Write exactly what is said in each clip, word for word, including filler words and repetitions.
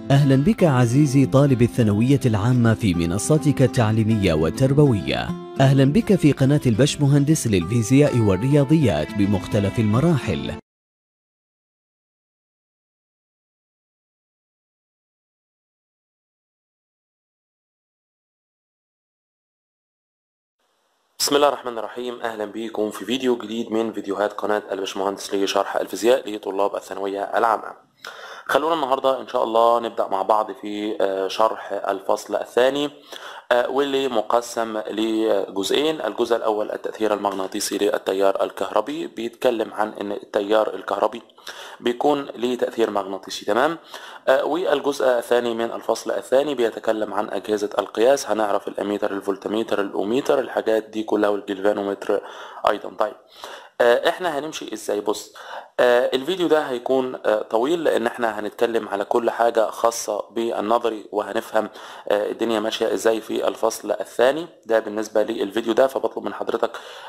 أهلا بك عزيزي طالب الثانوية العامة في منصتك التعليمية والتربوية. أهلا بك في قناة البشمهندس للفيزياء والرياضيات بمختلف المراحل. بسم الله الرحمن الرحيم. اهلا بكم في فيديو جديد من فيديوهات قناة البشمهندس لشرح الفيزياء لطلاب الثانوية العامة. خلونا النهاردة ان شاء الله نبدأ مع بعض في شرح الفصل الثاني، واللي مقسم لجزئين. الجزء الاول التأثير المغناطيسي للتيار الكهربي، بيتكلم عن ان التيار الكهربي بيكون ليه تأثير مغناطيسي، تمام. والجزء الثاني من الفصل الثاني بيتكلم عن أجهزة القياس، هنعرف الأميتر، الفولتميتر، الأوميتر، الحاجات دي كلها، والجلفانومتر أيضا. طيب احنا هنمشي ازاي؟ بص، الفيديو ده هيكون طويل لان احنا هنتكلم على كل حاجة خاصة بالنظري، وهنفهم الدنيا ماشية ازاي في الفصل الثاني ده بالنسبة للفيديو ده. فبطلب من حضرتك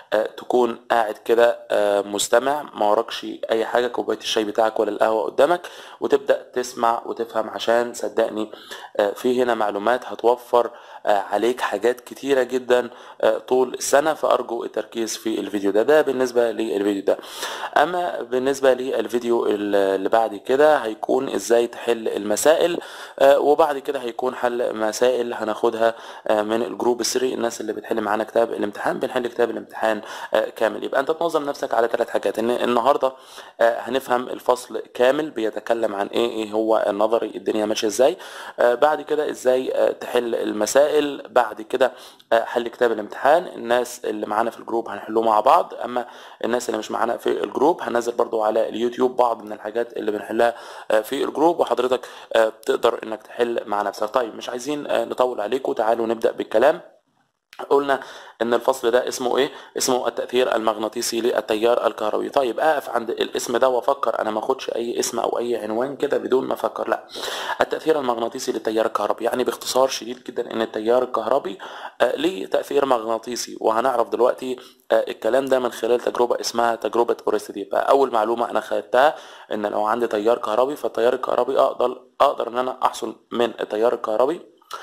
تكون قاعد كده مستمع، ما وراكش اي حاجة، كوباية الشاي بتاعك ولا القهوة قدامك، وتبدأ تسمع وتفهم، عشان صدقني في هنا معلومات هتوفر عليك حاجات كتيرة جدا طول السنة. فأرجو التركيز في الفيديو ده ده بالنسبة للفيديو ده. أما بالنسبة للفيديو اللي بعد كده هيكون إزاي تحل المسائل، وبعد كده هيكون حل مسائل هناخدها من الجروب السري، الناس اللي بتحل معانا كتاب الامتحان، بنحل كتاب الامتحان كامل. يبقى أنت تنظم نفسك على ثلاث حاجات. إن النهاردة هنفهم الفصل كامل بيتكلم عن إيه إيه هو النظري، الدنيا ماشية إزاي، بعد كده إزاي تحل المسائل، بعد كده حل كتاب الامتحان. الناس اللي معانا في الجروب هنحله مع بعض، اما الناس اللي مش معانا في الجروب هننزل برضو على اليوتيوب بعض من الحاجات اللي بنحلها في الجروب، وحضرتك تقدر انك تحل مع نفسك. طيب مش عايزين نطول عليكم، تعالوا نبدأ بالكلام. قلنا ان الفصل ده اسمه ايه؟ اسمه التأثير المغناطيسي للتيار الكهربي. طيب اقف عند الاسم ده وافكر، انا ما اخدش اي اسم او اي عنوان كده بدون ما افكر، لا. التأثير المغناطيسي للتيار الكهربي يعني باختصار شديد جدا ان التيار الكهربي آه ليه تأثير مغناطيسي، وهنعرف دلوقتي آه الكلام ده من خلال تجربة اسمها تجربة أورستيدي. فاول معلومة انا خدتها ان لو عندي تيار كهربي، فالتيار الكهربي اقدر اقدر ان انا احصل من التيار الكهربي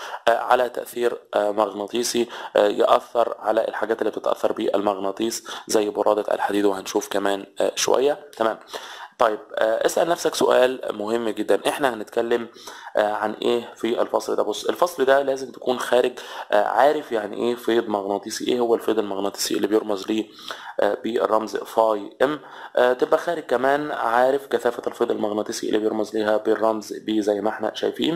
على تأثير مغناطيسي يأثر على الحاجات اللي بتتأثر بالمغناطيس زي برادة الحديد، وهنشوف كمان شوية، تمام. طيب اسأل نفسك سؤال مهم جدا، احنا هنتكلم عن ايه في الفصل ده؟ بص، الفصل ده لازم تكون خارج عارف يعني ايه فيض مغناطيسي، ايه هو الفيض المغناطيسي اللي بيرمز ليه بالرمز فاي ام. تبقى خارج كمان عارف كثافة الفيض المغناطيسي اللي بيرمز ليها بالرمز بي زي ما احنا شايفين.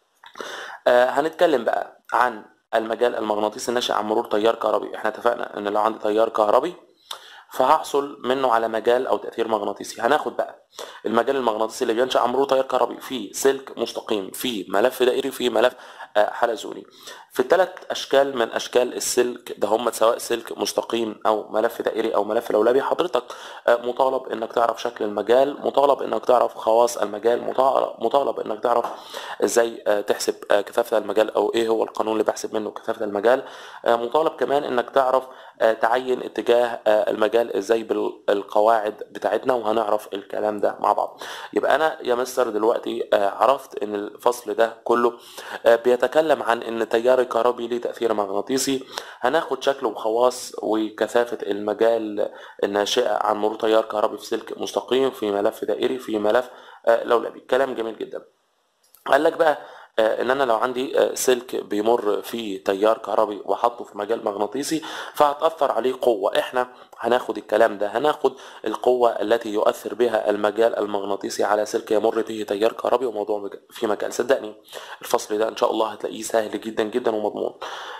آه هنتكلم بقى عن المجال المغناطيسي الناشئ عن مرور تيار كهربي. احنا اتفقنا ان لو عندي تيار كهربي فهحصل منه على مجال او تأثير مغناطيسي. هناخد بقى المجال المغناطيسي اللي بينشأ عن مرور تيار كهربي في سلك مستقيم، في ملف دائري، في ملف حلزوني. في ثلاث اشكال من اشكال السلك ده، هم سواء سلك مستقيم او ملف دائري او ملف لولبي. حضرتك مطالب انك تعرف شكل المجال، مطالب انك تعرف خواص المجال، مطالب انك تعرف ازاي تحسب كثافة المجال، او ايه هو القانون اللي بحسب منه كثافة المجال. مطالب كمان انك تعرف تعين اتجاه المجال ازاي بالقواعد بتاعتنا، وهنعرف الكلام ده مع بعض. يبقى انا يا مستر دلوقتي عرفت ان الفصل ده كله بيتكلم عن ان التيار الكهربي ليه تأثير مغناطيسي. هناخد شكل وخواص وكثافة المجال الناشئة عن مرور تيار كهربي في سلك مستقيم، في ملف دائري، في ملف لولبي. كلام جميل جدا. قال لك بقى ان انا لو عندي سلك بيمر فيه تيار كهربي وحطه في مجال مغناطيسي، فهتأثر عليه قوة. احنا هناخد الكلام ده، هناخد القوة التي يؤثر بها المجال المغناطيسي على سلك يمر به تيار كهربي، وموضوع في مجال. صدقني الفصل ده ان شاء الله هتلاقيه سهل جدا جدا ومضمون.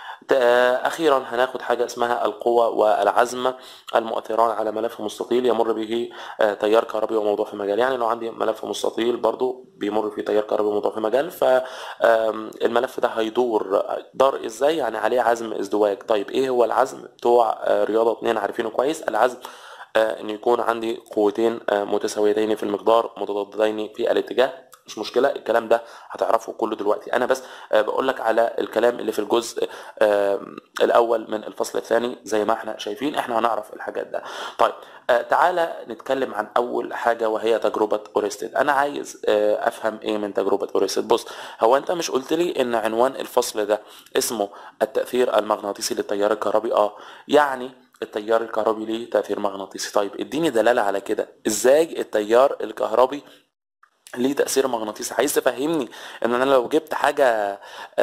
اخيرا هناخد حاجه اسمها القوه والعزم المؤثران على ملف مستطيل يمر به تيار كهربي وموضوع في مجال. يعني لو عندي ملف مستطيل برضو بيمر فيه تيار كهربي وموضوع في مجال، فالملف ده هيدور دار ازاي؟ يعني عليه عزم ازدواج. طيب ايه هو العزم؟ بتوع رياضه اتنين عارفينه كويس. العزم آه ان يكون عندي قوتين آه متساويتين في المقدار متضادتين في الاتجاه. مش مشكله الكلام ده هتعرفه كله دلوقتي، انا بس آه بقول لك على الكلام اللي في الجزء آه الاول من الفصل الثاني. زي ما احنا شايفين احنا هنعرف الحاجات ده. طيب آه تعالى نتكلم عن اول حاجه وهي تجربه اورستد. انا عايز آه افهم ايه من تجربه اورستد. بص، هو انت مش قلت لي ان عنوان الفصل ده اسمه التاثير المغناطيسي للتيار الكهربي؟ اه يعني التيار الكهربي ليه تاثير مغناطيسي. طيب اديني دلاله على كده، ازاي التيار الكهربي ليه تأثير مغناطيسي؟ عايز تفهمني ان انا لو جبت حاجة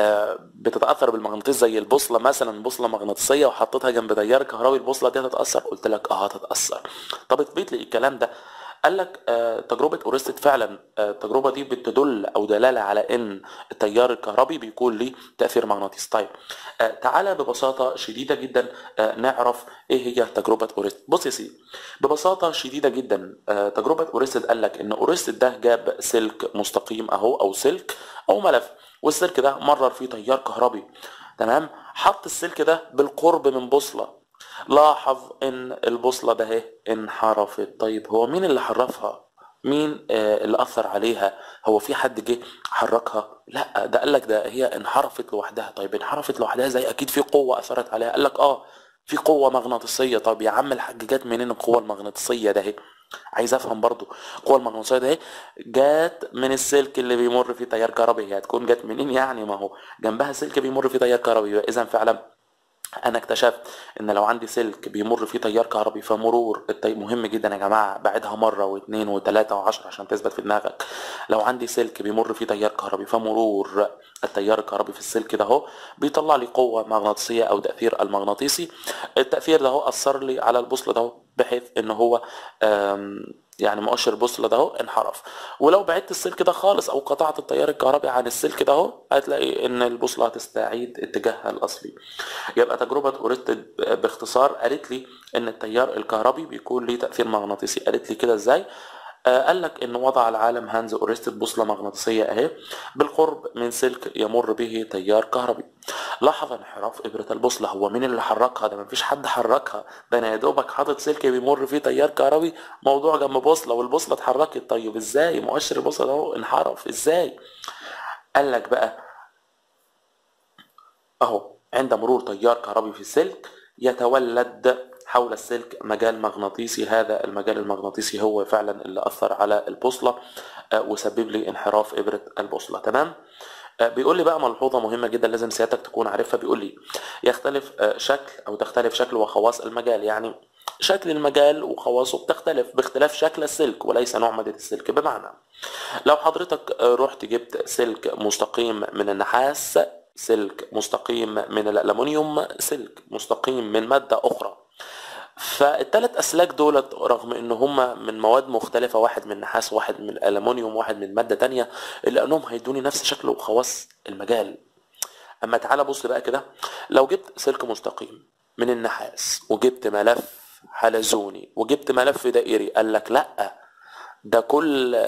بتتأثر بالمغناطيس زي البوصلة مثلا، بوصلة مغناطيسية، وحطيتها جنب تيار كهربي، البوصلة دي هتتأثر؟ قلت لك اه هتتأثر. طب اثبت لي الكلام ده. قال لك آه تجربة اورستد فعلا آه التجربة دي بتدل او دلالة على ان التيار الكهربي بيكون ليه تأثير مغناطيسي. طيب آه تعالى ببساطة شديدة جدا آه نعرف ايه هي تجربة اورستد. بص يا سيدي، ببساطة شديدة جدا آه تجربة اورستد قال لك ان اورستد ده جاب سلك مستقيم اهو، او سلك او ملف، والسلك ده مرر فيه تيار كهربي. تمام، حط السلك ده بالقرب من بوصلة. لاحظ ان البوصلة ده اهي انحرفت. طيب هو مين اللي حرفها؟ مين آه اللي اثر عليها؟ هو في حد جه حركها؟ لا، ده قالك ده هي انحرفت لوحدها. طيب انحرفت لوحدها زي اكيد في قوة اثرت عليها. قالك اه في قوة مغناطيسية. طب يا عم الحاج جت منين القوة المغناطيسية ده اهي؟ عايز افهم برضو. القوة المغناطيسية ده اهي جت من السلك اللي بيمر فيه تيار كهربي. هي هتكون جت منين يعني؟ ما هو جنبها سلك بيمر فيه تيار كهربي. اذا فعلا انا اكتشفت ان لو عندي سلك بيمر فيه تيار كهربي، فمرور التي... مهم جدا يا جماعه، بعدها مره واثنين وثلاثه وعشرة عشان تثبت في دماغك. لو عندي سلك بيمر فيه تيار كهربي، فمرور التيار الكهربي في السلك ده اهو بيطلع لي قوه مغناطيسيه او تاثير المغناطيسي. التاثير ده اهو اثر لي على البوصله ده اهو، بحيث ان هو يعني مؤشر البوصله ده اهو انحرف. ولو بعدت السلك ده خالص او قطعت التيار الكهربي عن السلك ده اهو، هتلاقي ان البوصله هتستعيد اتجاهها الاصلي. يبقى تجربه اورستد باختصار قالت لي ان التيار الكهربي بيكون ليه تاثير مغناطيسي. قالت لي كده ازاي؟ آه قال لك ان وضع العالم هانز اورستد بوصله مغناطيسيه اهي بالقرب من سلك يمر به تيار كهربي. لاحظ انحراف ابره البوصله. هو مين اللي حركها؟ ده مفيش حد حركها، ده انا يا دوبك حاطط سلك بيمر فيه تيار كهربي موضوع جنب بوصله والبوصله اتحركت. طيب ازاي مؤشر البوصله ده انحرف ازاي؟ قال لك بقى اهو عند مرور تيار كهربي في السلك يتولد حول السلك مجال مغناطيسي. هذا المجال المغناطيسي هو فعلا اللي اثر على البوصله وسبب لي انحراف ابره البوصله. تمام. بيقول لي بقى ملحوظه مهمه جدا لازم سيادتك تكون عارفها. بيقول لي يختلف شكل او تختلف شكل وخواص المجال. يعني شكل المجال وخواصه بتختلف باختلاف شكل السلك وليس نوع مادة السلك. بمعنى لو حضرتك رحت جبت سلك مستقيم من النحاس، سلك مستقيم من الألمنيوم، سلك مستقيم من مادة أخرى، فالثلاث أسلاك دولت رغم إن هما من مواد مختلفة، واحد من نحاس واحد من الألمنيوم واحد من مادة تانية، إلا أنهم هيدوني نفس شكل وخواص المجال. أما تعالى بص بقى كده، لو جبت سلك مستقيم من النحاس وجبت ملف حلزوني وجبت ملف دائري، قال لك لأ، ده كل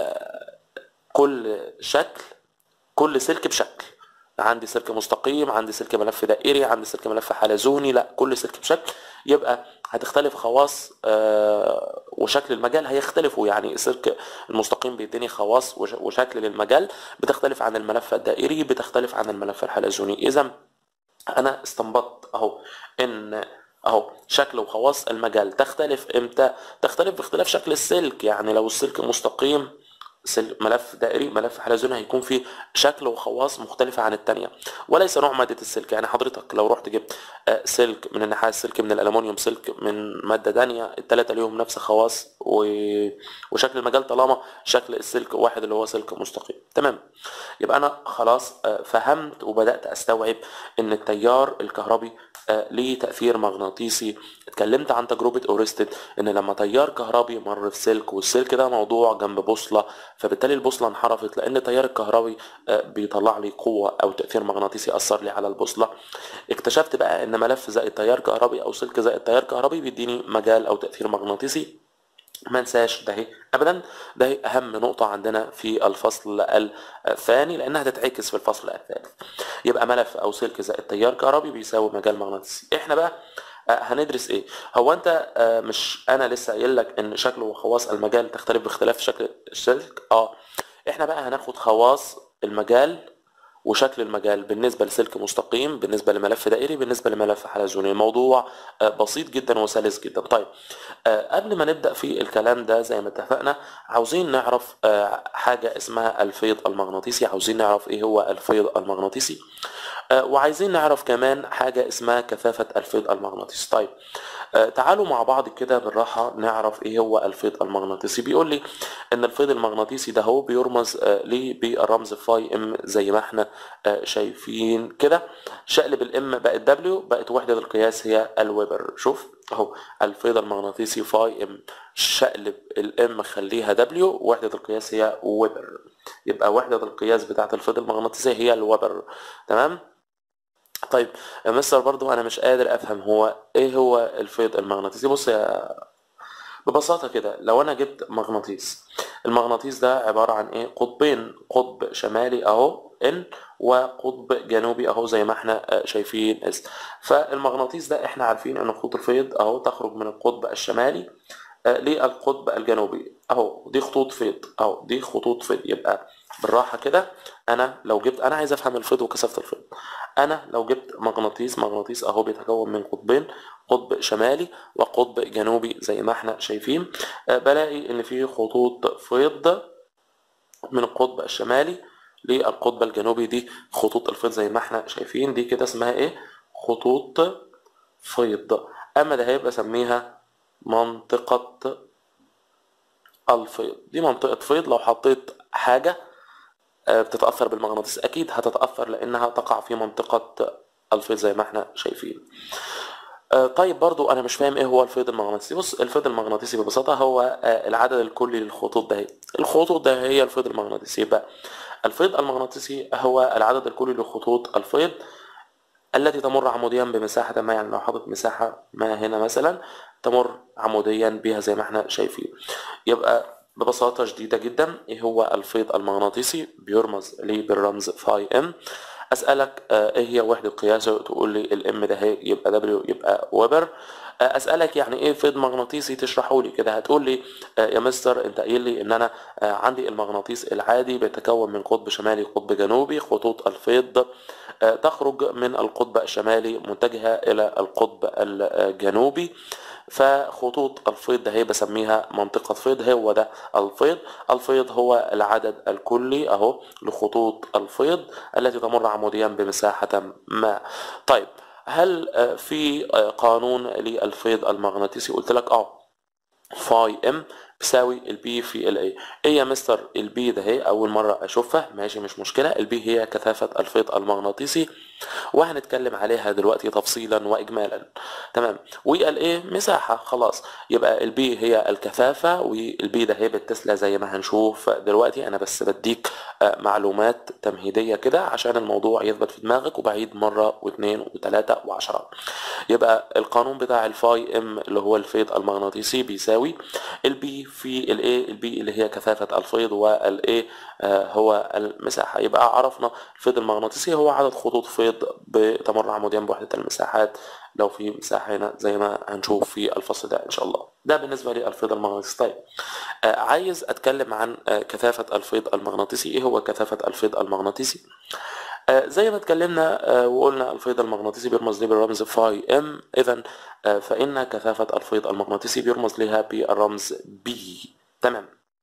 كل شكل كل سلك بشكل. عندي سلك مستقيم، عندي سلك ملف دائري، عندي سلك ملف حلزوني، لا كل سلك بشكل. يبقى هتختلف خواص آه وشكل المجال هيختلفوا. يعني السلك المستقيم بيديني خواص وشكل للمجال بتختلف عن الملف الدائري، بتختلف عن الملف الحلزوني. اذا انا استنبطت اهو ان اهو شكل وخواص المجال تختلف امتى؟ تختلف باختلاف شكل السلك. يعني لو السلك مستقيم ملف دائري ملف حلزوني هيكون فيه شكل وخواص مختلفة عن التانية وليس نوع مادة السلك. يعني حضرتك لو رحت جبت سلك من النحاس، سلك من الألمنيوم، سلك من مادة تانية، التلاتة ليهم نفس خواص وشكل المجال طالما شكل السلك واحد اللي هو سلك مستقيم. تمام. يبقى أنا خلاص فهمت وبدأت أستوعب إن التيار الكهربي ليه تأثير مغناطيسي. اتكلمت عن تجربة اورستد ان لما تيار كهربي مر في سلك والسلك ده موضوع جنب بوصلة، فبالتالي البوصلة انحرفت لان التيار الكهربي بيطلع لي قوة او تأثير مغناطيسي اثر لي على البوصلة. اكتشفت بقى ان ملف زائد تيار كهربي او سلك زائد تيار كهربي بيديني مجال او تأثير مغناطيسي. ما نساش ده ابدا، ده اهم نقطة عندنا في الفصل الثاني لانها تتعكس في الفصل الثالث. يبقى ملف او سلك زائد تيار كهربي بيساوي مجال مغناطيسي. احنا بقى هندرس ايه؟ هو انت آه، مش انا لسه قايل لك ان شكل وخواص المجال تختلف باختلاف شكل السلك؟ اه احنا بقى هناخد خواص المجال وشكل المجال بالنسبة لسلك مستقيم، بالنسبة لملف دائري، بالنسبة لملف حلزوني. الموضوع آه، بسيط جدا وسلس جدا. طيب آه، قبل ما نبدأ في الكلام ده زي ما اتفقنا، عاوزين نعرف آه، حاجة اسمها الفيض المغناطيسي. عاوزين نعرف ايه هو الفيض المغناطيسي، آه، وعايزين نعرف كمان حاجة اسمها كثافة الفيض المغناطيسي. طيب آه، تعالوا مع بعض كده بالراحة نعرف ايه هو الفيض المغناطيسي. بيقول لي ان الفيض المغناطيسي ده هو بيرمز آه، ليه بالرمز فاي ام زي ما احنا آه، شايفين كده. شقلب الام بقت دبليو، بقت وحدة القياس هي الويبر. شوف اهو الفيض المغناطيسي فاي ام، شقلب الام خليها دبليو، وحدة القياس هي ويبر. يبقى وحدة القياس بتاعت الفيض المغناطيسي هي الويبر. تمام. طيب يا مستر برضو انا مش قادر افهم هو ايه هو الفيض المغناطيسي. بص يا، ببساطة كده لو انا جبت مغناطيس، المغناطيس ده عبارة عن ايه؟ قطبين، قطب شمالي اهو ان، وقطب جنوبي اهو زي ما احنا آه، شايفين اس. فالمغناطيس ده احنا عارفين ان خطوط الفيض اهو تخرج من القطب الشمالي آه، للقطب الجنوبي اهو. دي خطوط فيض اهو، دي خطوط فيض. يبقى بالراحة كده، انا لو جبت، انا عايز افهم الفيض وكثافة الفيض. انا لو جبت مغناطيس، مغناطيس اهو بيتكون من قطبين، قطب شمالي وقطب جنوبي زي ما احنا شايفين. آه، بلاقي ان في خطوط فيض من القطب الشمالي للقطب الجنوبي. دي خطوط الفيض زي ما احنا شايفين. دي كده اسمها ايه؟ خطوط فيض. اما ده هيبقى اسميها منطقة الفيض. دي منطقة فيض. لو حطيت حاجة آه، بتتأثر بالمغناطيس أكيد هتتأثر لأنها تقع في منطقة الفيض زي ما احنا شايفين. آه، طيب برضو أنا مش فاهم إيه هو الفيض المغناطيسي. بص الفيض المغناطيسي ببساطة هو آه، العدد الكلي للخطوط ده. الخطوط ده هي الفيض المغناطيسي. يبقى الفيض المغناطيسي هو العدد الكلي لخطوط الفيض التي تمر عموديا بمساحة ما. يعني لو حاطط مساحة ما هنا مثلا تمر عموديا بها زي ما احنا شايفين. يبقى ببساطة شديدة جدا ايه هو الفيض المغناطيسي؟ بيرمز لي بالرمز فاي ام. اسألك آه، ايه هي وحدة قياسه؟ تقول لي الام ده هي يبقى دبليو يبقى ويبر. آه، اسألك يعني ايه فيض مغناطيسي؟ تشرحه لي كده. هتقول لي آه، يا مستر انت قايل لي ان انا آه، عندي المغناطيس العادي بيتكون من قطب شمالي قطب جنوبي. خطوط الفيض آه، تخرج من القطب الشمالي متجهة إلى القطب الجنوبي. فخطوط الفيض ده هي بسميها منطقة فيض. هو ده الفيض. الفيض هو العدد الكلي اهو لخطوط الفيض التي تمر عموديا بمساحة ما. طيب هل آه، في آه، قانون للفيض المغناطيسي؟ قلت لك اه فاي ام بيساوي البي في الاي. ايه يا مستر البي ده؟ هي اول مره اشوفها، ماشي مش مشكله. البي هي كثافه الفيض المغناطيسي وهنتكلم عليها دلوقتي تفصيلا واجمالا. تمام. والايه مساحه. خلاص يبقى البي هي الكثافه والبي ده هي بالتسلا زي ما هنشوف دلوقتي. انا بس بديك آه، معلومات تمهيديه كده عشان الموضوع يثبت في دماغك، وبعيد مره واثنين وثلاثه وعشرة. يبقى القانون بتاع الفاي ام اللي هو الفيض المغناطيسي بيساوي البي في الاي. البي اللي هي كثافة الفيض والاي هو المساحة. يبقى عرفنا الفيض المغناطيسي هو عدد خطوط فيض بتمر عموديا بوحدة المساحات لو في مساحة هنا زي ما هنشوف في الفصل ده ان شاء الله. ده بالنسبة للفيض المغناطيسي. طيب آه، عايز اتكلم عن آه، كثافة الفيض المغناطيسي. ايه هو كثافة الفيض المغناطيسي؟ آه، زي ما اتكلمنا آه، وقلنا الفيض المغناطيسي بيرمز ليه بالرمز فاي ام. اذا آه، فان كثافة الفيض المغناطيسي بيرمز لها بالرمز بي. تمام.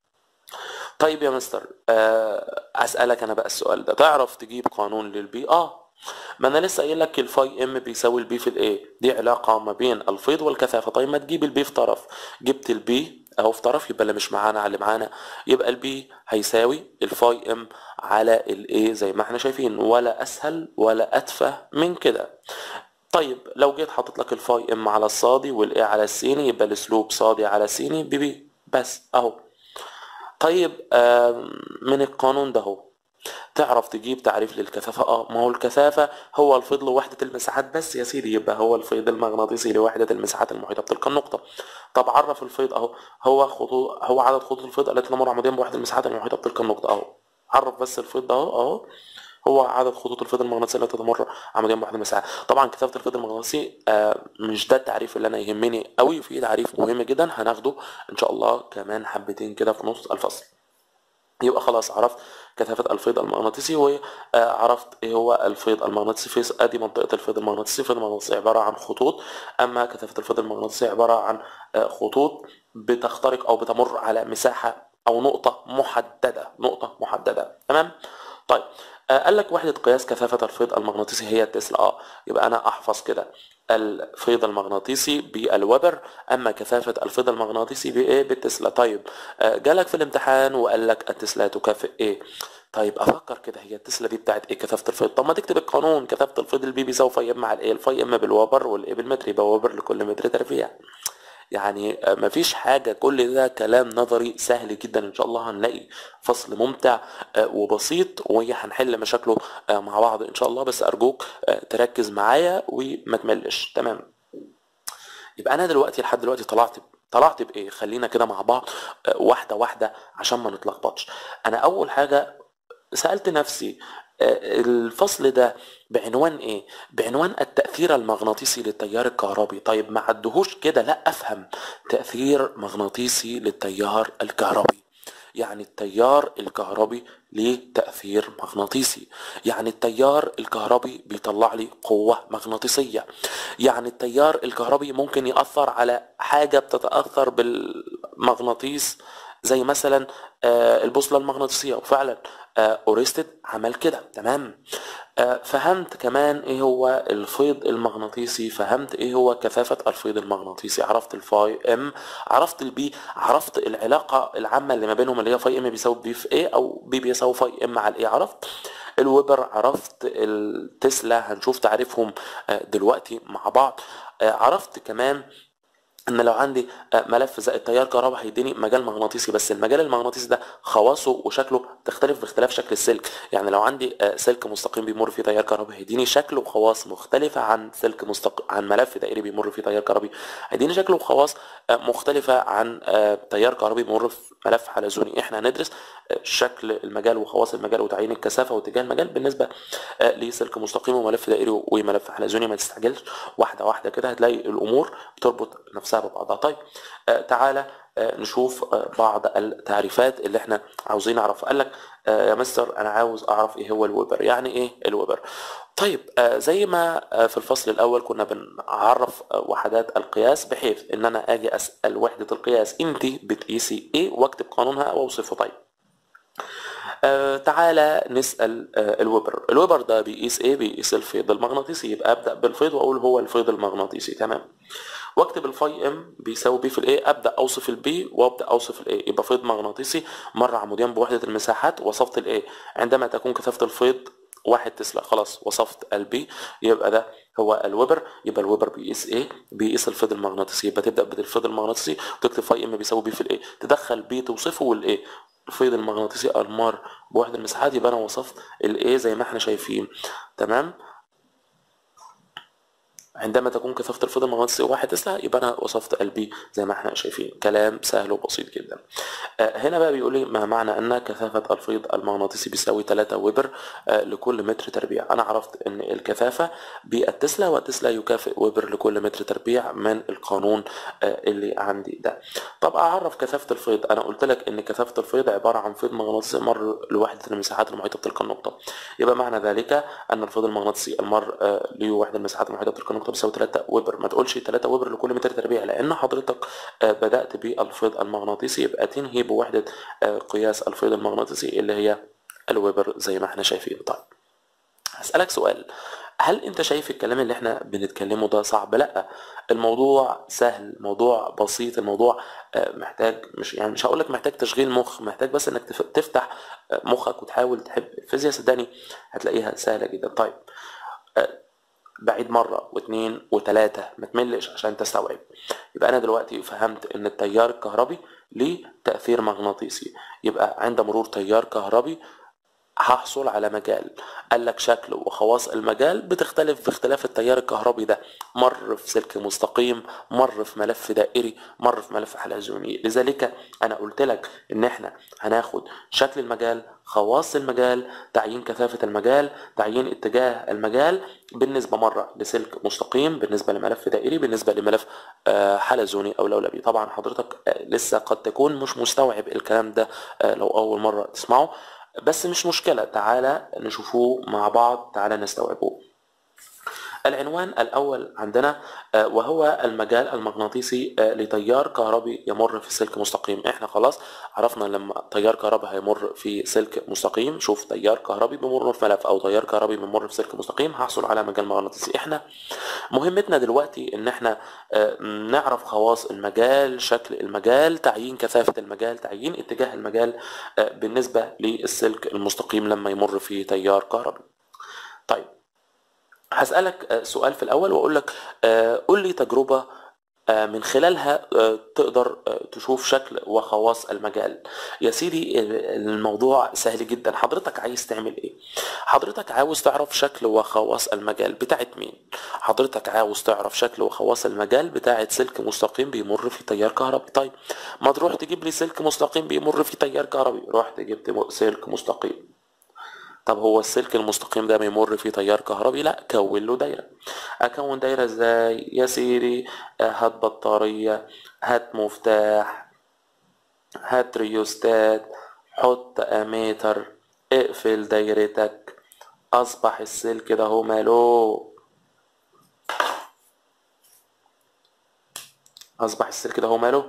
طيب يا مستر آه، اسالك انا بقى السؤال ده، تعرف تجيب قانون للبي؟ اه ما انا لسه قايل لك الفاي ام بيساوي البي في الاي. دي علاقه ما بين الفيض والكثافه. طيب ما تجيب البي في طرف. جبت البي اهو في طرف، يبقى اللي مش معانا على اللي معانا. يبقى البي هيساوي الفاي ام على الاي زي ما احنا شايفين. ولا اسهل ولا اتفه من كده. طيب لو جيت حاطط لك الفاي ام على الصادي والاي على السيني، يبقى الاسلوب صادي على سيني ببي بس اهو. طيب آم، من القانون ده هو تعرف تجيب تعريف للكثافة؟ اه ما هو الكثافة هو الفيض لوحدة المساحات بس يا سيدي. يبقى هو الفيض المغناطيسي لوحدة المساحات المحيطة بتلك النقطة. طب عرف الفيض اهو. هو خطوط، هو عدد خطوط الفيض التي تمر عموديا بوحدة المساحات المحيطة بتلك النقطة اهو. عرف بس الفيض ده اهو اهو هو عدد خطوط الفيض المغناطيسي التي تمر عموديا بواحد المساحة. طبعا كثافة الفيض المغناطيسي آه مش ده التعريف اللي انا يهمني قوي، في تعريف مهم جدا هناخده ان شاء الله كمان حبتين كده في نص الفصل. يبقى خلاص عرفت كثافة الفيض المغناطيسي، وعرفت ايه هو الفيض المغناطيسي. في ادي منطقة الفيض المغناطيسي. الفيض المغناطيسي عبارة عن خطوط، اما كثافة الفيض المغناطيسي عبارة عن خطوط بتخترق او بتمر على مساحة او نقطة محددة، نقطة محددة. تمام. طيب قال لك وحدة قياس كثافة الفيض المغناطيسي هي التسلا. اه يبقى انا احفظ كده الفيض المغناطيسي بالوبر، اما كثافة الفيض المغناطيسي بايه؟ بالتسلا. طيب جالك في الامتحان وقال لك التسلا تكافئ ايه؟ طيب افكر كده، هي التسلا دي بتاعت ايه كثافة الفيض؟ طب ما تكتب القانون، كثافة الفيض البي بيساوي فاي ام على الايه، الفاي ام بالوبر والايه بالمتر، يبقى وبر لكل متر تربيع. يعني مفيش حاجة، كل ده كلام نظري سهل جدا. ان شاء الله هنلاقي فصل ممتع وبسيط وهنحل مشاكله مع بعض ان شاء الله، بس ارجوك تركز معايا وما تملش. تمام. يبقى انا دلوقتي لحد دلوقتي طلعت طلعت بايه؟ خلينا كده مع بعض واحدة واحدة عشان ما نتلخبطش. انا اول حاجة سألت نفسي الفصل ده بعنوان ايه؟ بعنوان التأثير المغناطيسي للتيار الكهربي. طيب ما عدهوش كده، لا افهم تأثير مغناطيسي للتيار الكهربي، يعني التيار الكهربي ليه تأثير مغناطيسي، يعني التيار الكهربي بيطلع لي قوة مغناطيسية، يعني التيار الكهربي ممكن يأثر على حاجة بتتأثر بالمغناطيس زي مثلا البوصلة المغناطيسية، وفعلا اورستد عمل كده. تمام. فهمت كمان ايه هو الفيض المغناطيسي، فهمت ايه هو كثافة الفيض المغناطيسي، عرفت الفاي ام، عرفت البي، عرفت العلاقة العامة اللي ما بينهم اللي هي فاي ام بيساوي بي في ايه، او بي بيساوي فاي ام على ايه، عرفت الويبر، عرفت التسلا، هنشوف تعريفهم دلوقتي مع بعض. عرفت كمان ان لو عندي ملف زائد تيار كهرباء هيديني مجال مغناطيسي، بس المجال المغناطيسي ده خواصه وشكله تختلف باختلاف شكل السلك. يعني لو عندي سلك مستقيم بيمر فيه تيار كهربي هيديني شكل وخواص مختلفة عن سلك مستقيم، عن ملف دائري بيمر فيه تيار كهربي هيديني شكل وخواص مختلفة عن تيار كهربي بيمر في ملف حلزوني. احنا هندرس شكل المجال وخواص المجال وتعيين الكثافة واتجاه المجال بالنسبة لسلك مستقيم وملف دائري وملف حلزوني. ما تستعجلش، واحدة واحدة كده هتلاقي الامور بتربط نفسها ببعضها. طيب آه تعالى آه نشوف آه بعض التعريفات اللي احنا عاوزين نعرفها. قال لك آه يا مستر انا عاوز اعرف ايه هو الويبر. يعني ايه الويبر؟ طيب آه زي ما آه في الفصل الاول كنا بنعرف آه وحدات القياس، بحيث ان انا اجي اسال وحده القياس انت بتقيسي ايه واكتب قانونها واوصفه. طيب آه تعالى نسال آه الويبر. الويبر ده بيقيس ايه؟ بيقيس الفيض المغناطيسي. يبقى ابدا بالفيض واقول هو الفيض المغناطيسي. تمام. واكتب الفاي ام بيساوي بي في الايه، ابدا اوصف البي وابدا اوصف الايه. يبقى فيض مغناطيسي مر عموديا بوحده المساحات، وصفت الايه عندما تكون كثافه الفيض واحد تسلا. خلاص وصفت البي، يبقى ده هو الويبر. يبقى الويبر بيقيس ايه؟ بيقيس الفيض المغناطيسي. يبقى تبدا بالفيض المغناطيسي وتكتب فاي ام بيساوي بي في الايه، تدخل بي توصفه والايه الفيض المغناطيسي المار بوحده المساحات. يبقى انا وصفت الايه زي ما احنا شايفين. تمام. عندما تكون كثافة الفيض المغناطيسي واحد تسلا يبقى انا وصفت البي زي ما احنا شايفين. كلام سهل وبسيط جدا. آه هنا بقى بيقول لي ما معنى ان كثافة الفيض المغناطيسي بيساوي ثلاثة ويبر آه لكل متر تربيع. انا عرفت ان الكثافة بالتسلا، والتسلا يكافئ ويبر لكل متر تربيع من القانون آه اللي عندي ده. طب اعرف كثافة الفيض. انا قلت لك ان كثافة الفيض عبارة عن فيض مغناطيسي مر لوحدة المساحات المحيطة بتلك النقطة. يبقى معنى ذلك ان الفيض المغناطيسي المر آه لوحدة المساحات المحيطة بتلك النقطة بيساوي ثلاثة ويبر. ما تقولش ثلاثة ويبر لكل متر تربيع، لان حضرتك بدأت بالفيض المغناطيسي، يبقى تنهي بوحدة قياس الفيض المغناطيسي اللي هي الويبر زي ما احنا شايفين. طيب هسألك سؤال، هل انت شايف الكلام اللي احنا بنتكلمه ده صعب؟ لا، الموضوع سهل، موضوع بسيط، الموضوع محتاج مش يعني مش هقولك محتاج تشغيل مخ، محتاج بس انك تفتح مخك وتحاول تحب الفيزياء. صدقني هتلاقيها سهلة جدا. طيب بعيد مرة واثنين وثلاثة ما تملش عشان تستوعب. يبقى انا دلوقتي فهمت ان التيار الكهربي ليه تأثير مغناطيسي. يبقى عند مرور تيار كهربي هحصل على مجال. قال لك شكل وخواص المجال بتختلف باختلاف التيار الكهربي ده، مر في سلك مستقيم، مر في ملف دائري، مر في ملف حلزوني. لذلك انا قلت لك ان احنا هناخد شكل المجال، خواص المجال، تعيين كثافة المجال، تعيين اتجاه المجال، بالنسبة مرة لسلك مستقيم، بالنسبة لملف دائري، بالنسبة لملف حلزوني او لولبي. طبعا حضرتك لسه قد تكون مش مستوعب الكلام ده لو اول مرة تسمعه، بس مش مشكلة، تعالى نشوفوه مع بعض، تعالى نستوعبوه. العنوان الأول عندنا وهو المجال المغناطيسي لتيار كهربي يمر في سلك مستقيم. احنا خلاص عرفنا لما تيار كهربي هيمر في سلك مستقيم، شوف تيار كهربي بيمر في ملف او تيار كهربي بيمر في سلك مستقيم، هحصل على مجال مغناطيسي. احنا مهمتنا دلوقتي ان احنا نعرف خواص المجال، شكل المجال، تعيين كثافة المجال، تعيين اتجاه المجال بالنسبة للسلك المستقيم لما يمر في تيار كهربي. طيب هسألك سؤال في الأول وأقول لك قول لي تجربة من خلالها تقدر تشوف شكل وخواص المجال. يا سيدي الموضوع سهل جدا. حضرتك عايز تعمل ايه؟ حضرتك عاوز تعرف شكل وخواص المجال بتاعت مين؟ حضرتك عاوز تعرف شكل وخواص المجال بتاعت سلك مستقيم بيمر في تيار كهربي. طيب ما تروح تجيب لي سلك مستقيم بيمر في تيار كهربي. رحت جبت سلك مستقيم. طب هو السلك المستقيم ده بيمر فيه تيار كهربي؟ لا، كون له دايره. اكون دايره ازاي يا سيدي؟ هات بطاريه، هات مفتاح، هات ريوستات، حط اميتر، اقفل دايرتك، اصبح السلك ده هو ماله، اصبح السلك ده هو ماله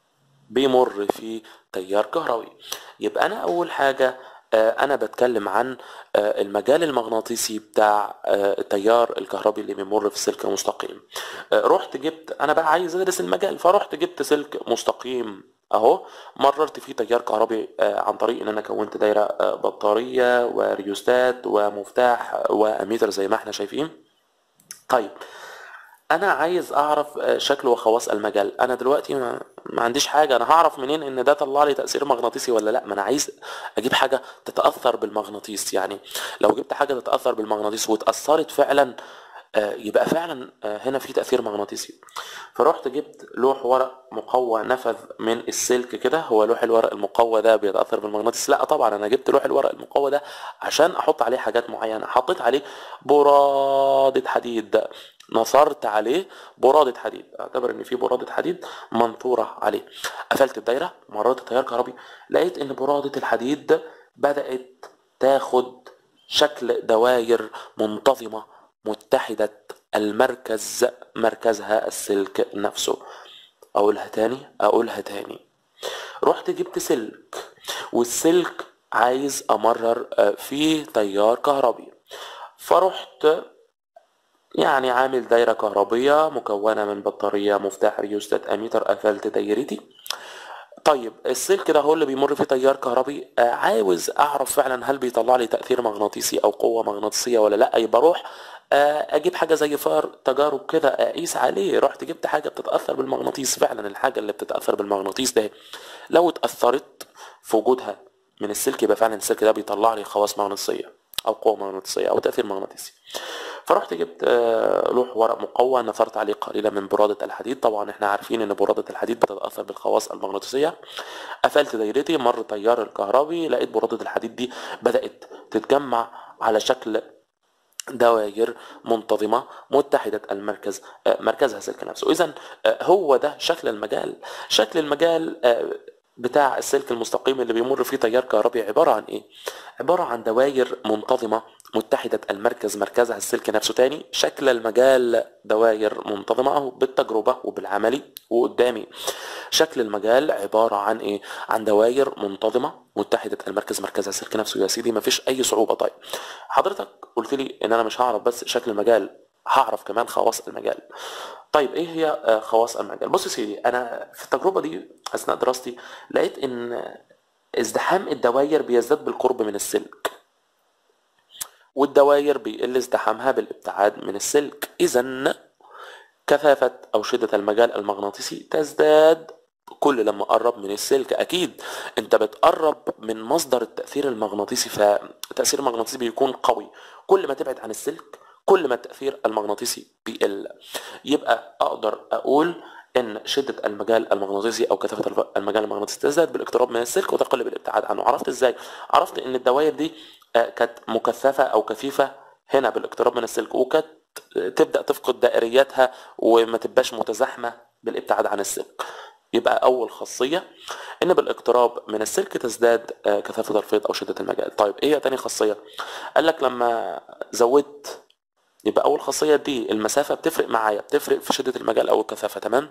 بيمر فيه تيار كهربي. يبقى انا اول حاجه انا بتكلم عن المجال المغناطيسي بتاع التيار الكهربي اللي بيمر في السلك المستقيم. رحت جبت، انا بقى عايز ادرس المجال، فرحت جبت سلك مستقيم اهو، مررت فيه تيار كهربي عن طريق ان انا كونت دايره بطاريه وريوستات ومفتاح واميتر زي ما احنا شايفين. طيب انا عايز اعرف شكل وخواص المجال. انا دلوقتي ما, ما عنديش حاجه، انا هعرف منين ان ده طلع لي تاثير مغناطيسي ولا لا؟ ما انا عايز اجيب حاجه تتاثر بالمغناطيس. يعني لو جبت حاجه تتاثر بالمغناطيس واتاثرت فعلا يبقى فعلا هنا في تاثير مغناطيسي. فرحت جبت لوح ورق مقوى نفذ من السلك كده. هو لوح الورق المقوى ده بيتاثر بالمغناطيس؟ لا طبعا، انا جبت لوح الورق المقوى ده عشان احط عليه حاجات معينه. حطيت عليه براده حديد، نصرت عليه برادة حديد، اعتبر ان في برادة حديد منثورة عليه. قفلت الدايرة، مررت تيار كهربي، لقيت ان برادة الحديد بدأت تاخد شكل دواير منتظمة متحدة المركز، مركزها السلك نفسه. اقولها تاني اقولها تاني رحت جبت سلك، والسلك عايز امرر فيه تيار كهربي، فرحت يعني عامل دايرة كهربية مكونة من بطارية، مفتاح، ريوستات، اميتر، قفلت دايرتي. طيب السلك ده هو اللي بيمر فيه تيار كهربي، آه عاوز اعرف فعلا هل بيطلع لي تأثير مغناطيسي او قوة مغناطيسية ولا لا. يبقى اروح آه اجيب حاجة زي فار تجارب كده اقيس عليه. رحت جبت حاجة بتتأثر بالمغناطيس. فعلا الحاجة اللي بتتأثر بالمغناطيس ده لو اتأثرت في وجودها من السلك يبقى فعلا السلك ده بيطلع لي خواص مغناطيسية او قوة مغناطيسية او تأثير مغناطيسي. فرحت جبت لوح ورق مقوى، نثرت عليه قليلا من برادة الحديد. طبعا احنا عارفين ان برادة الحديد بتتأثر بالخواص المغناطيسية. قفلت دايرتي، مر تيار الكهربي، لقيت برادة الحديد دي بدأت تتجمع على شكل دواير منتظمة متحدة المركز، مركزها سلك نفسه. اذا هو ده شكل المجال. شكل المجال بتاع السلك المستقيم اللي بيمر فيه تيار كهربي عبارة عن ايه؟ عبارة عن دواير منتظمة متحدة المركز، مركزها السلك نفسه. تاني، شكل المجال دواير منتظمة اهو بالتجربة وبالعملي وقدامي. شكل المجال عبارة عن ايه؟ عن دواير منتظمة متحدة المركز، مركزها السلك نفسه. يا سيدي مفيش اي صعوبة. طيب حضرتك قلت لي ان انا مش هعرف بس شكل المجال، هعرف كمان خواص المجال. طيب ايه هي خواص المجال؟ بص يا سيدي، انا في التجربة دي اثناء دراستي لقيت ان ازدحام الدواير بيزداد بالقرب من السلك، والدواير بيقل ازدحامها بالابتعاد من السلك. اذا كثافة او شدة المجال المغناطيسي تزداد كل لما اقرب من السلك. اكيد انت بتقرب من مصدر التأثير المغناطيسي، فالتأثير المغناطيسي بيكون قوي. كل ما تبعد عن السلك كل ما التأثير المغناطيسي بيقل. يبقى اقدر اقول ان شدة المجال المغناطيسي او كثافة المجال المغناطيسي تزداد بالاقتراب من السلك وتقل بالابتعاد عنه. عرفت ازاي؟ عرفت ان الدوائر دي كانت مكثفة او كثيفة هنا بالاقتراب من السلك، وكانت تبدأ تفقد دائرياتها وما تبقاش متزاحمة بالابتعاد عن السلك. يبقى اول خاصية ان بالاقتراب من السلك تزداد كثافة الفيض او شدة المجال. طيب ايه تاني خاصية؟ قال لك لما زودت، يبقى اول خاصية دي المسافة بتفرق معايا، بتفرق في شدة المجال او الكثافة. تمام.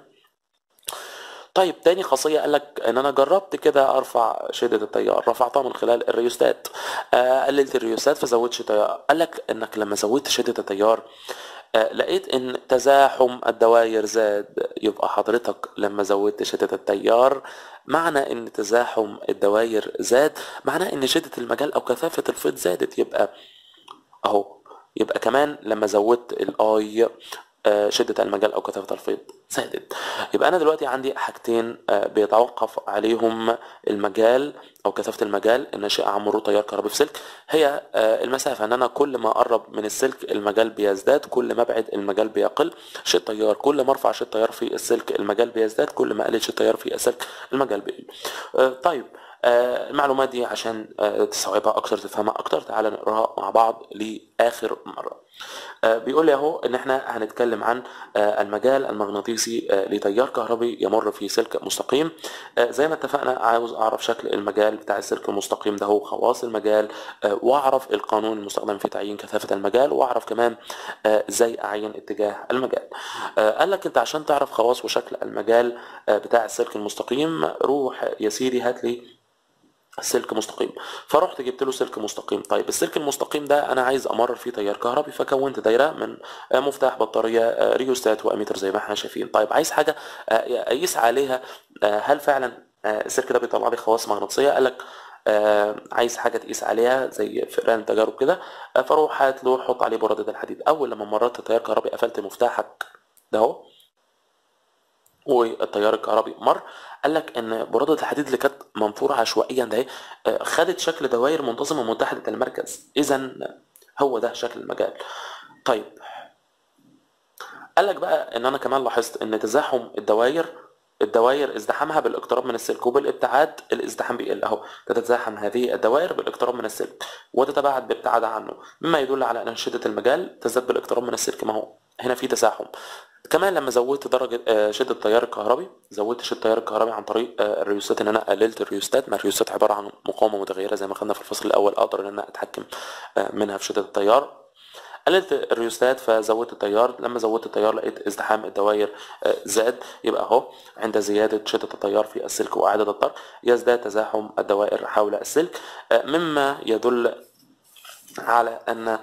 طيب تاني خاصية قال لك ان انا جربت كده ارفع شدة التيار، رفعتها من خلال الريوستات، آه قللت الريوستات فزودت التيار. قال لك انك لما زودت شدة التيار آه لقيت ان تزاحم الدوائر زاد. يبقى حضرتك لما زودت شدة التيار معنى ان تزاحم الدوائر زاد، معناه ان شدة المجال او كثافة الفيض زادت. يبقى اهو، يبقى كمان لما زودت الاي شدة المجال او كثافة الفيض زادت. يبقى انا دلوقتي عندي حاجتين بيتوقف عليهم المجال او كثافة المجال الناشئة عن مرور تيار كهربي في سلك، هي المسافة. ان انا كل ما اقرب من السلك المجال بيزداد، كل ما ابعد المجال بيقل. شدة التيار كل ما ارفع شدة التيار في السلك المجال بيزداد، كل ما اقلل شدة التيار في السلك المجال بيقل. طيب المعلومات دي عشان تستوعبها اكتر تفهمها اكتر تعالى نقراها مع بعض لاخر مرة. بيقول لي اهو ان احنا هنتكلم عن المجال المغناطيسي لتيار كهربي يمر في سلك مستقيم. زي ما اتفقنا عاوز اعرف شكل المجال بتاع السلك المستقيم ده، هو خواص المجال، واعرف القانون المستخدم في تعيين كثافة المجال، واعرف كمان ازاي اعين اتجاه المجال. قال لك انت عشان تعرف خواص وشكل المجال بتاع السلك المستقيم روح يا سيدي هات لي سلك مستقيم. فرحت جبت له سلك مستقيم. طيب السلك المستقيم ده انا عايز امرر فيه تيار كهربي، فكونت دايره من مفتاح، بطاريه، ريوستات، واميتر زي ما احنا شايفين. طيب عايز حاجه اقيس عليها هل فعلا السلك ده بيطلع لي خواص مغناطيسيه. قال لك عايز حاجه تقيس عليها زي فئران تجارب كده، فروح هات له حط عليه براده الحديد. اول لما مررت تيار كهربي قفلت مفتاحك ده اهو والتيار الكهربي مر. قال لك ان برادة الحديد اللي كانت منثوره عشوائيا ده خدت شكل دوائر منتظمه متحده المركز. اذا هو ده شكل المجال. طيب قال لك بقى ان انا كمان لاحظت ان تزاحم الدوائر الدوائر ازدحامها بالاقتراب من السلك وبالابتعاد الازدحام بيقل. اهو تتزاحم هذه الدوائر بالاقتراب من السلك وتتباعد بابتعاد عنه، مما يدل على ان شده المجال تزداد بالاقتراب من السلك. ما هو هنا في تزاحم. كمان لما زودت درجه شده التيار الكهربي، زودت شده التيار الكهربي عن طريق الريوستات، ان انا قللت الريوستات. ما الريوستات عباره عن مقاومه متغيره زي ما خدنا في الفصل الاول، اقدر ان انا اتحكم منها في شده التيار. قللت الريوستات فزودت التيار. لما زودت التيار لقيت ازدحام الدوائر زاد. يبقى اهو عند زياده شده التيار في السلك واعاده الطرق يزداد تزاحم الدوائر حول السلك، مما يدل على ان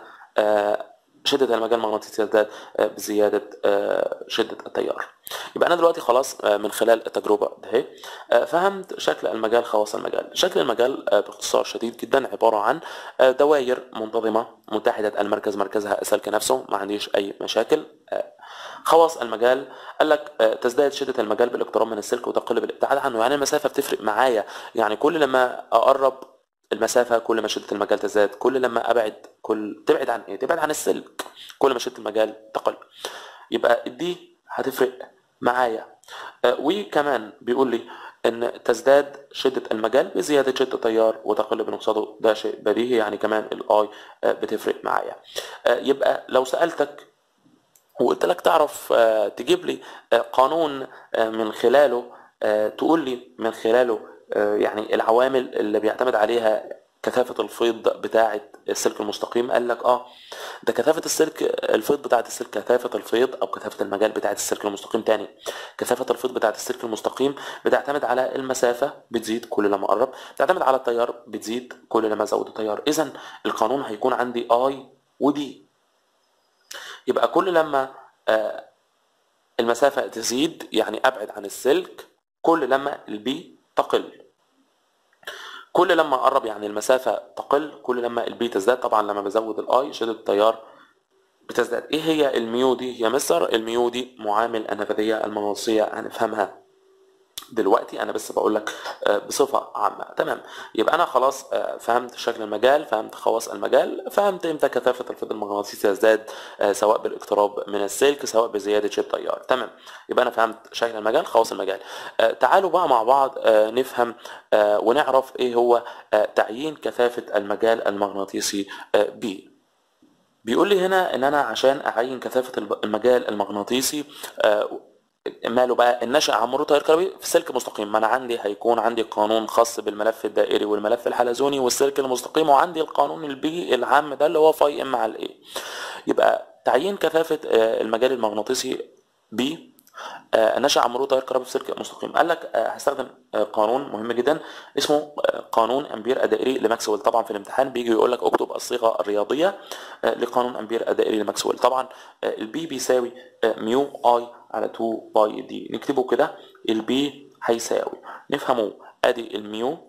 شدة المجال المغناطيسي تزداد بزيادة شدة التيار. يبقى أنا دلوقتي خلاص من خلال التجربة ده فهمت شكل المجال، خواص المجال. شكل المجال باختصار شديد جدا عبارة عن دوائر منتظمة متحدة المركز، مركزها السلك نفسه، ما عنديش أي مشاكل. خواص المجال قال لك تزداد شدة المجال بالاقتراب من السلك وتقل بالابتعاد عنه. يعني المسافة بتفرق معايا، يعني كل لما أقرب المسافة كل ما شدة المجال تزداد، كل لما ابعد كل تبعد عن ايه؟ تبعد عن السلك، كل ما شدة المجال تقل. يبقى دي هتفرق معايا. آه وكمان بيقول لي ان تزداد شدة المجال بزيادة شدة التيار وتقل بنقصاده، ده شيء بديهي. يعني كمان الاي آه بتفرق معايا. آه يبقى لو سألتك وقلت لك تعرف آه تجيب لي آه قانون آه من خلاله آه تقول لي من خلاله يعني العوامل اللي بيعتمد عليها كثافة الفيض بتاعة السلك المستقيم، قال لك اه ده كثافة السلك الفيض بتاعة السلك كثافة الفيض او كثافة المجال بتاعة السلك المستقيم. تاني كثافة الفيض بتاعة السلك المستقيم بتعتمد على المسافة بتزيد كل لما اقرب، بتعتمد على التيار بتزيد كل لما ازود التيار. اذا القانون هيكون عندي اي ودي. يبقى كل لما آه المسافة تزيد يعني ابعد عن السلك، كل لما البي تقل. كل لما اقرب يعني المسافة تقل، كل لما البي تزداد. طبعا لما بزود الاي شدة التيار بتزداد. ايه هي الميو دي يا مستر؟ الميو دي معامل النفاذية المغناطيسية، هنفهمها دلوقتي، انا بس بقول لك بصفه عامه. تمام، يبقى انا خلاص فهمت شكل المجال، فهمت خواص المجال، فهمت امتى كثافه الفيض المغناطيسي تزداد سواء بالاقتراب من السلك سواء بزياده شيء التيار. تمام، يبقى انا فهمت شكل المجال، خواص المجال. تعالوا بقى مع بعض نفهم ونعرف ايه هو تعيين كثافه المجال المغناطيسي B. بيقول لي هنا ان انا عشان اعين كثافه المجال المغناطيسي ماله بقى النشأ عن مرور تيار كهربي في سلك مستقيم. ما انا عندي هيكون عندي قانون خاص بالملف الدائري والملف الحلزوني والسلك المستقيم، وعندي القانون البي العام ده اللي هو فاي ام على الاي. يبقى تعيين كثافه المجال المغناطيسي بي نشأ عن مرور تيار كهربي في سلك مستقيم. قال لك هستخدم قانون مهم جدا اسمه قانون امبير الدائري لماكسويل. طبعا في الامتحان بيجي يقول لك اكتب الصيغه الرياضيه لقانون امبير الدائري لماكسويل. طبعا البي بيساوي ميو اي على اتنين باي دي. نكتبه كده، البي هيساوي، نفهمه، ادي الميو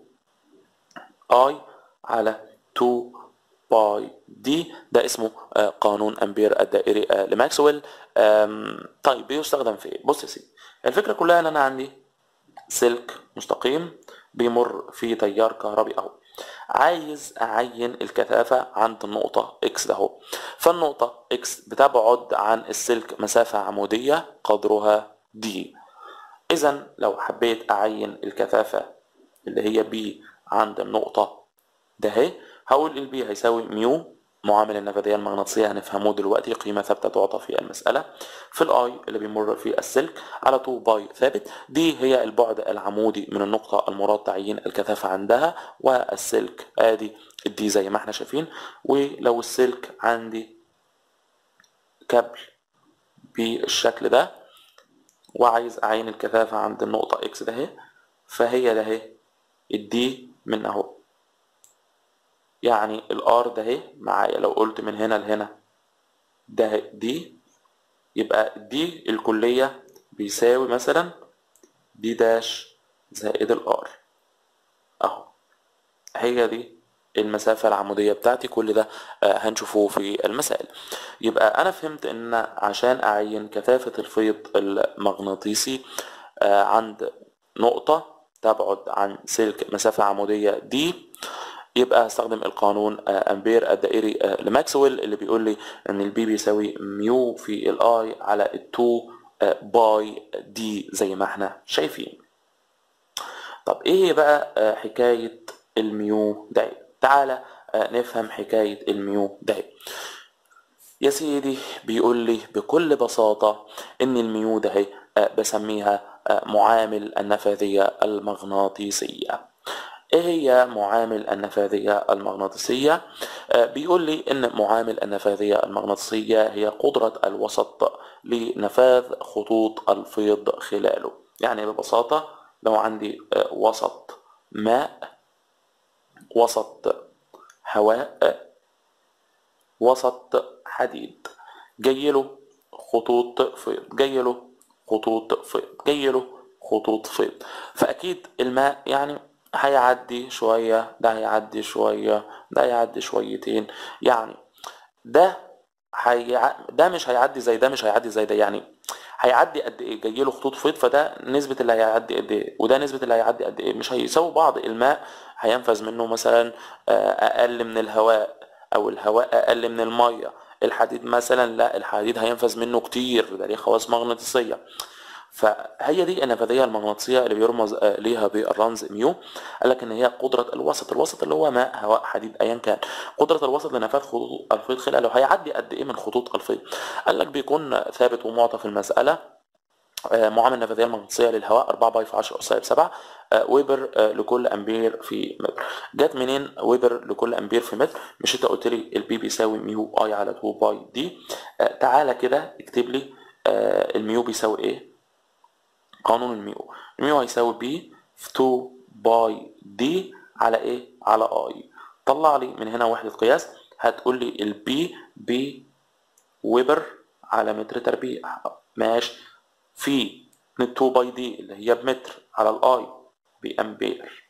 اي على اتنين باي دي، ده اسمه قانون امبير الدائري لماكسويل. طيب بيستخدم في ايه؟ بص يا سيدي، الفكره كلها ان انا عندي سلك مستقيم بيمر فيه تيار كهربي اهو، عايز اعين الكثافه عند النقطه اكس ده اهو. فالنقطه اكس بتبعد عن السلك مسافه عموديه قدرها دي. اذا لو حبيت اعين الكثافه اللي هي بي عند النقطه ده اهي، هقول البي هيساوي ميو معامل النفاذيه المغناطيسيه، هنفهمه دلوقتي، قيمه ثابته تعطى في المساله، في الاي اللي بيمر في السلك على اتنين باي ثابت. دي هي البعد العمودي من النقطه المراد تعيين الكثافه عندها، والسلك ادي الدي زي ما احنا شايفين. ولو السلك عندي كابل بالشكل ده وعايز اعين الكثافه عند النقطه اكس ده اهي، فهي ده اهي الدي من اهو، يعني الار ده اهي معايا. لو قلت من هنا لهنا ده دي، يبقى دي الكلية بيساوي مثلا دي داش زائد الار اهو. هي دي المسافة العمودية بتاعتي. كل ده هنشوفه في المسائل. يبقى انا فهمت ان عشان اعين كثافة الفيض المغناطيسي عند نقطة تبعد عن سلك مسافة عمودية دي، يبقى هستخدم القانون امبير الدائري لماكسويل اللي بيقول لي ان البي بيساوي ميو في الاي على اتنين باي دي زي ما احنا شايفين. طب ايه بقى حكاية الميو ده؟ تعالى نفهم حكاية الميو ده. يا سيدي بيقول لي بكل بساطة ان الميو ده بسميها معامل النفاذية المغناطيسية. ايه هي معامل النفاذية المغناطيسية؟ آه بيقول لي ان معامل النفاذية المغناطيسية هي قدرة الوسط لنفاذ خطوط الفيض خلاله. يعني ببساطة لو عندي آه وسط ماء، وسط هواء، وسط حديد، جايله خطوط فيض، جايله خطوط فيض، جايله خطوط فيض، فاكيد الماء يعني هيعدي شوية، ده هيعدي شوية، ده هيعدي شويتين، يعني ده هي ده مش هيعدي زي ده، مش هيعدي زي ده، يعني هيعدي قد ايه؟ جايله خطوط فيض، فده نسبة اللي هيعدي قد ايه، وده نسبة اللي هيعدي قد ايه، مش هيساووا بعض. الماء هينفذ منه مثلا اقل من الهواء، او الهواء اقل من المية. الحديد مثلا لا، الحديد هينفذ منه كتير، ده ليه خواص مغناطيسية. فهي دي النفاذيه المغناطيسيه اللي بيرمز ليها بالرمز ميو. قال لك ان هي قدره الوسط، الوسط اللي هو ماء هواء حديد ايا كان، قدره الوسط لنفاذ خطوط الفيض خلاله. هيعدي قد ايه من خطوط الفيض؟ قال لك بيكون ثابت ومعطى في المساله معامل النفاذيه المغناطيسيه للهواء أربعة باي في عشرة أس سالب سبعة ويبر لكل امبير في متر. جت منين ويبر لكل امبير في متر؟ مش انت قلت لي البي بيساوي ميو اي على اتنين باي دي؟ تعالى كده اكتب لي الميو بيساوي ايه. قانون الميو، الميو هيساوي بي في اتنين باي دي على ايه؟ على اي. طلع لي من هنا وحدة قياس، هتقول لي البي بي ويبر على متر تربيع، ماشي، في اتنين باي دي اللي هي بمتر على الاي بامبير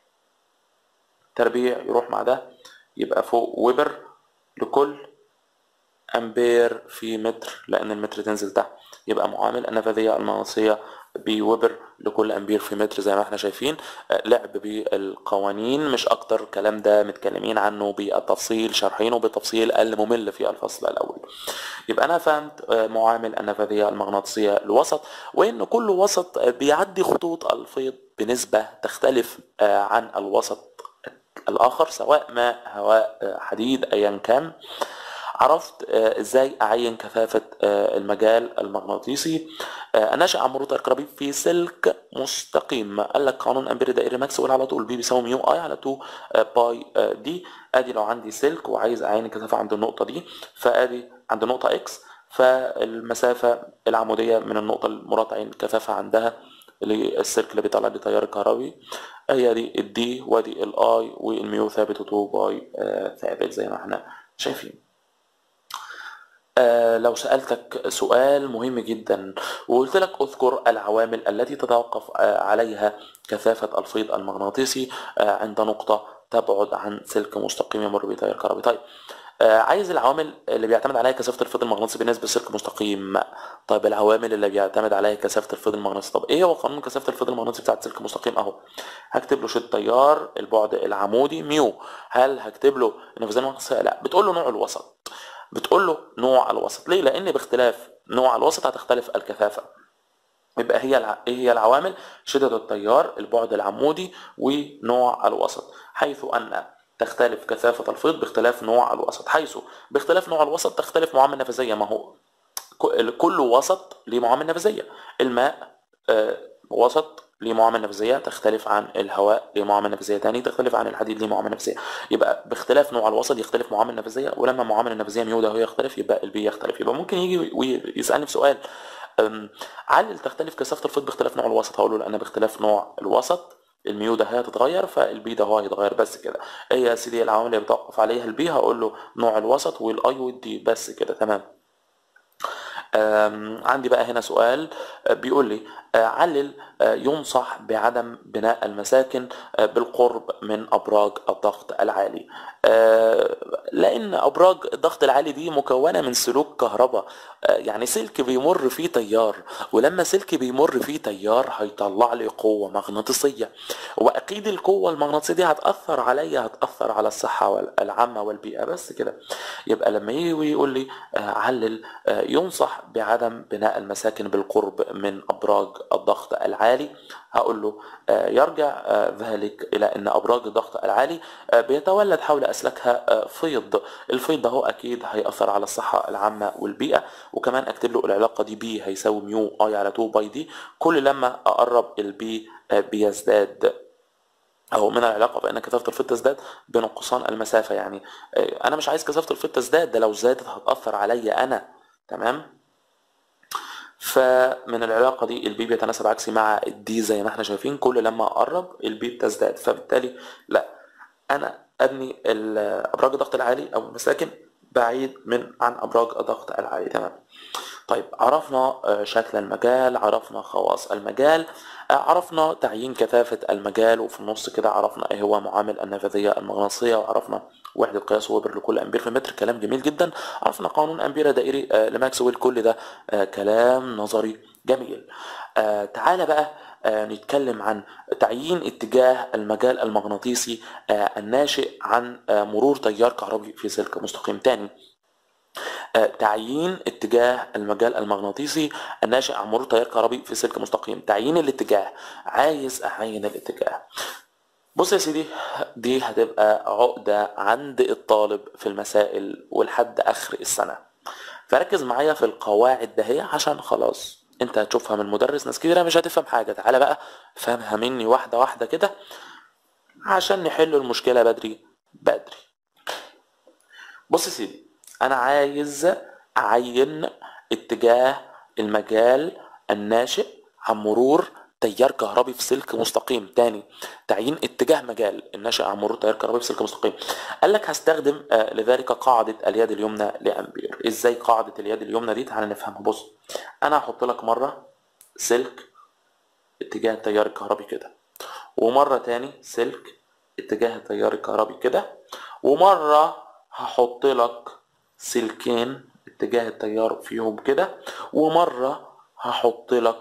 تربيع، يروح مع ده يبقى فوق ويبر لكل امبير في متر، لان المتر تنزل تحت، يبقى معامل النفاذيه المغناطيسيه بويبر لكل امبير في متر زي ما احنا شايفين. لعب بالقوانين مش اكتر، الكلام ده متكلمين عنه بالتفصيل، شارحينه بالتفصيل الممل في الفصل الاول. يبقى انا فهمت معامل النفاذية المغناطيسية للوسط، وان كل وسط بيعدي خطوط الفيض بنسبة تختلف عن الوسط الاخر، سواء ماء، هواء، حديد، ايا كان. عرفت ازاي اعين كثافة المجال المغناطيسي الناشئ عن مرور تيار كهربي في سلك مستقيم. قال لك قانون امبير دائري ماكسويل على طول، بي بيساوي ميو اي على اتنين باي دي. ادي لو عندي سلك وعايز اعين الكثافة عند النقطة دي، فادي عند النقطة اكس، فالمسافة العمودية من النقطة المراد تعيين الكثافة عندها للسلك اللي بيطلع لي تيار الكهربي هي دي الدي، وادي الاي، والميو ثابت، و اتنين باي ثابت زي ما احنا شايفين. آه لو سألتك سؤال مهم جدا وقلت لك اذكر العوامل التي تتوقف آه عليها كثافة الفيض المغناطيسي آه عند نقطة تبعد عن سلك مستقيم يمر بتيار كهربي. طيب آه عايز العوامل اللي بيعتمد عليها كثافة الفيض المغناطيسي بالنسبة لسلك مستقيم. طيب العوامل اللي بيعتمد عليها كثافة الفيض المغناطيسي، طب ايه هو قانون كثافة الفيض المغناطيسي بتاعت سلك مستقيم؟ اهو هكتب له شد تيار البعد العمودي ميو. هل هكتب له النفاذية المغناطيسية؟ لا، بتقول له نوع الوسط. بتقول له نوع الوسط ليه؟ لان باختلاف نوع الوسط هتختلف الكثافه. يبقى هي الع... ايه هي العوامل؟ شده التيار، البعد العمودي، ونوع الوسط، حيث ان تختلف كثافه الفيض باختلاف نوع الوسط، حيث باختلاف نوع الوسط تختلف معامل النفاذيه. ما هو كل وسط ليه معامل نفاذيه. الماء آه وسط ليه معامل نفاذيه تختلف عن الهواء، ليه معامل نفاذيه تاني تختلف عن الحديد، ليه معامل نفاذيه. يبقى باختلاف نوع الوسط يختلف معامل النفاذيه، ولما معامل النفاذيه ميو ده هو يختلف يبقى البي يختلف. يبقى ممكن يجي ويسالني في سؤال علل تختلف كثافه الفيض باختلاف نوع الوسط، هقول له لان باختلاف نوع الوسط الميو ده هتتغير فالبي ده هو هيتغير، بس كده. هي يا سيدي العوامل اللي بتوقف عليها البي، هقول له نوع الوسط والاي والدي، بس كده تمام. عندي بقى هنا سؤال بيقول لي علل ينصح بعدم بناء المساكن بالقرب من أبراج الضغط العالي. لأن أبراج الضغط العالي دي مكونة من سلوك كهرباء، يعني سلك بيمر فيه تيار، ولما سلك بيمر فيه تيار هيطلع لي قوة مغناطيسية، وأكيد القوة المغناطيسية دي هتأثر عليا، هتأثر على الصحة العامة والبيئة، بس كده. يبقى لما يجي ويقول لي علل ينصح بعدم بناء المساكن بالقرب من أبراج الضغط العالي، هقول له يرجع ذلك إلى أن أبراج الضغط العالي بيتولد حول أسلاكها فيض. الفيض ده هو أكيد هيأثر على الصحة العامة والبيئة. وكمان أكتب له العلاقة دي بي هيساوي ميو اي على اتنين باي دي، كل لما أقرب البي بيزداد، أو من العلاقة بأن كثافة الفيض تزداد بنقصان المسافة. يعني أنا مش عايز كثافة الفيض تزداد، ده لو زادت هتأثر عليا أنا، تمام؟ فمن العلاقة دي البي بيتناسب عكسي مع الدي زي ما احنا شايفين، كل لما أقرب البي بتزداد، فبالتالي لا، أنا أبني أبراج الضغط العالي أو المساكن بعيد من عن أبراج الضغط العالي، تمام؟ طيب عرفنا شكل المجال، عرفنا خواص المجال، عرفنا تعيين كثافة المجال، وفي النص كده عرفنا ايه هو معامل النفاذية المغناطيسية، وعرفنا وحدة قياس ويبر لكل امبير في متر، كلام جميل جدا. عرفنا قانون امبير دائري لماكسويل، كل ده كلام نظري جميل. تعالى بقى نتكلم عن تعيين اتجاه المجال المغناطيسي الناشئ عن مرور تيار كهربي في سلك مستقيم. تاني، تعيين اتجاه المجال المغناطيسي الناشئ عن مرور تيار كهربي في سلك مستقيم. تعيين الاتجاه، عايز اعين الاتجاه. بص يا سيدي، دي هتبقى عقدة عند الطالب في المسائل ولحد اخر السنة، فركز معايا في القواعد دهية عشان خلاص انت هتشوفها من المدرس. ناس كتيرة مش هتفهم حاجة، تعالى بقى فهمها مني واحدة واحدة كده عشان نحل المشكلة بدري بدري. بص يا سيدي، انا عايز اعين اتجاه المجال الناشئ عن مرور تيار كهربي في سلك مستقيم. تاني، تعيين اتجاه مجال الناشئ عن مرور تيار كهربي في سلك مستقيم. قال لك هستخدم آه لذلك قاعدة اليد اليمنى لامبير. ازاي قاعدة اليد اليمنى دي؟ تعالى نفهمها. بص، انا هحط لك مرة سلك اتجاه التيار الكهربي كده، ومرة تاني سلك اتجاه التيار الكهربي كده، ومرة هحط لك سلكين اتجاه التيار فيهم كده، ومرة هحط لك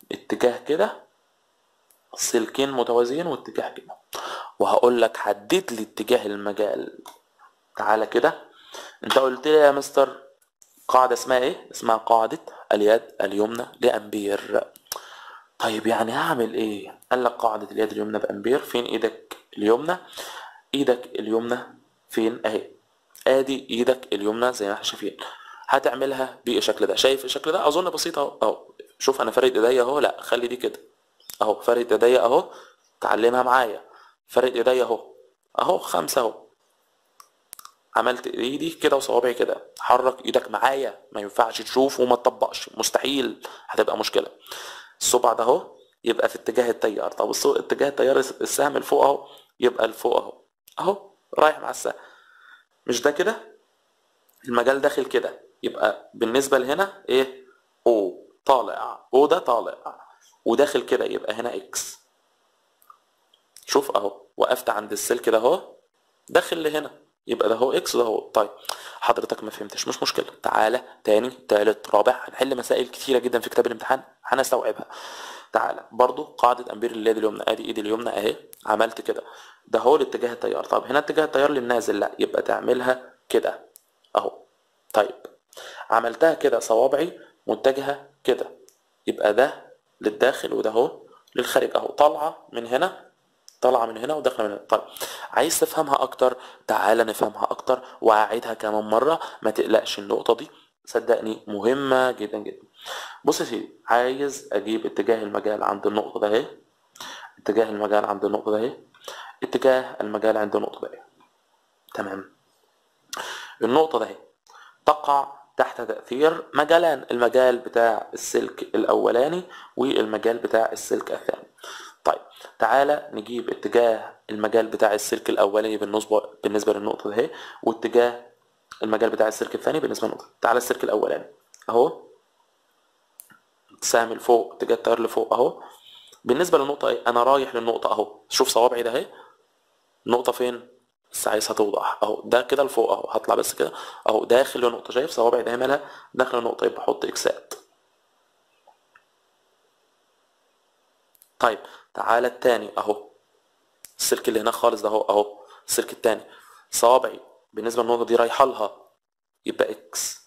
اتجاه كده، سلكين متوازيين واتجاه كده، وهقول لك حدد لي اتجاه المجال. تعالى كده، انت قلت لي يا مستر قاعدة اسمها ايه؟ اسمها قاعدة اليد اليمنى لأمبير. طيب يعني هعمل ايه؟ قال لك قاعدة اليد اليمنى بأمبير. فين ايدك اليمنى؟ ايدك اليمنى فين؟ اهي، ادي ايدك اليمنى زي ما احنا شايفين. هتعملها بالشكل ده. شايف الشكل ده؟ اظن بسيط اهو. اهو شوف انا فارد ايديا اهو، لا خلي دي كده اهو، فارد ايديا اهو، تعلمها معايا. فارد ايديا اهو اهو خمسة اهو، عملت ايدي كده وصوابعي كده. حرك ايدك معايا، ما ينفعش تشوف وما تطبقش، مستحيل، هتبقى مشكلة. الصبع ده اهو يبقى في اتجاه التيار. طب اتجاه التيار السهم لفوق اهو، يبقى لفوق اهو اهو، رايح مع السهم. مش ده كده المجال داخل كده، يبقى بالنسبة لهنا ايه؟ او طالع، او ده طالع وداخل كده، يبقى هنا اكس. شوف اهو، وقفت عند السلك ده اهو، داخل لهنا، يبقى ده هو اكس وده هو. طيب حضرتك ما فهمتش، مش مشكله، تعالى تاني تالت رابع، هنحل مسائل كتيره جدا في كتاب الامتحان هنستوعبها. تعالى برضو قاعده امبير اليد اليمنى، ادي ايدي اليمنى اهي، عملت كده، ده هو لاتجاه التيار. طب هنا اتجاه التيار للنازل، لا يبقى تعملها كده اهو. طيب عملتها كده، صوابعي متجهه كده، يبقى ده للداخل وده هو للخارج اهو، طالعه من هنا، طالعه من هنا وداخله من هنا. طيب عايز تفهمها اكتر، تعالى نفهمها اكتر وهعيدها كمان مره، ما تقلقش، النقطه دي صدقني مهمه جدا جدا. بص يا سيدي، عايز اجيب اتجاه المجال عند النقطه ده اهي، اتجاه المجال عند النقطه ده اهي، اتجاه المجال عند النقطه ده اهي. تمام. النقطه ده اهي تقع تحت تأثير مجالان، المجال بتاع السلك الأولاني والمجال بتاع السلك الثاني. طيب تعالى نجيب اتجاه المجال بتاع السلك الأولاني بالنسبة بالنسبة للنقطة دي، واتجاه المجال بتاع السلك الثاني بالنسبة للنقطة. تعالى السلك الأولاني أهو، سهم لفوق، اتجاه التيار لفوق أهو. بالنسبة للنقطة ايه؟ أنا رايح للنقطة أهو، شوف صوابعي ده اهي، النقطة فين؟ بس عايزها توضح اهو، ده كده لفوق اهو، هطلع بس كده اهو، داخل لنقطة، شايف صوابعي ده مالها؟ داخل النقطة، يبقى احط اكسات. طيب تعالى التاني اهو، السلك اللي هناك خالص ده اهو اهو، السلك التاني صوابعي بالنسبة للنقطة دي رايحة لها، يبقى اكس.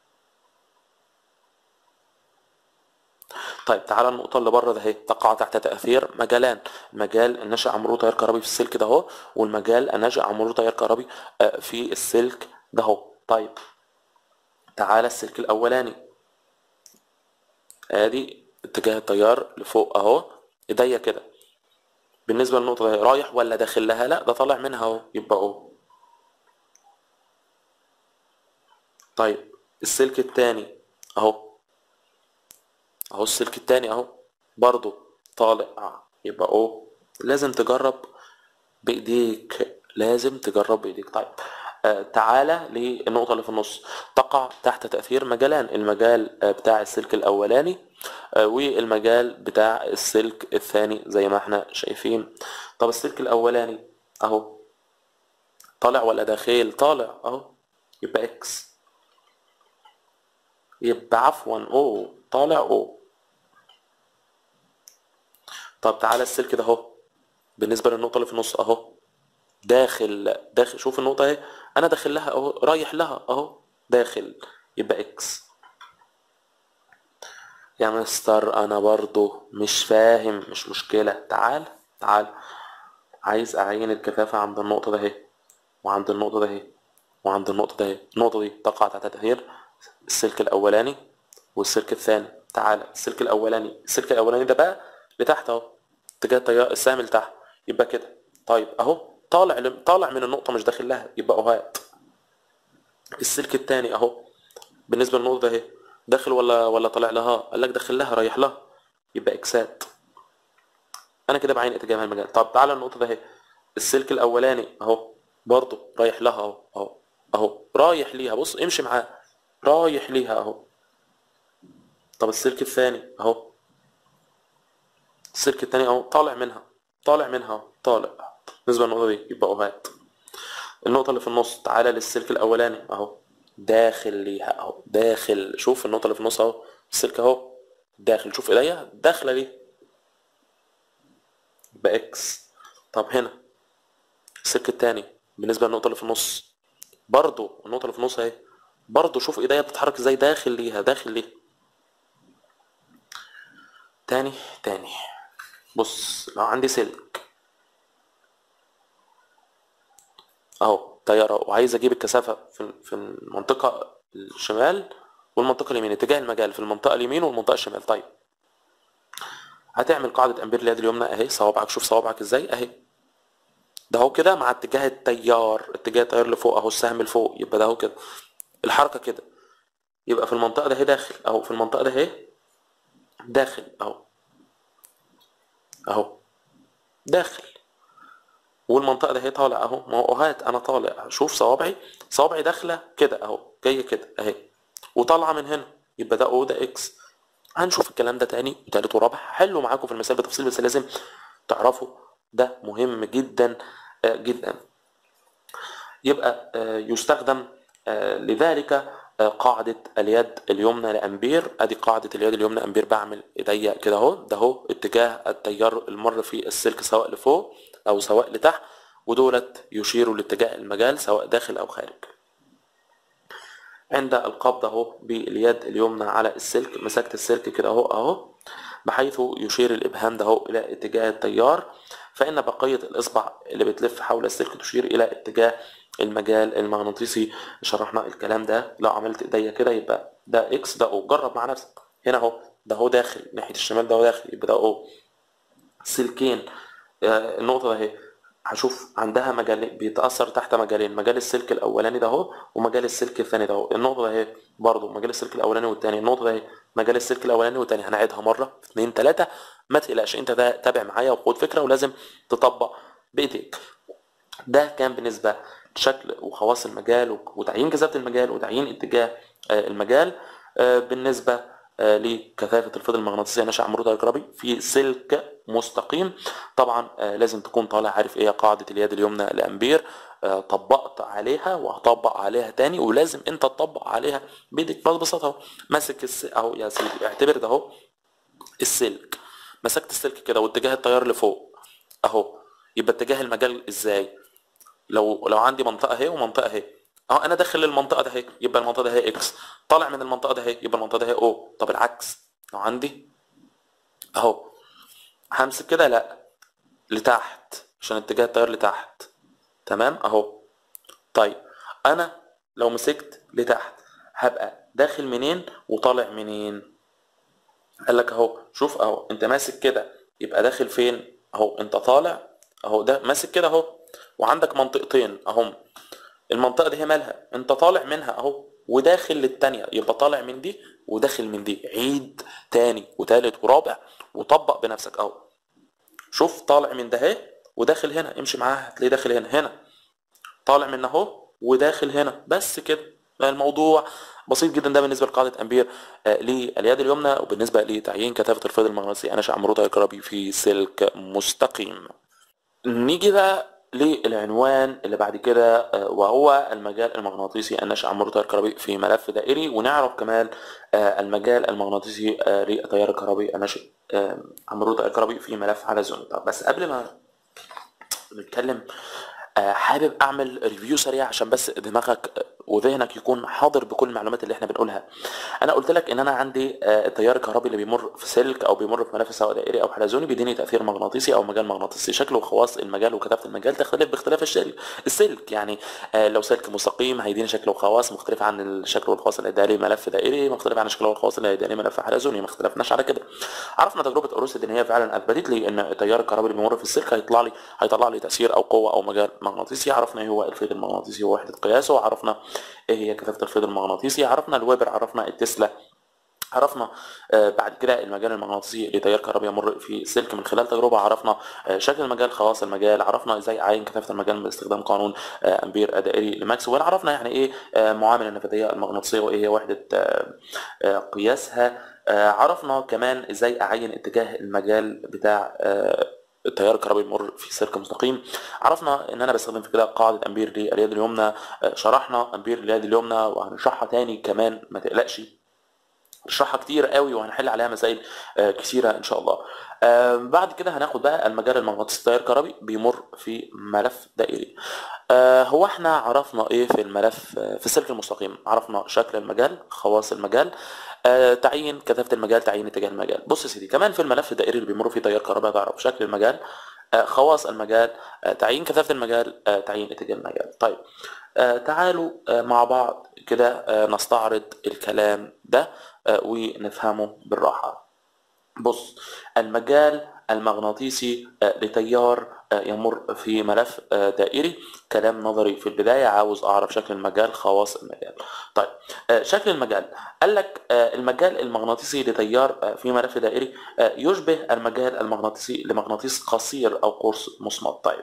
طيب تعالى النقطة اللي بره ده اهي، تقع تحت تأثير مجالان، المجال الناشئ عن مرور تيار كهربي في السلك ده اهو، والمجال الناشئ عن مرور تيار كهربي في السلك ده اهو. طيب تعالى السلك الأولاني، ادي اتجاه التيار لفوق اهو، ايديا كده بالنسبة للنقطة دي رايح ولا داخل لها؟ لا ده طالع منها اهو، يبقى اهو. طيب السلك التاني اهو، اهو السلك التاني اهو برضو طالع، يبقى اهو. لازم تجرب بايديك، لازم تجرب بايديك. طيب آه تعالى للنقطة اللي في النص، تقع تحت تأثير مجالان، المجال آه بتاع السلك الأولاني آه والمجال بتاع السلك الثاني زي ما احنا شايفين. طب السلك الأولاني اهو طالع ولا داخل؟ طالع اهو، يبقى اكس، يبقى عفوا او طالع او. طب تعالى السلك ده اهو، بالنسبة للنقطة اللي في النص اهو، داخل داخل، شوف النقطة اهي، انا داخل لها اهو، رايح لها اهو، داخل، يبقى اكس. يا مستر انا برضو مش فاهم، مش مشكلة، تعال تعال، عايز اعين الكثافة عند النقطة ده اهي، وعند النقطة ده اهي، وعند النقطة ده اهي. النقطة دي تقع تحت تأثير السلك الاولاني والسلك الثاني. تعالى السلك الاولاني، السلك الاولاني ده بقى لتحت اهو، اتجاه التيار السهم لتحت، يبقى كده. طيب اهو طالع طالع من النقطة مش داخل لها، يبقى اهو. هات السلك الثاني اهو، بالنسبة للنقطة ده اهي، داخل ولا ولا طالع لها؟ قال لك داخل لها، رايح لها، يبقى اكسات. انا كده بعين اتجاه المجال. طب تعالى النقطة ده اهي، السلك الاولاني اهو برضو رايح لها اهو اهو اهو، رايح ليها، بص امشي معاه، رايح ليها اهو. طب السلك الثاني اهو، السلك الثاني اهو طالع منها، طالع منها اهو، طالع بالنسبة للنقطة دي، يبقى اهو. هات النقطة اللي في النص، تعالى للسلك الاولاني اهو، داخل ليها اهو، داخل، شوف النقطة اللي في النص اهو، السلك اهو داخل. شوف ايديا داخله ليه؟ يبقى اكس. طب هنا السلك التاني بالنسبه للنقطه اللي في النص، برضو النقطه اللي في النص اهي، برضو شوف ايديا بتتحرك ازاي، داخل ليها، داخل ليه. تاني تاني بص، لو عندي سلك اهو طياره، وعايز اجيب الكثافه في في المنطقه الشمال والمنطقه اليمين، اتجاه المجال في المنطقه اليمين والمنطقه الشمال. طيب هتعمل قاعده امبير اليد اليمنى اهي، صوابعك شوف صوابعك ازاي اهي، ده اهو كده مع اتجاه التيار، اتجاه التيار لفوق اهو، السهم لفوق، يبقى ده اهو كده الحركه كده، يبقى في المنطقه ده اهي داخل اهو، في المنطقه ده اهي داخل اهو اهو داخل، والمنطقه ده اهي طالع اهو. ما هو هات انا طالع، شوف صوابعي، صوابعي داخله كده اهو، جايه كده اهي وطالعه من هنا، يبقى ده او ده اكس. هنشوف الكلام ده تاني وتالت ورابع، هحله معاكم في المثال بتفصيل، بس لازم تعرفوا ده مهم جدا جدا. يبقى يستخدم لذلك قاعدة اليد اليمنى لأمبير. ادي قاعدة اليد اليمنى أمبير، بعمل ايديا كده اهو، ده اهو اتجاه التيار المر في السلك سواء لفوق او سواء لتحت، ودولت يشيروا لاتجاه المجال سواء داخل او خارج. عند القبض اهو باليد اليمنى على السلك، مسكت السلك كده اهو اهو، بحيث يشير الابهام ده اهو الى اتجاه التيار، فان بقية الاصبع اللي بتلف حول السلك تشير الى اتجاه المجال المغناطيسي. شرحنا الكلام ده. لو عملت ايديا كده يبقى ده اكس، ده او. جرب مع نفسك هنا اهو، ده اهو داخل ناحية الشمال، ده اهو داخل، يبقى ده او. سلكين آه النقطة ده اهي، هشوف عندها مجال بيتأثر تحت مجالين، مجال السلك الأولاني ده اهو ومجال السلك الثاني ده اهو. النقطة ده اهي برضه مجال السلك الأولاني والثاني، النقطة ده اهي مجال السلك الأولاني والثاني. هنعيدها مرة اتنين تلاتة، ما تقلقش انت، ده تابع معايا وخد فكرة، ولازم تطبق بإيديك. ده كان بالنسبة لشكل وخواص المجال وتعيين كثافة المجال وتعيين اتجاه المجال بالنسبة لكثافة الفيض المغناطيسي ناشئ عن مرور الكهربي في سلك مستقيم. طبعا لازم تكون طالع عارف ايه قاعدة اليد اليمنى لأمبير، طبقت عليها وهطبق عليها تاني، ولازم انت تطبق عليها بايدك. ببساطة اهو ماسك الس... اهو يا سيدي اعتبر ده اهو السلك، مسكت السلك كده واتجاه التيار لفوق اهو، يبقى اتجاه المجال ازاي؟ لو لو عندي منطقه اهي ومنطقه اهي اهو، انا داخل المنطقه ده اهي يبقى المنطقه ده اهي اكس، طالع من المنطقه ده اهي يبقى المنطقه ده اهي او. طب العكس لو عندي اهو، همسك كده لا لتحت عشان اتجاه التيار لتحت، تمام اهو. طيب انا لو مسكت لتحت هبقى داخل منين وطالع منين؟ قال لك اهو شوف اهو، انت ماسك كده يبقى داخل فين اهو، انت طالع اهو، ده ماسك كده اهو، وعندك منطقتين اهم، المنطقه دي هي مالها، انت طالع منها اهو وداخل للتانية، يبقى طالع من دي وداخل من دي. عيد تاني وتالت ورابع وطبق بنفسك اهو. شوف طالع من ده اهي وداخل هنا، امشي معاها هتلاقيه داخل هنا، هنا طالع من اهو وداخل هنا، بس كده الموضوع بسيط جدا. ده بالنسبه لقاعده امبير آه لليد اليمنى، وبالنسبه لتعيين كثافه الفيض المغناطيسي ناشئ عن مرور الكهربي في سلك مستقيم. نيجي بقى للعنوان اللي بعد كده وهو المجال المغناطيسي الناشئ عن مرور التيار الكهربي في ملف دائري، ونعرف كمان المجال المغناطيسي للتيار الكهربي الناشئ عن مرور التيار الكهربي في ملف حلزوني. طب بس قبل ما نتكلم حابب اعمل ريفيو سريع عشان بس دماغك وذهنك يكون حاضر بكل المعلومات اللي احنا بنقولها. انا قلت لك ان انا عندي التيار الكهربي اللي بيمر في سلك او بيمر في ملف سواء دائري او حلزوني بيديني تاثير مغناطيسي او مجال مغناطيسي. شكل وخواص المجال وكثافه المجال تختلف باختلاف السلك. السلك يعني لو سلك مستقيم هيديني شكل وخواص مختلفه عن الشكل والخواص اللي هيديها لي ملف دائري، مختلف عن الشكل والخواص اللي هيديها لي ملف حلزوني، ما اختلفناش على كده. عرفنا تجربه اروسيد ان هي فعلا اثبتت لي ان التيار الكهربي اللي بيمر في السلك هيطلع لي هيطلع لي تاثير او قوه او مجال مغناطيسي. عرفنا ايه هو الفيض المغناطيسي ووحده قياسه، عرفنا ايه هي كثافه الفيض المغناطيسي، عرفنا الويبر، عرفنا التسلا، عرفنا آه بعد كده المجال المغناطيسي لتيار كهربي يمر في السلك من خلال تجربه، عرفنا آه شكل المجال، خواص المجال، عرفنا ازاي اعين كثافه المجال باستخدام قانون آه امبير دائري لماكسويل، عرفنا يعني ايه آه معامله النفاذيه المغناطيسيه وايه هي وحده آه آه قياسها، آه عرفنا كمان ازاي اعين اتجاه المجال بتاع آه التيار الكهربي يمر في سلك مستقيم، عرفنا ان انا بستخدم في كده قاعده امبير لليد اليمنى، شرحنا امبير لليد اليمنى وهنشرحها تاني كمان ما تقلقش. هنشرحها كتير قوي وهنحل عليها مسائل آه، كثيره ان شاء الله. آه، بعد كده هناخد بقى المجال المغناطيسي. التيار الكهربي بيمر في ملف دائري. آه، هو احنا عرفنا ايه في الملف آه، في السلك المستقيم؟ عرفنا شكل المجال، خواص المجال، آه، تعيين كثافه المجال، تعيين اتجاه المجال. بص يا سيدي، كمان في الملف الدائري اللي بيمر فيه تيار كهرباء تعرف شكل المجال، آه، خواص المجال، آه، تعيين كثافه المجال، آه، تعيين اتجاه المجال. طيب آه، تعالوا آه، مع بعض كده آه، نستعرض الكلام ده آه، ونفهمه بالراحه. بص، المجال المغناطيسي آه، لتيار آه، يمر في ملف آه، دائري. كلام نظري في البداية، عاوز أعرف شكل المجال، خواص المجال. طيب آه، شكل المجال، قال لك آه، المجال المغناطيسي لتيار آه، في ملف دائري آه، يشبه المجال المغناطيسي لمغناطيس قصير أو قرص مصمت. طيب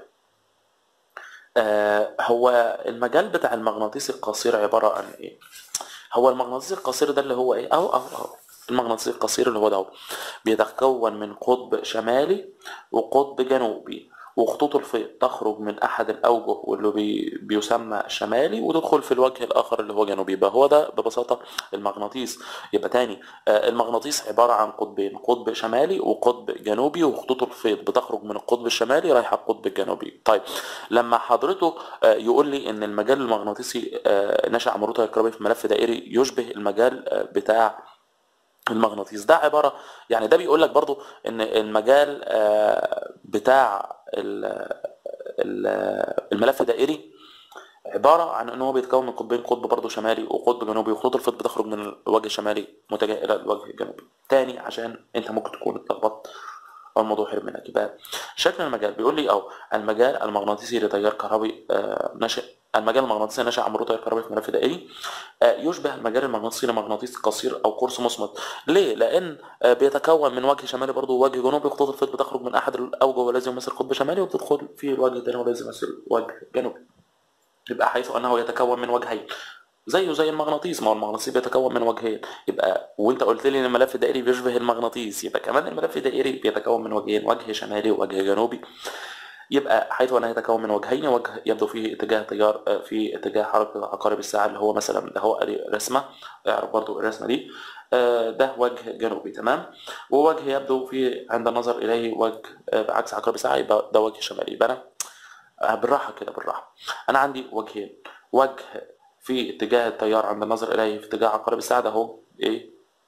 آه، هو المجال بتاع المغناطيس القصير عبارة عن إيه؟ هو المغناطيس القصير ده اللي هو ايه؟ اهو اهو اهو المغناطيس القصير اللي هو ده اهو بيتكون من قطب شمالي وقطب جنوبي، وخطوط الفيض تخرج من احد الاوجه واللي بي بيسمى شمالي وتدخل في الوجه الاخر اللي هو جنوبي. يبقى هو ده ببساطه المغناطيس. يبقى تاني آه، المغناطيس عباره عن قطبين، قطب شمالي وقطب جنوبي، وخطوط الفيض بتخرج من القطب الشمالي رايحه القطب الجنوبي. طيب لما حضرته آه، يقول لي ان المجال المغناطيسي آه، نشأ عن مرور تيار كهربائي في ملف دائري يشبه المجال آه، بتاع المغناطيس، ده عباره يعني ده بيقول لك برضو ان المجال آه، بتاع ال- ال- الملف الدائري عباره عن ان هو بيتكون من قطبين، قطب برضو شمالي وقطب جنوبي، وخطوط الفيض بتخرج من الوجه الشمالي متجهه الى الوجه الجنوبي. تاني عشان انت ممكن تكون اتلخبطت او الموضوع هرب منك. يبقى شكل المجال بيقول لي او المجال المغناطيسي لتيار كهربي آه، نشأ المجال المغناطيسي نشأ عن مرور تيار كهربي في ملف دائري آه، يشبه المجال المغناطيسي لمغناطيس قصير او قرص مصمت. ليه؟ لان آه، بيتكون من وجه شمالي برضه ووجه جنوبي، خطوط الفيض بتخرج من احد الاوجه والذي يمثل قطب شمالي وبتدخل في الوجه الثاني والذي يمثل وجه جنوبي. يبقى حيث انه يتكون من وجهين زيه زي المغناطيس، ما هو المغناطيس بيتكون من وجهين. يبقى وانت قلت لي ان الملف الدائري بيشبه المغناطيس، يبقى كمان الملف الدائري بيتكون من وجهين، وجه شمالي ووجه جنوبي. يبقى حيث انه يتكون من وجهين، وجه يبدو فيه اتجاه تيار آه، في اتجاه حركه عقارب الساعه اللي هو مثلا ده هو ادي رسمه، اعرف برضو الرسمه دي آه، ده وجه جنوبي تمام، ووجه يبدو في عند النظر اليه وجه آه، بعكس عقارب الساعه، يبقى ده وجه شمالي. يبقى انا آه، بالراحه كده بالراحه، انا عندي وجهين، وجه في اتجاه التيار عند النظر اليه في اتجاه عقارب الساعه ده هو ايه؟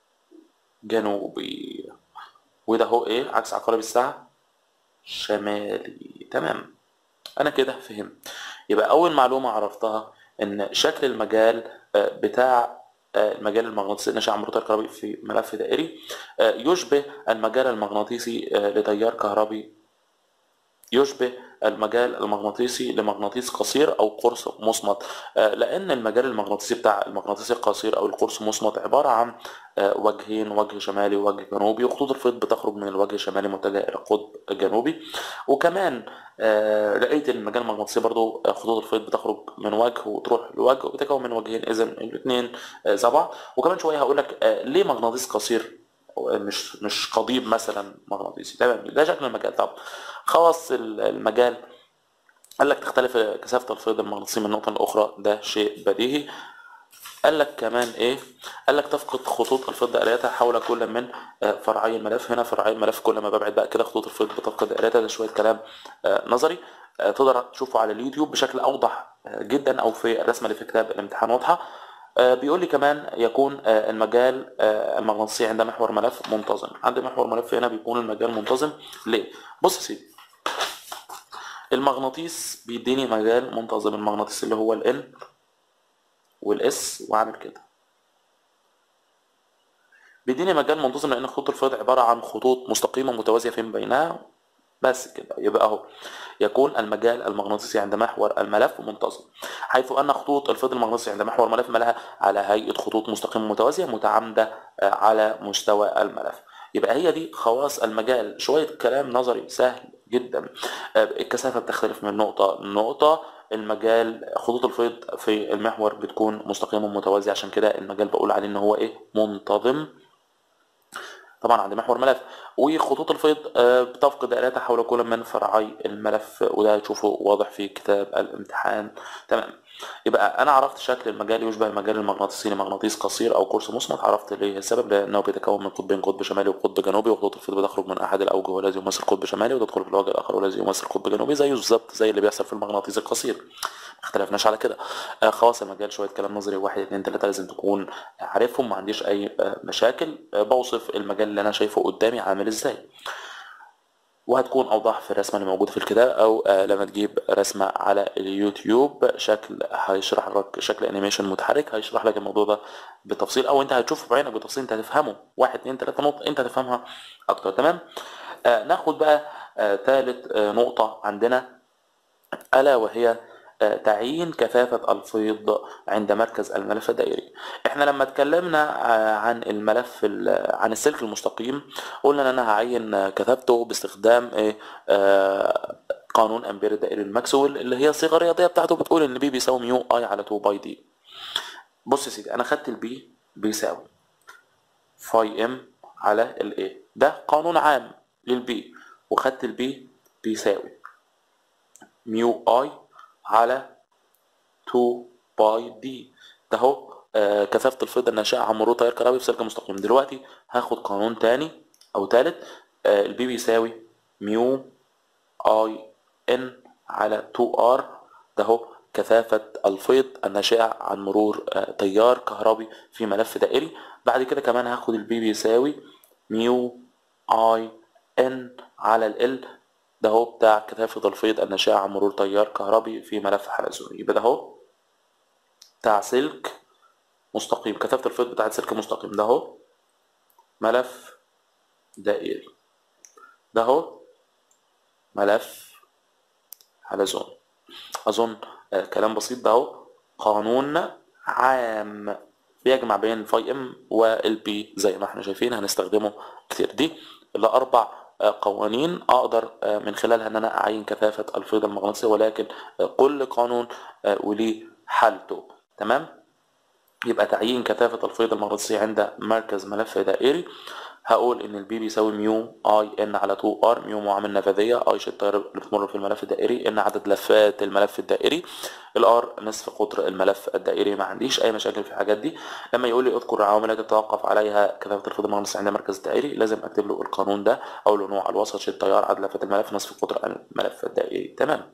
جنوبي، وده هو ايه؟ عكس عقارب الساعه شمالي. تمام، انا كده فهمت. يبقى اول معلومه عرفتها ان شكل المجال آه، بتاع آه، المجال المغناطيسي نشأ عن مرور تيار كهربي في ملف دائري آه، يشبه المجال المغناطيسي آه، لتيار كهربي يشبه المجال المغناطيسي لمغناطيس قصير او قرص مصمت. آه، لان المجال المغناطيسي بتاع المغناطيس القصير او القرص مصمت عباره عن آه، وجهين، وجه شمالي ووجه جنوبي، وخطوط الفيض بتخرج من الوجه الشمالي متجهه الى القطب الجنوبي. وكمان آه، لقيت المجال المغناطيسي برضو آه، خطوط الفيض بتخرج من وجه وتروح لوجه وبتكون من وجهين، اذا الاثنين زي بعض. وكمان شويه هقول لك آه، ليه مغناطيس قصير مش مش قضيب مثلا مغناطيسي. تمام، ده شكل المجال. طب خواص المجال، قال لك تختلف كثافة الفيض المغناطيسي من نقطة لأخرى، ده شيء بديهي. قال لك كمان ايه؟ قال لك تفقد خطوط الفيض آليتها حول كل من فرعي الملف. هنا فرعي الملف كل ما ببعد بقى كده خطوط الفيض بتفقد آليتها. ده شوية كلام نظري تقدر تشوفه على اليوتيوب بشكل أوضح جدا أو في الرسمة اللي في كتاب الامتحان واضحة. بيقول لي كمان يكون المجال المغناطيسي عند محور ملف منتظم. عند محور ملف هنا بيكون المجال منتظم. ليه؟ بص يا سيدي، المغناطيس بيديني مجال منتظم، المغناطيس اللي هو ال N والاس وعامل كده بيديني مجال منتظم لان خطوط الفيض عباره عن خطوط مستقيمه متوازيه فيما بينها. بس كده يبقى اهو يكون المجال المغناطيسي عند محور الملف منتظم، حيث ان خطوط الفيض المغناطيسي عند محور الملف مالها على هيئه خطوط مستقيمه متوازيه متعامده على مستوى الملف. يبقى هي دي خواص المجال، شويه كلام نظري سهل جدا. الكثافه بتختلف من نقطه لنقطه، المجال خطوط الفيض في المحور بتكون مستقيمه متوازيه، عشان كده المجال بقول عليه ان هو ايه؟ منتظم طبعا عند محور ملف. وخطوط الفيض بتفقد آليتها حول كل من فرعي الملف، وده هتشوفه واضح في كتاب الامتحان. تمام، يبقى انا عرفت شكل المجال يشبه المجال المغناطيسي لمغناطيس قصير او قرص مصمت. عرفت ليه السبب، لانه بيتكون من قطبين، قطب شمالي وقطب جنوبي، وخطوط الفيض بتخرج من احد الاوجه والذي يمثل قطب شمالي وتدخل في الوجه الاخر والذي يمثل قطب جنوبي، زيه بالظبط زي اللي بيحصل في المغناطيس القصير. ما اختلفناش على كده. آه خلاص المجال شويه كلام نظري واحد اتنين تلاته لازم تكون عارفهم، ما عنديش اي آه مشاكل. آه بوصف المجال اللي انا شايفه قدامي عامل ازاي، وهتكون اوضح في الرسمه اللي موجوده في الكتاب، او آه لما تجيب رسمه على اليوتيوب شكل هيشرح لك شكل انيميشن متحرك هيشرح لك الموضوع ده بالتفصيل، او انت هتشوفه بعينك بالتفصيل انت هتفهمه. واحد اتنين تلاته نقط انت هتفهمها اكتر. تمام. آه ناخد بقى آه ثالث آه نقطه عندنا، الا وهي آه، تعيين كثافة الفيض عند مركز الملف الدائري. احنا لما اتكلمنا آه، عن الملف عن السلك المستقيم قلنا ان انا هعين آه، كثافته باستخدام ايه آه، قانون امبير الدائري الماكسويل، اللي هي الصيغه الرياضيه بتاعته بتقول ان بي بيساوي ميو اي على اتنين باي دي. بص يا سيدي، انا خدت البي بيساوي فاي ام على الاي، ده قانون عام للبي، وخدت البي بيساوي ميو اي على اتنين باي دي، ده اهو آه كثافه الفيض الناشئه عن مرور تيار كهربي في سلك مستقيم. دلوقتي هاخد قانون تاني او تالت، آه البي بيساوي ميو اي ان على اتنين ار، ده اهو كثافه الفيض الناشئه عن مرور آه تيار كهربي في ملف دائري. بعد كده كمان هاخد البي بيساوي ميو اي ان على ال، ده اهو بتاع كثافه الفيض الناشئه عن مرور تيار كهربي في ملف حلزوني. يبقى ده اهو بتاع سلك مستقيم، كثافة الفيض بتاعت سلك مستقيم، ده اهو ملف دائري، ده اهو ملف حلزوني. اظن آه كلام بسيط. ده اهو قانون عام بيجمع بين فاي ام والبي زي ما احنا شايفين، هنستخدمه كتير. دي الاربع آه قوانين اقدر آه من خلالها ان انا اعين كثافة الفيض المغناطيسي، ولكن آه كل قانون آه وليه حالته. تمام. يبقى تعيين كثافة الفيض المغناطيسي عند مركز ملف دائري، هقول ان البي بيساوي ميو اي ان على اتنين ار، ميو معامل نفاذية، اي شيء التيار اللي بتمر في الملف الدائري، ان عدد لفات الملف الدائري، الار نصف قطر الملف الدائري. ما عنديش اي مشاكل في الحاجات دي. لما يقول لي اذكر العوامل التي تتوقف عليها كثافة الفيض المغناطيسي عند المركز الدائري، لازم اكتب له القانون ده، اقول له نوع الوسط شيء التيار عدد لفات الملف نصف قطر الملف الدائري. تمام.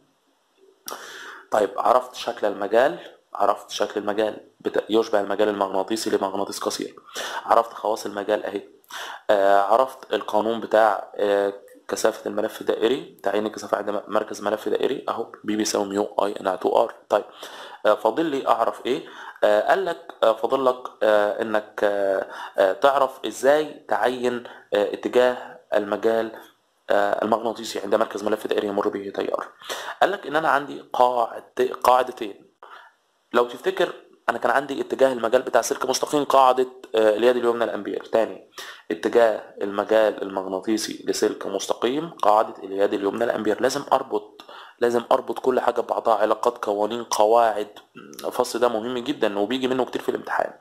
طيب عرفت شكل المجال، عرفت شكل المجال يشبه المجال المغناطيسي لمغناطيس قصير، عرفت خواص المجال اهي، آه عرفت القانون بتاع آه كثافة الملف الدائري، تعيين الكثافة عند مركز ملف دائري اهو بي بيساوي ميو اي ان على اتنين ار. طيب آه فاضل لي اعرف ايه؟ آه قال لك آه فاضل لك آه انك آه آه تعرف ازاي تعين آه اتجاه المجال المغناطيسي عند مركز ملف دائري يمر به تيار. قال لك ان انا عندي قاعد قاعدتين. لو تفتكر انا كان عندي اتجاه المجال بتاع سلك مستقيم قاعده اليد اليمنى الامبير، تاني اتجاه المجال المغناطيسي لسلك مستقيم قاعده اليد اليمنى الامبير. لازم اربط لازم اربط كل حاجه ببعضها، علاقات، قوانين، قواعد. الفصل ده مهم جدا وبيجي منه كتير في الامتحان.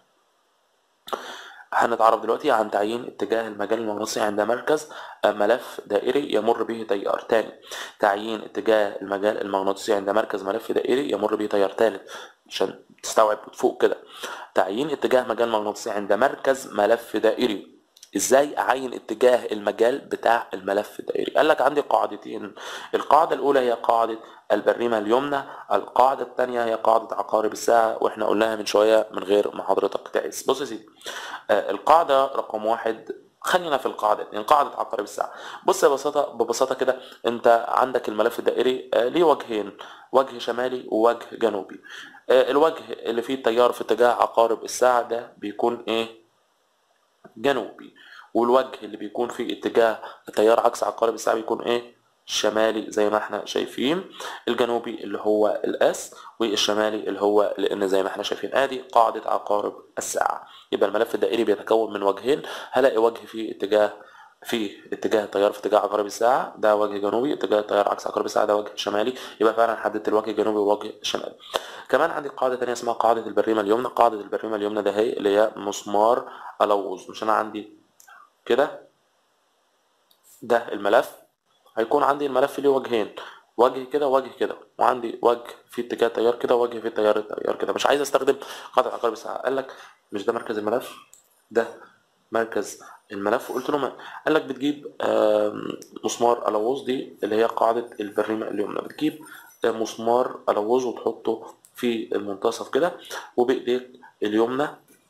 هنتعرف دلوقتي عن تعيين اتجاه المجال المغناطيسي عند مركز ملف دائري يمر به تيار. تاني، تعيين اتجاه المجال المغناطيسي عند مركز ملف دائري يمر به تيار. تالت عشان تستوعب فوق كده، تعيين اتجاه مجال مغناطيسي عند مركز ملف دائري. ازاي اعين اتجاه المجال بتاع الملف الدائري؟ قال لك عندي قاعدتين. القاعده الاولى هي قاعده البريمه اليمنى، القاعده الثانيه هي قاعده عقارب الساعه، واحنا قلناها من شويه من غير ما حضرتك تعس. بص يا سيدي، آه القاعده رقم واحد، خلينا في القاعده اتنين، قاعده عقارب الساعه. بص ببساطه ببساطه كده، انت عندك الملف الدائري آه ليه وجهين، وجه شمالي ووجه جنوبي. آه الوجه اللي فيه التيار في اتجاه عقارب الساعه ده بيكون ايه؟ جنوبي. والوجه اللي بيكون في اتجاه التيار عكس عقارب الساعه بيكون ايه؟ شمالي زي ما احنا شايفين. الجنوبي اللي هو الاس، والشمالي اللي هو الان زي ما احنا شايفين. ادي قاعده عقارب الساعه. يبقى الملف الدائري بيتكون من وجهين، هلاقي وجه في اتجاه في اتجاه التيار في اتجاه عقارب الساعه ده وجه جنوبي، اتجاه التيار عكس عقارب الساعه ده وجه شمالي. يبقى فعلا حددت الوجه الجنوبي والوجه الشمالي. كمان عندي قاعده ثانيه اسمها قاعده البريمه اليمنى. قاعده البريمه اليمنى ده هي اللي هي مسمار الوز. مش انا عندي كده ده الملف، هيكون عندي الملف ليه وجهين، وجه كده ووجه كده، وعندي وجه في اتجاه تيار كده ووجه في اتجاه تيار كده، مش عايز استخدم قاعدة عقارب الساعة. قال لك مش ده مركز الملف، ده مركز الملف. قلت له ما. قال لك بتجيب مسمار الووز، دي اللي هي قاعدة البريمة اليمنى، بتجيب مسمار الووز وتحطه في المنتصف كده، وبايديك اليمنى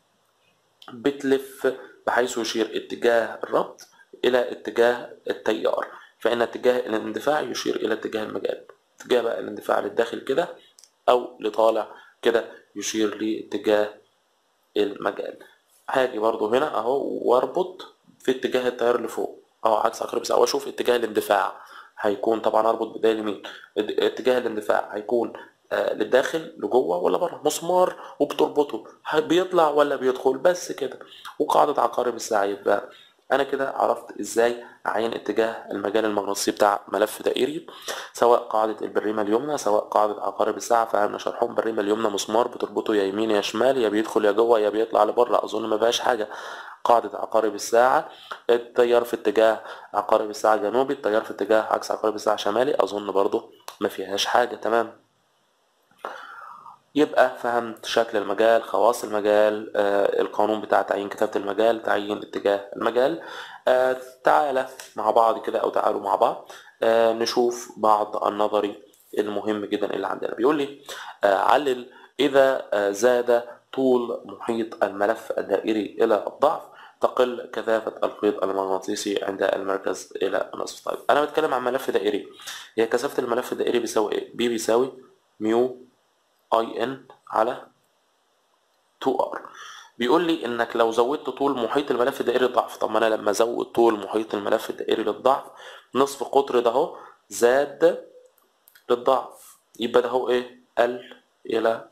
بتلف بحيث يشير اتجاه الربط الى اتجاه التيار، فان اتجاه الاندفاع يشير الى اتجاه المجال. اتجاه بقى الاندفاع للداخل كده او لطالع كده يشير لاتجاه المجال. هاجي برضو هنا اهو واربط في اتجاه التيار اللي فوق اهو عكس عقارب الساعة، واشوف اتجاه الاندفاع هيكون، طبعا اربط بداية اليمين، اتجاه الاندفاع هيكون آه للداخل لجوه ولا بره، مسمار وبتربطه بيطلع ولا بيدخل، بس كده. وقاعدة عقارب الساعة. يبقى انا كده عرفت ازاي اعين اتجاه المجال المغناطيسي بتاع ملف دائري، سواء قاعدة البريمة اليمنى سواء قاعدة عقارب الساعة. فهمنا شرحهم. بريمة اليمنى مسمار بتربطه يا يمين يا شمال، يا بيدخل يا جوه يا بيطلع لبره، اظن ما بقاش حاجة. قاعدة عقارب الساعة التيار في اتجاه عقارب الساعة جنوبي، التيار في اتجاه عكس عقارب الساعة شمالي، اظن برضو ما فيهاش حاجة. تمام. يبقى فهمت شكل المجال، خواص المجال، آه القانون بتاع تعيين كتابة المجال، تعيين اتجاه المجال. آه تعالى مع بعض كده، او تعالوا مع بعض آه نشوف بعض النظري المهم جدا اللي عندنا. بيقول لي آه علل اذا آه زاد طول محيط الملف الدائري الى الضعف تقل كثافة الخيط المغناطيسي عند المركز الى النصف. طيب انا بتكلم عن ملف دائري، هي كثافة الملف الدائري بيساوي ايه؟ بي بيساوي ميو اي ان على تو ار. بيقول لي انك لو زودت طول محيط الملف الدائري للضعف، طب ما انا لما ازود طول محيط الملف الدائري للضعف نصف قطر ده اهو زاد للضعف، يبقى ده هو ايه؟ ال الى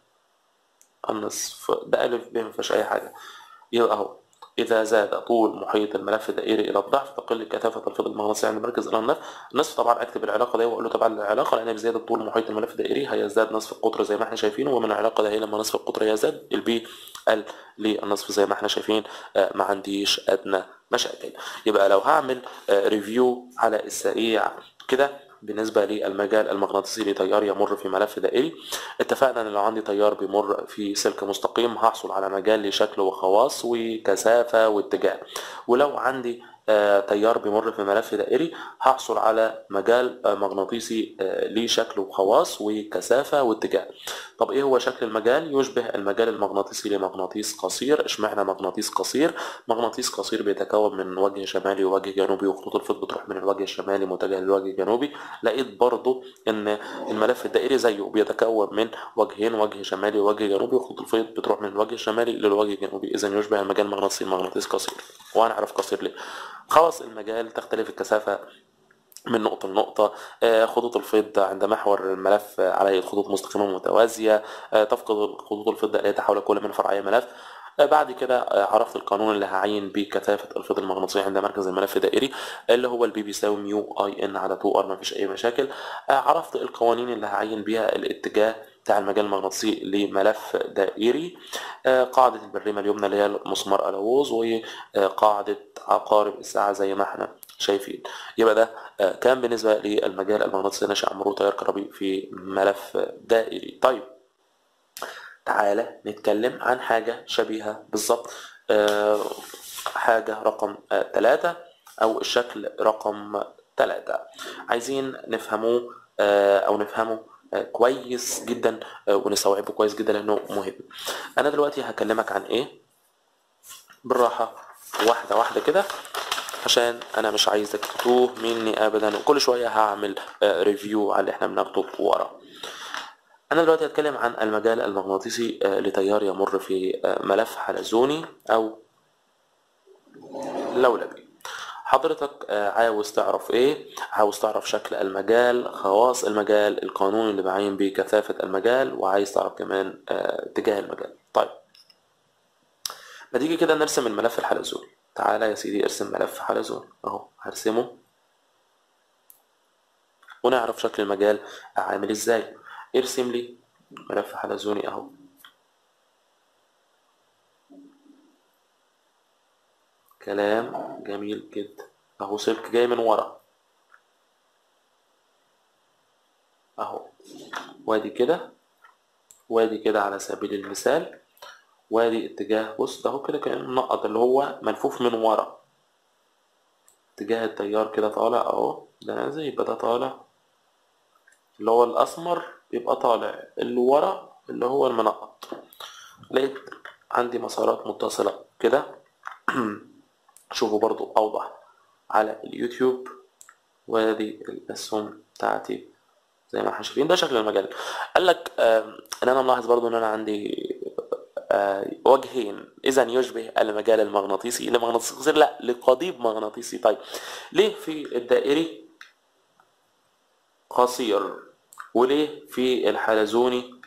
النصف. ده الف ب ما فيهاش اي حاجه. يبقى اهو إذا زاد طول محيط الملف الدائري إلى الضعف تقل كثافة الفيض المغناطيسي عند المركز إلى النصف. النصف طبعا أكتب العلاقة دي وأقول له تبع العلاقة، لأن بزيادة طول محيط الملف الدائري هيزداد نصف القطر زي ما احنا شايفين، ومن العلاقة ده لما نصف القطر يزداد البي ال للنصف زي ما احنا شايفين. آه ما عنديش أدنى مشاكل. يبقى لو هعمل آه ريفيو على السريع كده بالنسبة للمجال المغناطيسي لتيار يمر في ملف دائري، اتفقنا ان لو عندي تيار بيمر في سلك مستقيم هحصل على مجال لشكل وخواص وكثافة واتجاه، ولو عندي آه تيار بيمر في ملف دائري هحصل على مجال آه مغناطيسي آه ليه شكل وخواص وكثافة واتجاه. طب ايه هو شكل المجال؟ يشبه المجال المغناطيسي لمغناطيس قصير. اشمعنى مغناطيس قصير؟ مغناطيس قصير بيتكون من وجه شمالي ووجه جنوبي، وخطوط الفيض بتروح من الوجه الشمالي متجه للوجه الجنوبي. لقيت برضو ان الملف الدائري زيه بيتكون من وجهين، وجه شمالي ووجه جنوبي، وخطوط الفيض بتروح من الوجه الشمالي للوجه الجنوبي. اذا يشبه المجال المغناطيسي مغناطيس قصير. وهنعرف قصير ليه. خواص المجال تختلف الكثافة من نقطة لنقطة. خطوط الفيض عند محور الملف عليه خطوط مستقيمة متوازية، تفقد خطوط الفيض التي حول كل من فرعي ملف. بعد كده عرفت القانون اللي هعين بيه كثافة الفيض المغناطيسي عند مركز الملف الدائري اللي هو البي بيساوي ميو اي ان على تو ار، مفيش اي مشاكل. عرفت القوانين اللي هعين بيها الاتجاه بتاع المجال المغناطيسي لملف دائري، قاعدة البريمة اليمنى اللي هي مسمار الووز، وقاعدة عقارب الساعة زي ما احنا شايفين. يبقى ده كان بالنسبة للمجال المغناطيسي الناشئ عن مرور تيار كهربي في ملف دائري. طيب تعالى نتكلم عن حاجة شبيهة بالظبط، أه حاجة رقم ثلاثة أو الشكل رقم ثلاثة، عايزين نفهمه أه أو نفهمه أه كويس جدا أه ونستوعبه كويس جدا لأنه مهم. أنا دلوقتي هكلمك عن إيه بالراحة واحدة واحدة كده، عشان انا مش عايزك تتوه مني ابدا، وكل شويه هعمل ريفيو على اللي احنا بناخده ورا. انا دلوقتي هتكلم عن المجال المغناطيسي لتيار يمر في ملف حلزوني او لولبي. حضرتك عاوز تعرف ايه؟ عاوز تعرف شكل المجال، خواص المجال، القانون اللي بعين بيه كثافة المجال، وعايز تعرف كمان اتجاه المجال. طيب ما تيجي كده نرسم الملف الحلزوني. تعالى يا سيدي ارسم ملف حلزوني اهو، هرسمه ونعرف شكل المجال عامل ازاي. ارسم لي ملف حلزوني اهو. كلام جميل جدا. اهو سلك جاي من ورا، وادي كده وادي كده على سبيل المثال، وادي اتجاه، بص ده هو كده كأنه منقط اللي هو ملفوف من ورا، اتجاه التيار كده طالع اهو، ده نازل يبقى ده طالع، اللي هو الاسمر يبقى طالع، اللي ورا اللي هو المنقط. لقيت عندي مسارات متصلة كده شوفوا برضو اوضح على اليوتيوب. وادي الاسهم بتاعتي زي ما احنا شايفين، ده شكل المجال. قال لك آه ان انا ملاحظ برضو ان انا عندي آه وجهين، اذا يشبه المجال المغناطيسي لمغناطيسي لا لقضيب مغناطيسي. طيب ليه في الدائري قصير وليه في الحلزوني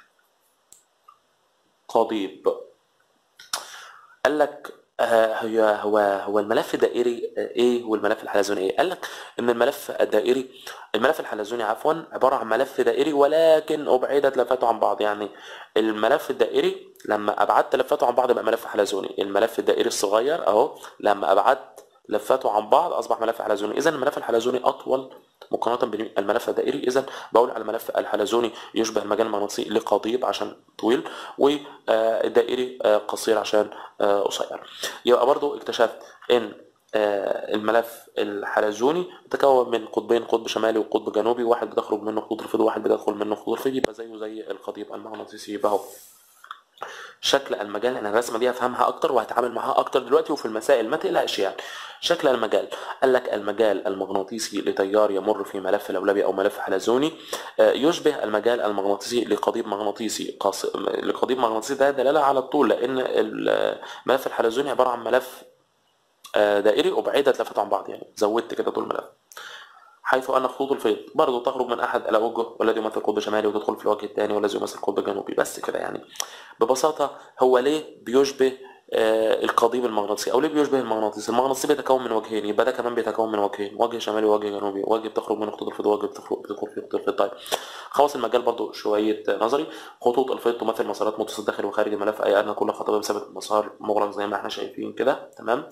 قضيب؟ قال لك آه هو هو هو الملف الدائري آه ايه والملف الحلزوني ايه؟ قال لك ان الملف الدائري الملف الحلزوني عفوا عباره عن ملف دائري ولكن ابعدت لفاته عن بعض. يعني الملف الدائري لما ابعدت لفاته عن بعض يبقى ملف حلزوني، الملف الدائري الصغير اهو لما ابعدت لفاته عن بعض اصبح ملف حلزوني. اذا الملف الحلزوني اطول مقارنه بالملف الدائري، اذا بقول على الملف الحلزوني يشبه المجال المغناطيسي لقضيب عشان طويل، والدائري قصير عشان قصير. يبقى برضو اكتشفت ان الملف الحلزوني متكون من قطبين، قطب شمالي وقطب جنوبي، واحد بتخرج منه خطوط رفيد وواحد بتدخل منه خطوط رفيد، يبقى زيه زي القضيب المغناطيسي. يبقى اهو شكل المجال. انا الرسمه دي هفهمها اكتر وهتعامل معاها اكتر دلوقتي وفي المسائل، ما تقلقش يعني. شكل المجال، قال لك المجال المغناطيسي لتيار يمر في ملف لولبي او ملف حلزوني يشبه المجال المغناطيسي لقضيب مغناطيسي قاص... لقضيب مغناطيسي. ده دلاله على الطول، لان الملف الحلزوني عباره عن ملف دائري ابعدت لفاته عن بعض، يعني زودت كده طول الملف. حيث ان خطوط الفيض برضه تخرج من احد الاوجه، والذي يمثل قطب شمالي وتدخل في الوجه الثاني والذي يمثل قطب جنوبي. بس كده يعني ببساطه. هو ليه بيشبه آه القضيب المغناطيسي او ليه بيشبه المغناطيس؟ المغناطيسي بيتكون من وجهين، يبقى ده كمان بيتكون من وجهين، وجه شمالي ووجه جنوبي، وجه بتخرج منه خطوط الفيض ووجه بتدخل فيه خطوط الفيض. طيب خواص المجال برضه شويه نظري. خطوط الفيض تمثل مسارات متصل داخل وخارج الملف، اي ان كل خطوه بسبب مسار مغلق زي ما احنا شايفين كده. تمام.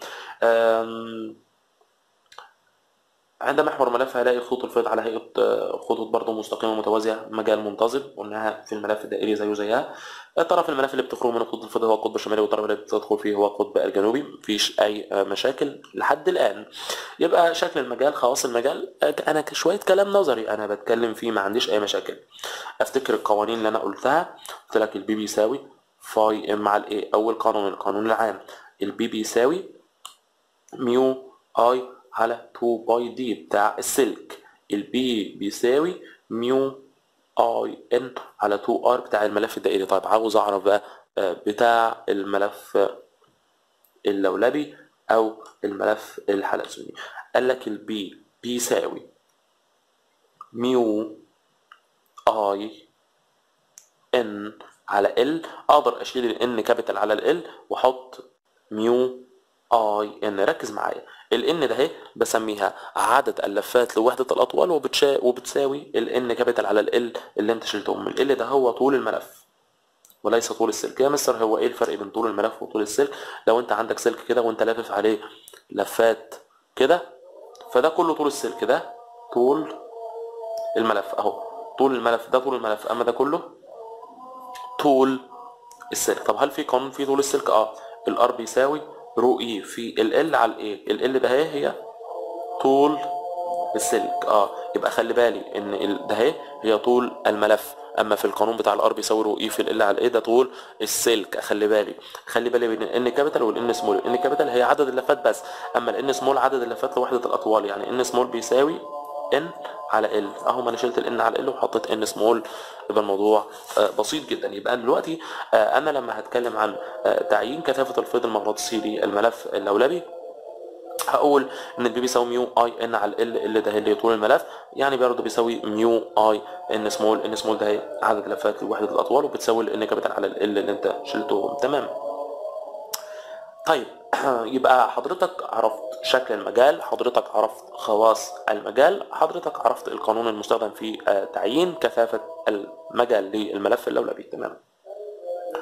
عند محور ملف هلاقي خطوط الفيض على هيئة خطوط برضه مستقيمة متوازية، مجال منتظم، قلناها في الملف الدائري زيه زيها. طرف الملف اللي بتخرج منه خطوط الفيض هو القطب الشمالي، والطرف اللي بتدخل فيه هو القطب الجنوبي. مفيش أي مشاكل لحد الآن. يبقى شكل المجال، خواص المجال، أنا شوية كلام نظري أنا بتكلم فيه، ما عنديش أي مشاكل. أفتكر القوانين اللي أنا قلتها، قلت لك البي بيساوي فاي ام على الإيه. أول قانون القانون العام، البي بيساوي ميو اي على اتنين باي دي بتاع السلك. البي بيساوي ميو اي ان على اتنين ار بتاع الملف الدائري. طيب عاوز اعرف بقى بتاع الملف اللولبي او الملف الحلزوني. قال لك البي بيساوي ميو اي ان على ال. اقدر اشيل الان كابيتال على ال واحط ميو اي ان. ركز معايا، الان ده اهي بسميها عدد اللفات لوحده الاطوال، وبتشا... وبتساوي الان كابيتال على ال اللي انت شلتهم. ال ده هو طول الملف وليس طول السلك. يا مستر هو ايه الفرق بين طول الملف وطول السلك؟ لو انت عندك سلك كده وانت لافف عليه لفات كده، فده كله طول السلك، ده طول الملف اهو، طول الملف ده طول الملف، اما ده كله طول السلك. طب هل في قانون في طول السلك؟ اه الار بيساوي رو اي في ال ال على الايه. ال ال ده هي هي طول السلك. اه يبقى خلي بالي ان ال ده هي هي طول الملف، اما في القانون بتاع الار بيساوي رو اي في ال ال على الايه ده طول السلك. خلي بالي خلي بالي بين الان كابيتال والان سمول. الان كابيتال هي عدد اللفات بس، اما الان سمول عدد اللفات لوحده الاطوال. يعني ان سمول بيساوي ان على ال اهو، ما انا شلت الان على ال وحطيت ان سمول، يبقى الموضوع بسيط جدا. يبقى دلوقتي انا لما هتكلم عن تعيين كثافه الفيض المغناطيسي للملف اللولبي هقول ان البي بيساوي ميو اي ان على ال. ال ده اللي طول الملف، يعني برضه بيساوي ميو اي ان سمول. ان سمول ده هي عدد اللفات لوحده الاطوال، وبتساوي الان كابيتال على ال اللي انت شلتهم. تمام. طيب يبقى حضرتك عرفت شكل المجال، حضرتك عرفت خواص المجال، حضرتك عرفت القانون المستخدم في تعيين كثافة المجال للملف اللولبي. تمام.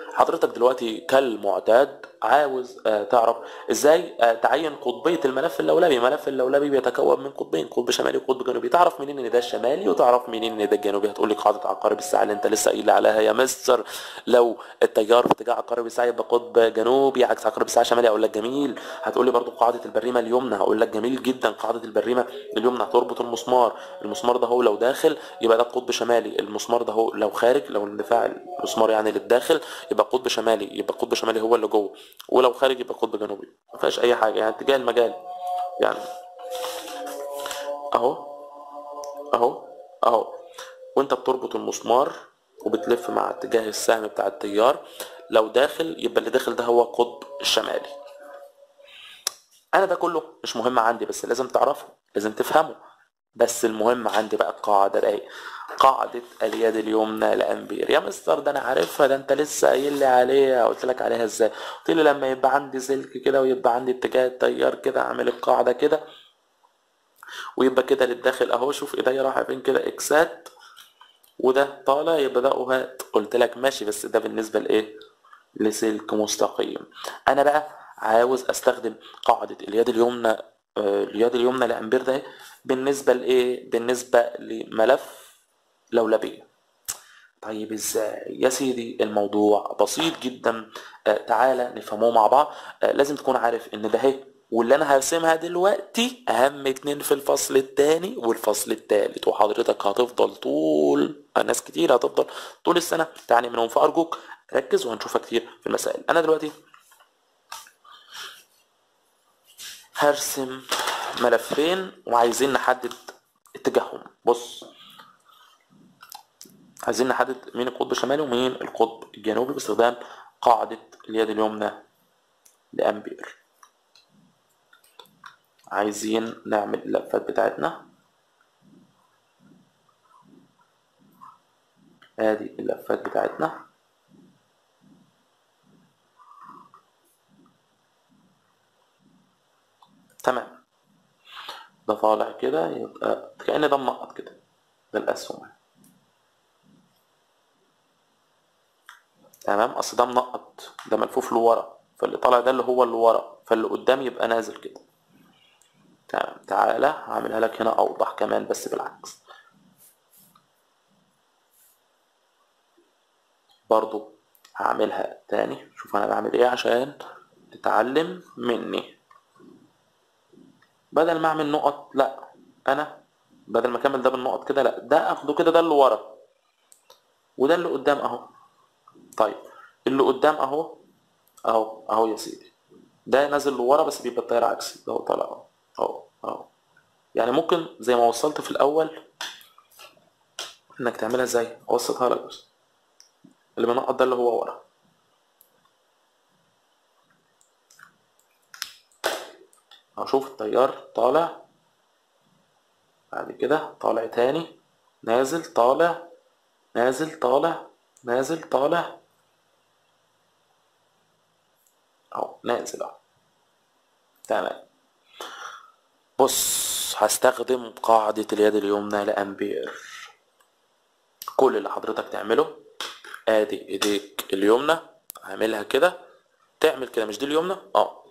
حضرتك دلوقتي كالمعتاد عاوز آه، تعرف ازاي آه، تعين قطبية الملف اللولبي. الملف اللولبي بيتكون من قطبين، قطب شمالي وقطب جنوبي. تعرف منين ان ده الشمالي وتعرف منين ان ده الجنوبي؟ هتقول لي قاعدة عقارب الساعة اللي انت لسه قايل عليها يا مستر، لو التيار في اتجاه عقارب الساعة يبقى قطب جنوبي، عكس عقارب الساعة شمالي. اقول لك جميل. هتقول لي برضو قاعدة البريمة اليمنى، هقول لك جميل جدا. قاعدة البريمة اليمنى هتربط المسمار، المسمار ده هو لو داخل يبقى ده قطب شمالي، المسمار ده هو لو خارج، لو اندفاع المسمار يعني للداخل يبقى قطب شمالي، يبقى قطب شمالي هو اللي جوه، ولو خارج يبقى قطب جنوبي. ما فيهاش اي حاجه، يعني اتجاه المجال يعني اهو اهو اهو. وانت بتربط المسمار وبتلف مع اتجاه السهم بتاع التيار، لو داخل يبقى اللي داخل ده هو القطب الشمالي. انا ده كله مش مهم عندي، بس لازم تعرفه، لازم تفهمه. بس المهم عندي بقى القاعده بقى، قاعده اليد اليمنى لامبير. يا مستر ده انا عارفها، ده انت لسه قايل لي عليها. قلت لك عليها ازاي؟ قلت لي لما يبقى عندي سلك كده ويبقى عندي اتجاه التيار كده، اعمل القاعده كده ويبقى كده للداخل اهو. شوف ايديا رايحه فين كده، اكسات، وده طالع يبقى ده اوهات. قلت لك ماشي، بس ده بالنسبه لايه؟ لسلك مستقيم. انا بقى عاوز استخدم قاعده اليد اليمنى، آه، اليد اليمنى لامبير ده بالنسبه لايه؟ بالنسبه لملف لولبي. طيب ازاي يا سيدي؟ الموضوع بسيط جدا. آه تعالى نفهمه مع بعض. آه لازم تكون عارف ان ده اهي، واللي انا هرسمها دلوقتي اهم اتنين في الفصل التاني والفصل التالت، وحضرتك هتفضل طول، ناس كتير هتفضل طول السنة تعني منهم. فارجوك ركز وهنشوفها كتير في المسائل. انا دلوقتي هرسم ملفين وعايزين نحدد اتجاههم. بص، عايزين نحدد مين القطب الشمالي ومين القطب الجنوبي باستخدام قاعدة اليد اليمنى لأمبير. عايزين نعمل اللفات بتاعتنا، ادي اللفات بتاعتنا. تمام، ده طالع كده يبقى كأن ده منقط كده، ده الأسهم. تمام، اصل ده منقط، ده ملفوف لورا، فاللي طالع ده اللي هو اللي ورا، فاللي قدام يبقى نازل كده. تمام، تعالى هعملها لك هنا اوضح كمان بس بالعكس. برضو هعملها تاني، شوف انا بعمل ايه عشان تتعلم مني. بدل ما اعمل نقط، لا، انا بدل ما اكمل ده بالنقط كده، لا، ده اخده كده، ده اللي ورا وده اللي قدام اهو. طيب اللي قدام اهو اهو اهو يا سيدي، ده نازل لورا بس بيبقى الطيارة عكسي، ده هو طالع اهو اهو اهو. يعني ممكن زي ما وصلت في الاول انك تعملها ازاي، اوسطها لك بس. اللي بنقط ده اللي هو ورا، هشوف التيار طالع، بعد كده طالع تاني، نازل طالع، نازل طالع، نازل طالع اهو، نازل اهو. تمام، بص هستخدم قاعدة اليد اليمنى لأمبير. كل اللي حضرتك تعمله، ادي ايديك اليمنى هعملها كده، تعمل كده، مش دي اليمنى؟ اه،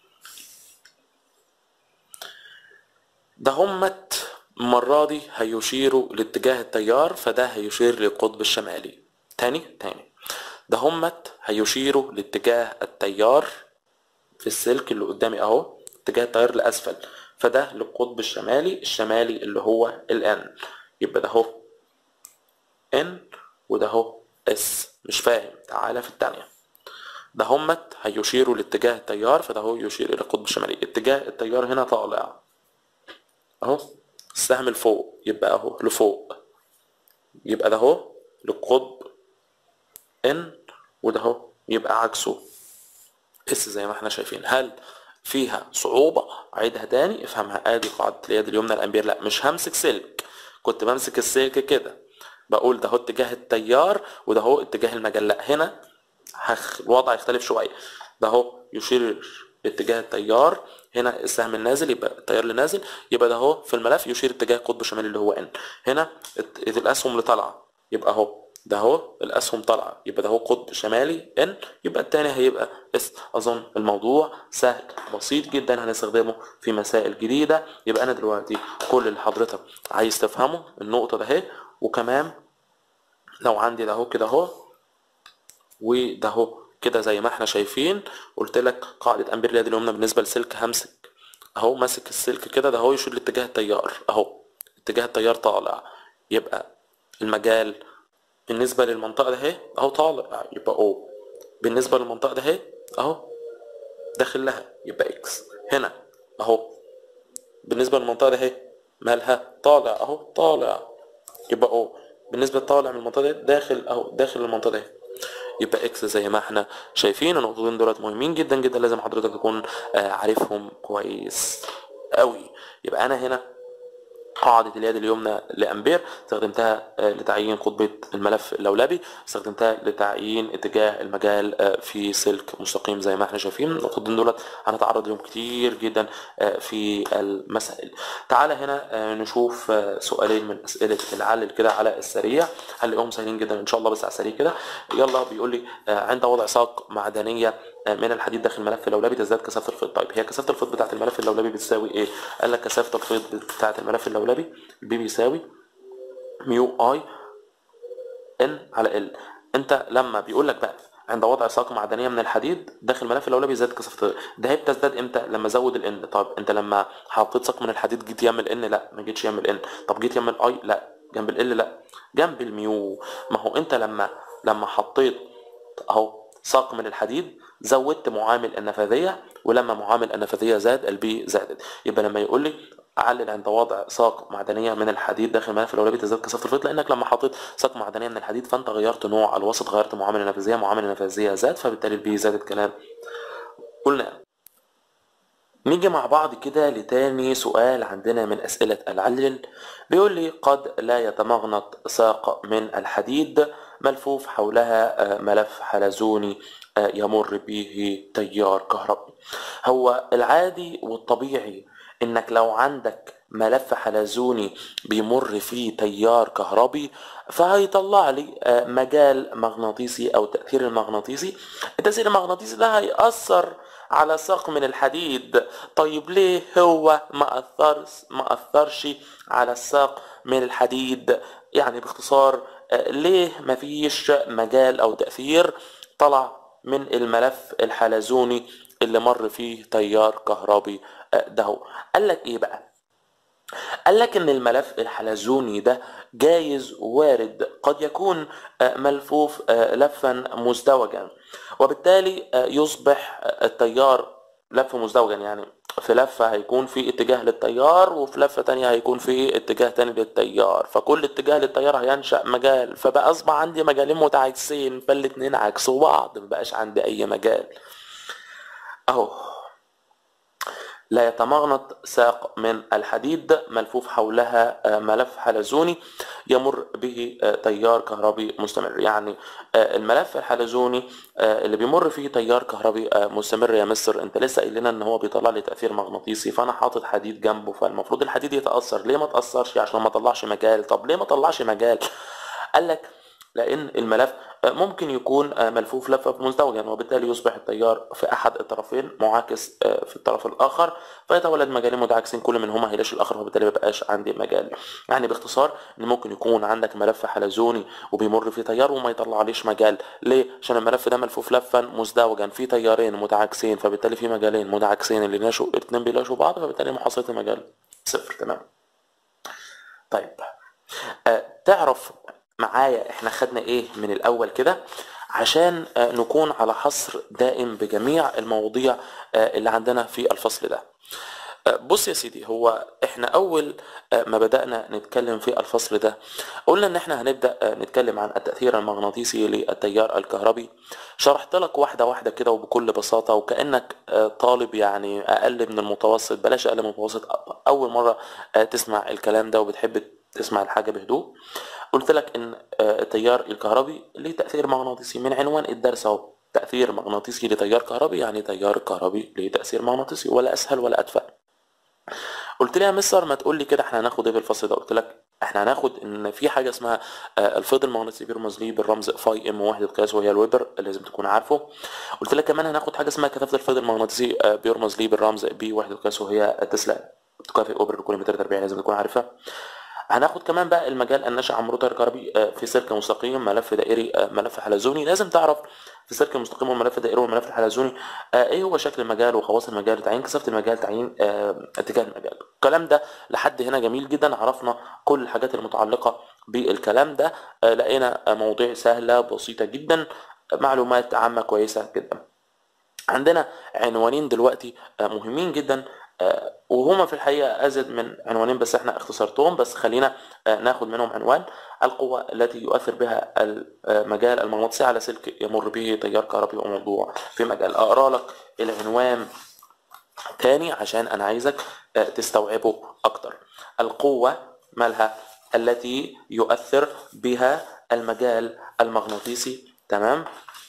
ده همت المرة دي هيشيروا لاتجاه التيار، فده هيشير للقطب الشمالي. تاني تاني، ده همت هيشيروا لاتجاه التيار في السلك اللي قدامي اهو، اتجاه التيار لأسفل، فده للقطب الشمالي، الشمالي اللي هو الان. يبقى ده اهو ان وده اهو اس. مش فاهم؟ تعالى في التانية. ده همت هيشيروا لاتجاه التيار، فده هو يشير الى القطب الشمالي. اتجاه التيار هنا طالع اهو، السهم لفوق يبقى اهو لفوق، يبقى ده اهو للقطب ان، وده اهو يبقى عكسه اس زي ما احنا شايفين. هل فيها صعوبة؟ عيدها تاني افهمها. ادي قاعدة اليد اليمنى الامبير، لا مش همسك سلك، كنت بمسك السلك كده بقول ده هو اتجاه التيار وده هو اتجاه المجال. لا هنا هخ... الوضع يختلف شوية، ده هو يشير اتجاه التيار، هنا السهم النازل يبقى التيار اللي نازل، يبقى ده هو في الملف يشير اتجاه القطب الشمالي اللي هو ان. هنا الاسهم اللي طالعه يبقى اهو ده اهو الاسهم طالعه، يبقى ده هو قطب شمالي ان، يبقى التاني هيبقى اس. اظن الموضوع سهل بسيط جدا، هنستخدمه في مسائل جديده. يبقى انا دلوقتي كل اللي حضرتك عايز تفهمه النقطه ده اهي، وكمان لو عندي ده اهو كده اهو وده اهو كده زي ما احنا شايفين، قلت لك قاعده امبير اليد اليمنى بالنسبه لسلك همسك اهو، ماسك السلك كده ده اهو يشير لاتجاه التيار اهو، اتجاه التيار طالع، يبقى المجال بالنسبه للمنطقه ده اهي اهو طالع، يبقى او. بالنسبه للمنطقه ده اهي اهو داخل لها، يبقى اكس. هنا اهو بالنسبه للمنطقه ده اهي مالها طالع اهو طالع، يبقى او. بالنسبه للطالع من المنطقه دي داخل اهو داخل المنطقه دي، يبقى اكس زي ما احنا شايفين. النقطتين دولت مهمين جدا جدا، لازم حضرتك تكون آه عارفهم كويس قوي. يبقى انا هنا قاعدة اليد اليمنى لأمبير استخدمتها لتعيين قطبية الملف اللولبي، استخدمتها لتعيين اتجاه المجال في سلك مستقيم زي ما احنا شايفين. النقطتين دولت هنتعرض لهم كتير جدا في المسائل. تعالى هنا نشوف سؤالين من أسئلة العلل كده على السريع، هنلاقيهم سهلين جدا إن شاء الله، بس على السريع كده. يلا بيقول لي عند وضع ساق معدنية من الحديد داخل الملف اللولبي تزداد كثافة الفيض. طيب هي كثافة الفيض بتاعة الملف اللولبي بتساوي ايه؟ قال لك كثافة الفيض بتاعة الملف اللولبي بي بيساوي ميو اي ان على ال. انت لما بيقول لك بقى عند وضع ساق معدنيه من الحديد داخل الملف اللولبي زاد كثافه، ده هي بتزداد امتى؟ لما ازود الان. طب انت لما حطيت ساق من الحديد جيت يعمل ان؟ لا ما جيتش يعمل ان. طب جيت يعمل اي؟ لا. جنب ال؟ لا جنب الميو. ما هو انت لما لما حطيت اهو ساق من الحديد زودت معامل النفاذيه، ولما معامل النفاذيه زاد البي زادت. يبقى لما يقول لي علل عند وضع ساق معدنيه من الحديد داخل الملف اللولبي تزداد كثافه الفيض، لانك لما حطيت ساق معدنيه من الحديد فانت غيرت نوع الوسط، غيرت معامل النفاذيه، معامل النفاذيه زاد فبالتالي البي زادت. كلام قلنا. نيجي مع بعض كده لتاني سؤال عندنا من أسئلة العلل. بيقول لي قد لا يتمغنط ساق من الحديد ملفوف حولها ملف حلزوني يمر به تيار كهربي. هو العادي والطبيعي انك لو عندك ملف حلزوني بيمر فيه تيار كهربي فهيطلع لي مجال مغناطيسي او تأثير المغناطيسي. التأثير المغناطيسي ده هيأثر على ساق من الحديد. طيب ليه هو ما أثرش ما أثرش على الساق من الحديد؟ يعني باختصار ليه مفيش مجال او تأثير طلع من الملف الحلزوني اللي مر فيه تيار كهربي ده هو؟ قال لك ايه بقى؟ قال لك ان الملف الحلزوني ده جايز وارد قد يكون ملفوف لفا مزدوجا، وبالتالي يصبح التيار لف مزدوجا، يعني في لفة هيكون في اتجاه للتيار وفي لفة تانية هيكون في اتجاه تاني للتيار، فكل اتجاه للتيار هينشأ مجال، فبقى اصبح عندي مجالين متعاكسين فالاتنين عكسوا بعض، مبقاش عندي اي مجال اهو. لا يتمغنط ساق من الحديد ملفوف حولها ملف حلزوني يمر به تيار كهربي مستمر. يعني الملف الحلزوني اللي بيمر فيه تيار كهربي مستمر يا مستر انت لسه قايل لنا ان هو بيطلع لي تأثير مغناطيسي، فانا حاطط حديد جنبه فالمفروض الحديد يتأثر. ليه ما تأثرش؟ عشان ما طلعش مجال. طب ليه ما طلعش مجال؟ قال لك لان الملف ممكن يكون ملفوف لفه مزدوجا، وبالتالي يصبح التيار في احد الطرفين معاكس في الطرف الاخر فيتولد مجالين متعاكسين كل منهما هيلاش الاخر، وبالتالي ما بقاش عندي مجال. يعني باختصار ان ممكن يكون عندك ملف حلزوني وبيمر فيه تيار وما يطلعليش مجال. ليه؟ عشان الملف ده ملفوف لفا مزدوجا في تيارين متعاكسين، فبالتالي في مجالين متعاكسين اللي ناشوا الاثنين بيلاشوا بعض، فبالتالي محصله المجال صفر. تمام. طيب أه تعرف معايا احنا خدنا ايه من الاول كده عشان نكون على حصر دائم بجميع المواضيع اللي عندنا في الفصل ده. بص يا سيدي، هو احنا اول ما بدأنا نتكلم في الفصل ده قلنا ان احنا هنبدأ نتكلم عن التأثير المغناطيسي للتيار الكهربي. شرحت لك واحدة واحدة كده وبكل بساطة وكأنك طالب يعني اقل من المتوسط، بلاش اقل من المتوسط، اول مرة تسمع الكلام ده وبتحب تسمع الحاجة بهدوء. قلت لك ان التيار الكهربي ليه تأثير مغناطيسي من عنوان الدرس اهو، تأثير مغناطيسي لتيار كهربي يعني تيار كهربي ليه تأثير مغناطيسي، ولا اسهل ولا ادفع. قلت لي يا مستر ما تقول لي كده احنا هناخد ايه في الفصل ده؟ قلت لك احنا هناخد ان في حاجه اسمها الفيض المغناطيسي بيرمز ليه بالرمز فاي ام وحده قياس وهي الويبر، لازم تكون عارفه. قلت لك كمان هناخد حاجه اسمها كثافه الفيض المغناطيسي بيرمز ليه بالرمز بي وحده قياس وهي التسلا، تكافئ اوبر لكل متر تربيع، لازم تكون عارفها. هناخد كمان بقى المجال الناشئ عن مرور تيار كهربي في سلك مستقيم، ملف دائري، ملف حلزوني. لازم تعرف في السلك المستقيم والملف الدائري والملف الحلزوني ايه هو شكل المجال وخواص المجال، تعيين كثافه المجال، تعيين اتجاه المجال. الكلام ده لحد هنا جميل جدا، عرفنا كل الحاجات المتعلقه بالكلام ده. لقينا مواضيع سهله بسيطه جدا، معلومات عامه كويسه جدا. عندنا عنوانين دلوقتي مهمين جدا، وهما في الحقيقة أزيد من عنوانين بس احنا اختصرتهم، بس خلينا ناخد منهم عنوان: القوة التي يؤثر بها المجال المغناطيسي على سلك يمر به تيار كهربي وموضوع في مجال. أقرأ لك العنوان تاني عشان أنا عايزك تستوعبه أكتر. القوة مالها التي يؤثر بها المجال المغناطيسي، تمام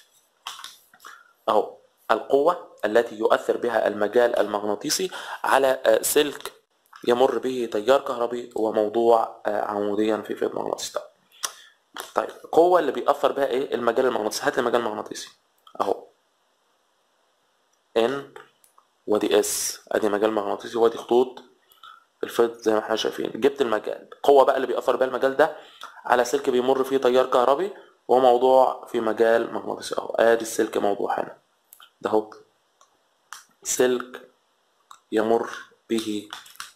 أهو، القوة التي يؤثر بها المجال المغناطيسي على سلك يمر به تيار كهربي وموضوع عموديا في فيض مغناطيسي. طيب القوة اللي بيأثر بها ايه؟ المجال المغناطيسي. هات لي المجال المغناطيسي اهو، ان ودي اس، ادي مجال مغناطيسي وادي خطوط الفيض زي ما احنا شايفين. جبت المجال، القوة بقى اللي بيأثر بها المجال ده على سلك بيمر فيه تيار كهربي وموضوع في مجال مغناطيسي اهو. ادي السلك موضوع هنا ده اهو، سلك يمر به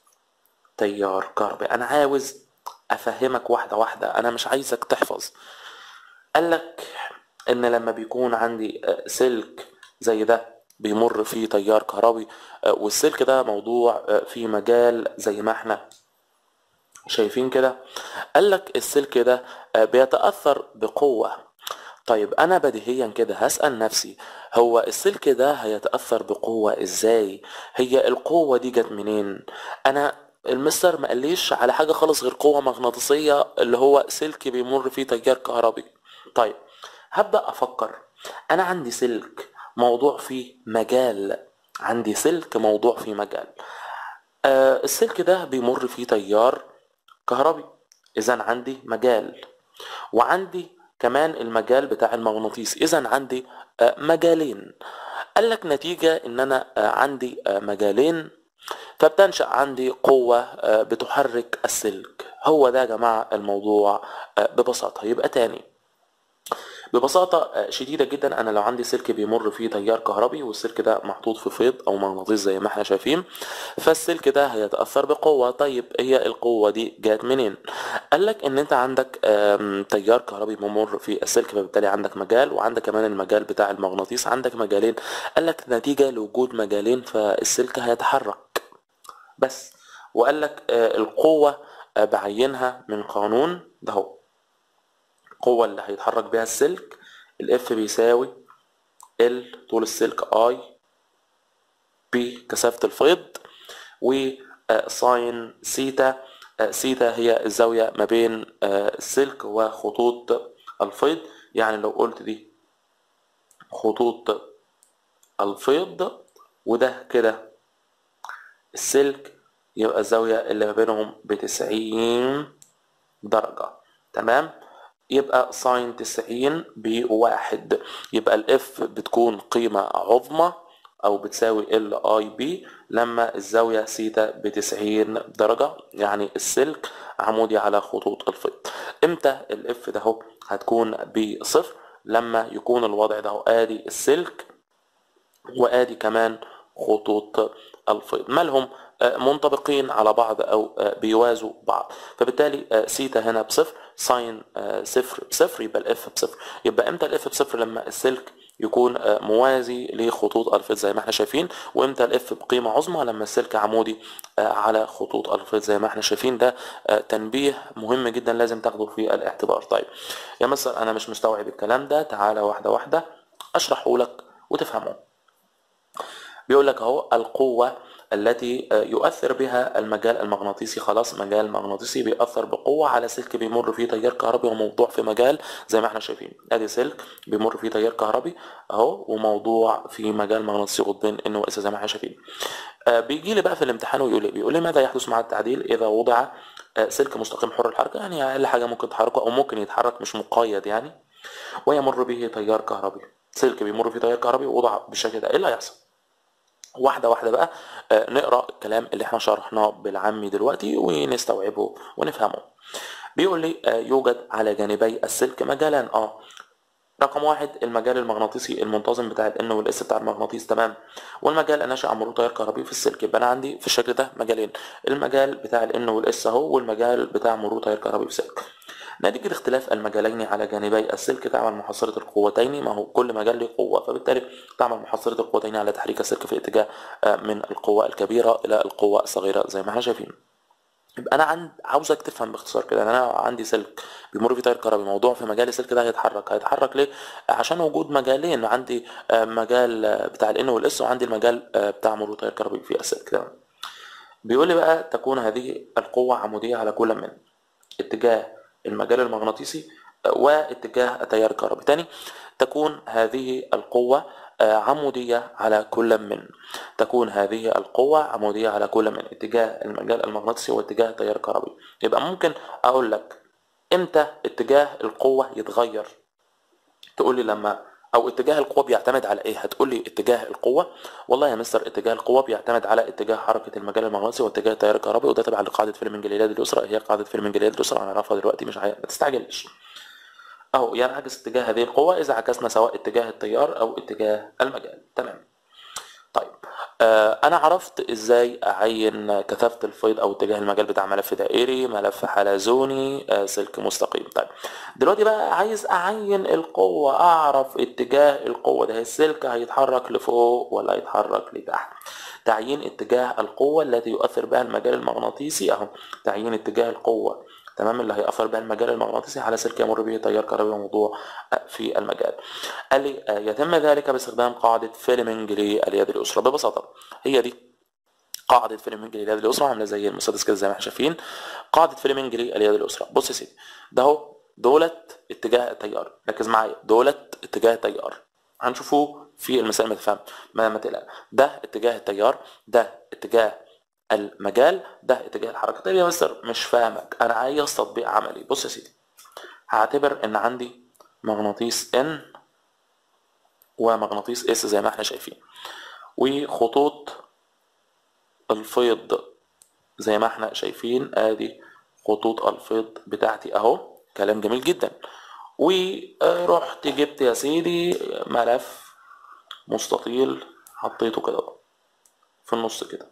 تيار كهربي. انا عاوز افهمك واحده واحده، انا مش عايزك تحفظ. قالك ان لما بيكون عندي سلك زي ده بيمر فيه تيار كهربي، والسلك ده موضوع في مجال زي ما احنا شايفين كده، قالك السلك ده بيتأثر بقوة. طيب انا بديهيا كده هسأل نفسي، هو السلك ده هيتأثر بقوة ازاي؟ هي القوة دي جت منين؟ انا المستر ما قاليش على حاجة خالص غير قوة مغناطيسية اللي هو سلك بيمر فيه تيار كهربي. طيب هبدأ افكر، انا عندي سلك موضوع فيه مجال، عندي سلك موضوع فيه مجال، آه السلك ده بيمر فيه تيار كهربي، اذا عندي مجال، وعندي كمان المجال بتاع المغناطيس، اذا عندي مجالين. قالك نتيجة ان انا عندي مجالين فبتنشأ عندي قوة بتحرك السلك. هو ده يا جماعة الموضوع ببساطة. يبقى تاني ببساطة شديدة جدا، انا لو عندي سلك بيمر فيه تيار كهربي والسلك ده محطوط في فيض او مغناطيس زي ما احنا شايفين، فالسلك ده هيتأثر بقوة. طيب هي القوة دي جات منين؟ قالك ان انت عندك تيار كهربي بيمر في السلك، فبالتالي عندك مجال، وعندك كمان المجال بتاع المغناطيس، عندك مجالين. قالك نتيجة لوجود مجالين فالسلك هيتحرك بس. وقالك القوة بعينها من قانون ده هو، القوة اللي هيتحرك بها السلك الاف بيساوي ال طول السلك اي بي كثافة الفيض وساين سيتا. سيتا هي الزاوية ما بين السلك وخطوط الفيض، يعني لو قلت دي خطوط الفيض وده كده السلك، يبقى الزاوية اللي ما بينهم بتسعين درجة، تمام؟ يبقى ساين تسعين بواحد، يبقى الاف بتكون قيمة عظمى او بتساوي ال اي بي لما الزاوية سيتا بتسعين درجة، يعني السلك عمودي على خطوط الفيض. امتى الاف ده هو هتكون بصفر؟ لما يكون الوضع ده هو ادي السلك وادي كمان خطوط الفيض مالهم منطبقين على بعض او بيوازوا بعض، فبالتالي سيتا هنا بصفر، ساين صفر بصفر، يبقى الاف بصفر. يبقى امتى الاف بصفر؟ لما السلك يكون موازي لخطوط الفيض زي ما احنا شايفين. وامتى الاف بقيمه عظمى؟ لما السلك عمودي على خطوط الفيض زي ما احنا شايفين. ده تنبيه مهم جدا لازم تاخده في الاعتبار. طيب يا مستر انا مش مستوعب الكلام ده، تعالى واحده واحده اشرحه لك وتفهمه. بيقول لك اهو القوة التي يؤثر بها المجال المغناطيسي، خلاص مجال مغناطيسي بيأثر بقوة على سلك بيمر فيه تيار كهربي وموضوع في مجال زي ما احنا شايفين. ادي سلك بيمر فيه تيار كهربي اهو وموضوع في مجال مغناطيسي قطبين ان واس زي ما احنا شايفين. آه بيجي لي بقى في الامتحان ويقول لي بيقول لي ماذا يحدث مع التعديل اذا وضع سلك مستقيم حر الحركة، يعني اقل حاجة ممكن تحركه او ممكن يتحرك مش مقيد يعني، ويمر به تيار كهربي. سلك بيمر فيه تيار كهربي ووضع بالشكل ده، ايه اللي هيحصل؟ واحدة واحدة بقى نقرأ الكلام اللي احنا شرحناه بالعامي دلوقتي ونستوعبه ونفهمه. بيقول لي يوجد على جانبي السلك مجالان. اه رقم واحد المجال المغناطيسي المنتظم بتاع الان والاس بتاع المغناطيس، تمام، والمجال الناشئ عن مرور تيار كهربي في السلك. يبقى انا عندي في الشكل ده مجالين، المجال بتاع الان والاس اهو، والمجال بتاع مرور تيار كهربي في السلك. نتيجة اختلاف المجالين على جانبي السلك تعمل محصلة القوتين، ما هو كل مجال له قوة، فبالتالي تعمل محصلة القوتين على تحريك السلك في الاتجاه من القوة الكبيرة إلى القوة الصغيرة زي ما احنا شايفين. يبقى انا عند عاوزك تفهم باختصار كده، انا عندي سلك بيمر فيه تيار كهربي، موضوع في مجال السلك ده هيتحرك. هيتحرك ليه؟ عشان وجود مجالين، عندي مجال بتاع الان والاس وعندي المجال بتاع مرور تيار كهربي في السلك، تمام. بيقول لي بقى تكون هذه القوة عمودية على كل من اتجاه المجال المغناطيسي واتجاه التيار الكهربي. تاني، تكون هذه القوة عمودية على كل من تكون هذه القوة عمودية على كل من اتجاه المجال المغناطيسي واتجاه التيار الكهربي. يبقى ممكن اقول لك امتى اتجاه القوة يتغير، تقول لي لما، او اتجاه القوة بيعتمد على ايه؟ هتقول لي اتجاه القوة، والله يا مستر اتجاه القوة بيعتمد على اتجاه حركة المجال المغناطيسي واتجاه التيار الكهربي، وده تبع لقاعدة فيلمنج اليد اليسرى. هي قاعدة فيلمنج اليد اليسرى هنعرفها دلوقتي، مش عاي... ما تستعجلش. اهو ينعكس اتجاه هذه القوة اذا عكسنا سواء اتجاه التيار او اتجاه المجال، تمام. طيب آه انا عرفت ازاي اعين كثافة الفيض او اتجاه المجال بتاع ملف دائري، ملف حلزوني، آه سلك مستقيم. طيب دلوقتي بقى عايز اعين القوة، اعرف اتجاه القوة ده، السلك هيتحرك لفوق ولا هيتحرك لتحت. تعيين اتجاه القوة التي يؤثر بها المجال المغناطيسي، اهو تعيين اتجاه القوة، تمام، اللي هيأثر بها المجال المغناطيسي على سلك يمر به تيار كهربي وموضوع في المجال. قال لي يتم ذلك باستخدام قاعدة فيلمنج لليد اليسرى. ببساطة هي دي قاعدة فيلمنج لليد اليسرى، عاملة زي المسدس كده زي ما احنا شايفين. قاعدة فيلمنج لليد اليسرى، بص يا سيدي، ده اهو دولت اتجاه التيار، ركز معايا، دولت اتجاه التيار، هنشوفوه في المسائل ما تفهم ما ما تقلق. ده اتجاه التيار، ده اتجاه المجال، ده اتجاه الحركة. طيب يا مستر مش فاهمك، انا عايز تطبيق عملي. بص يا سيدي، هعتبر ان عندي مغناطيس N ومغناطيس S زي ما احنا شايفين، وخطوط الفيض زي ما احنا شايفين، ادي خطوط الفيض بتاعتي اهو، كلام جميل جدا. ورحت جبت يا سيدي ملف مستطيل حطيته كده في النص كده،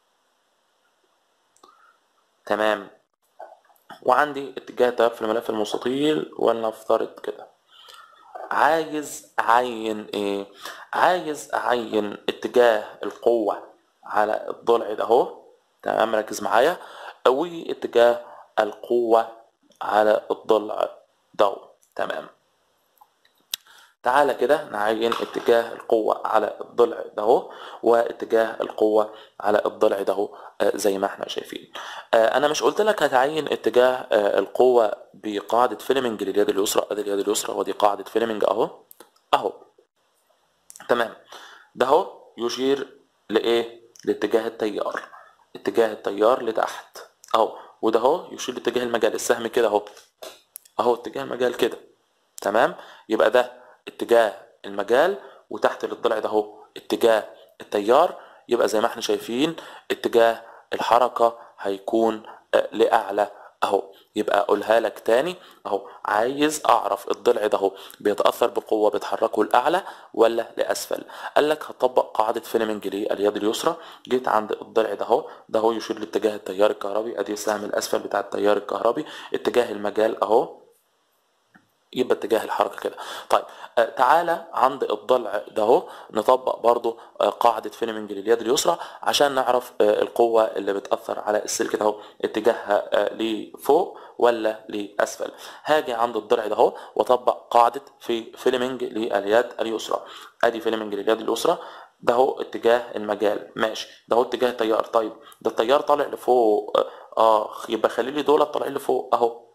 تمام، وعندي اتجاه التيار في الملف المستطيل، ولنفترض كده عايز اعين ايه؟ عايز اعين اتجاه القوة على الضلع ده اهو، تمام، ركز معايا، واتجاه القوة على الضلع ده، تمام. تعالى كده نعين اتجاه القوة على الضلع ده اهو، واتجاه القوة على الضلع ده اهو زي ما احنا شايفين. انا مش قلت لك هتعين اتجاه القوة بقاعدة فيلمنج لليد اليسرى؟ ادي اليد اليسرى ودي قاعدة فيلمنج اهو اهو، تمام. ده اهو يشير لايه؟ لاتجاه التيار، اتجاه التيار لتحت اهو، وده اهو يشير لاتجاه المجال، السهم كده اهو اهو اتجاه المجال كده، تمام. يبقى ده اتجاه المجال، وتحت للضلع ده اهو اتجاه التيار. يبقى زي ما احنا شايفين اتجاه الحركة هيكون لأعلى اهو. يبقى اقولها لك تاني اهو، عايز اعرف الضلع ده اهو بيتاثر بقوه بتحركه لاعلى ولا لاسفل. قال لك هطبق قاعده فيلمنج لليد اليسرى، جيت عند الضلع ده اهو، ده اهو يشير لاتجاه التيار الكهربي، ادي السهم الاسفل بتاع التيار الكهربي، اتجاه المجال اهو يبقى اتجاه الحركه كده. طيب آه تعالى عند الضلع ده اهو نطبق برضو آه قاعده فيلمنج لليد اليسرى عشان نعرف آه القوه اللي بتاثر على السلك ده اهو اتجاهها آه لفوق ولا لاسفل. هاجي عند الضلع ده اهو واطبق قاعده في فيلمنج لليد اليسرى، ادي فيلمنج لليد اليسرى، ده هو اتجاه المجال، ماشي، ده هو اتجاه التيار. طيب ده التيار طالع لفوق، اه يبقى خلي لي دول طالعين لفوق اهو،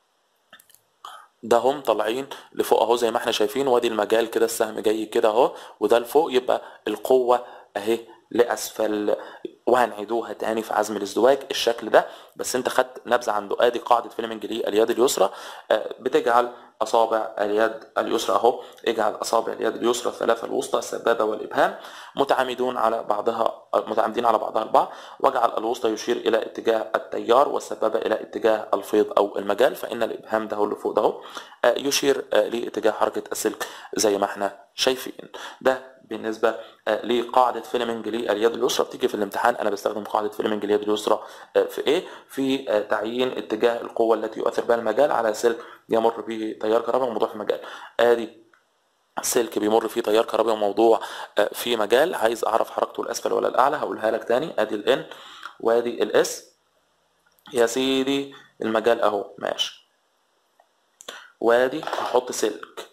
ده هم طالعين لفوق اهو زي ما احنا شايفين، وادي المجال كده السهم جاي كده اهو، وده لفوق، يبقى القوة اهي لاسفل. وهنعيدوها تاني في عزم الازدواج الشكل ده، بس انت خدت نبذه عنده. ادي قاعده فيلمنج لليد اليسرى، بتجعل اصابع اليد اليسرى اهو، اجعل اصابع اليد اليسرى الثلاثه الوسطى السبابه والابهام متعامدون على بعضها متعامدين على بعضها البعض، واجعل الوسطى يشير الى اتجاه التيار والسبابه الى اتجاه الفيض او المجال، فان الابهام ده اللي فوق ده اهو يشير لاتجاه حركه السلك زي ما احنا شايفين. ده بالنسبه لقاعده فيلمنج لليد اليسرى. بتيجي في الامتحان انا بستخدم قاعده فيلمنج لليد اليسرى في ايه؟ في تعيين اتجاه القوه التي يؤثر بها المجال على سلك يمر به تيار كهربائي وموضوع في مجال. ادي سلك بيمر فيه تيار كهربائي وموضوع في مجال، عايز اعرف حركته الاسفل ولا الاعلى، هقولها لك تاني. ادي الان وادي الاس يا سيدي، المجال اهو ماشي، وادي هحط سلك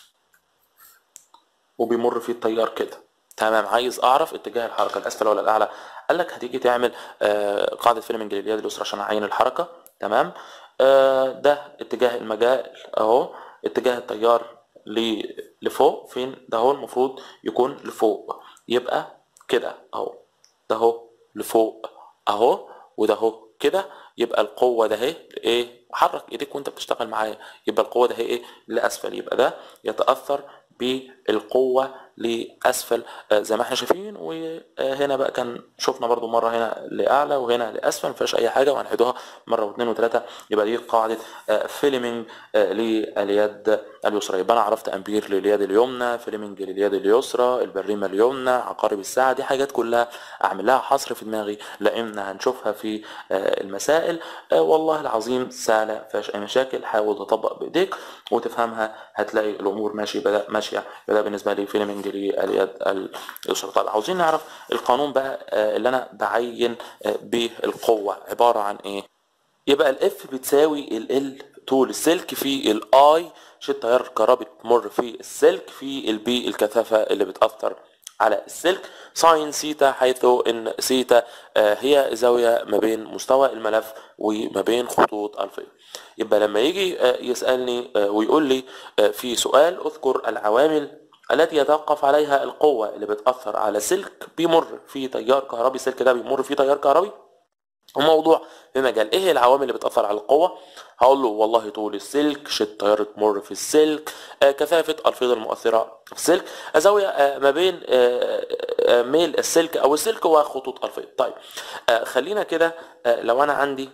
وبيمر فيه التيار كده، تمام. عايز اعرف اتجاه الحركه الاسفل ولا الاعلى، قال لك هتيجي تعمل آه قاعده فيلمنج لليد اليسرى عشان اعين الحركه، تمام. آه ده اتجاه المجال اهو، اتجاه التيار لفوق فين ده اهو، المفروض يكون لفوق، يبقى كده اهو، ده اهو لفوق اهو، وده اهو كده، يبقى القوه ده اهي ايه، حرك ايديك وانت بتشتغل معايا، يبقى القوه ده اهي ايه لاسفل، يبقى ده يتاثر بالقوه لاسفل زي ما احنا شايفين. وهنا بقى كان شفنا برضو مره هنا لاعلى وهنا لاسفل، ما فيهاش اي حاجه، وهنعيدوها مره واثنين وثلاثه. يبقى دي قاعده فيلمنج لليد اليسرى. يبقى انا عرفت امبير لليد اليمنى، فيلمنج لليد اليسرى، البريمه اليمنى، عقارب الساعه، دي حاجات كلها اعمل لها حصر في دماغي لان هنشوفها في المسائل. والله العظيم سهله، ما فيهاش اي مشاكل. حاول تطبق بايديك وتفهمها، هتلاقي الامور ماشيه بدا ماشيه بدا بالنسبه لي فيلمنج لليد اليسرى. طيب عاوزين نعرف القانون بقى اللي انا بعين به القوه عباره عن ايه. يبقى الاف بتساوي ال طول السلك في الاي شد التيار الكهربي بتمر في السلك في البي الكثافه اللي بتاثر على السلك، ساين سيتا، حيث ان سيتا هي زاويه ما بين مستوى الملف وما بين خطوط الفيض. يبقى لما يجي يسالني ويقول لي في سؤال اذكر العوامل التي يتوقف عليها القوه اللي بتاثر على سلك بيمر في تيار كهربي، السلك ده بيمر فيه تيار كهربي وموضوع في مجال، ايه العوامل اللي بتاثر على القوه؟ هقول له والله طول السلك، شد تيار تمر في السلك، آه كثافه الفيض المؤثره في السلك، زاويه آه ما بين آه آه ميل السلك او السلك وخطوط الفيض. طيب آه خلينا كده، آه لو انا عندي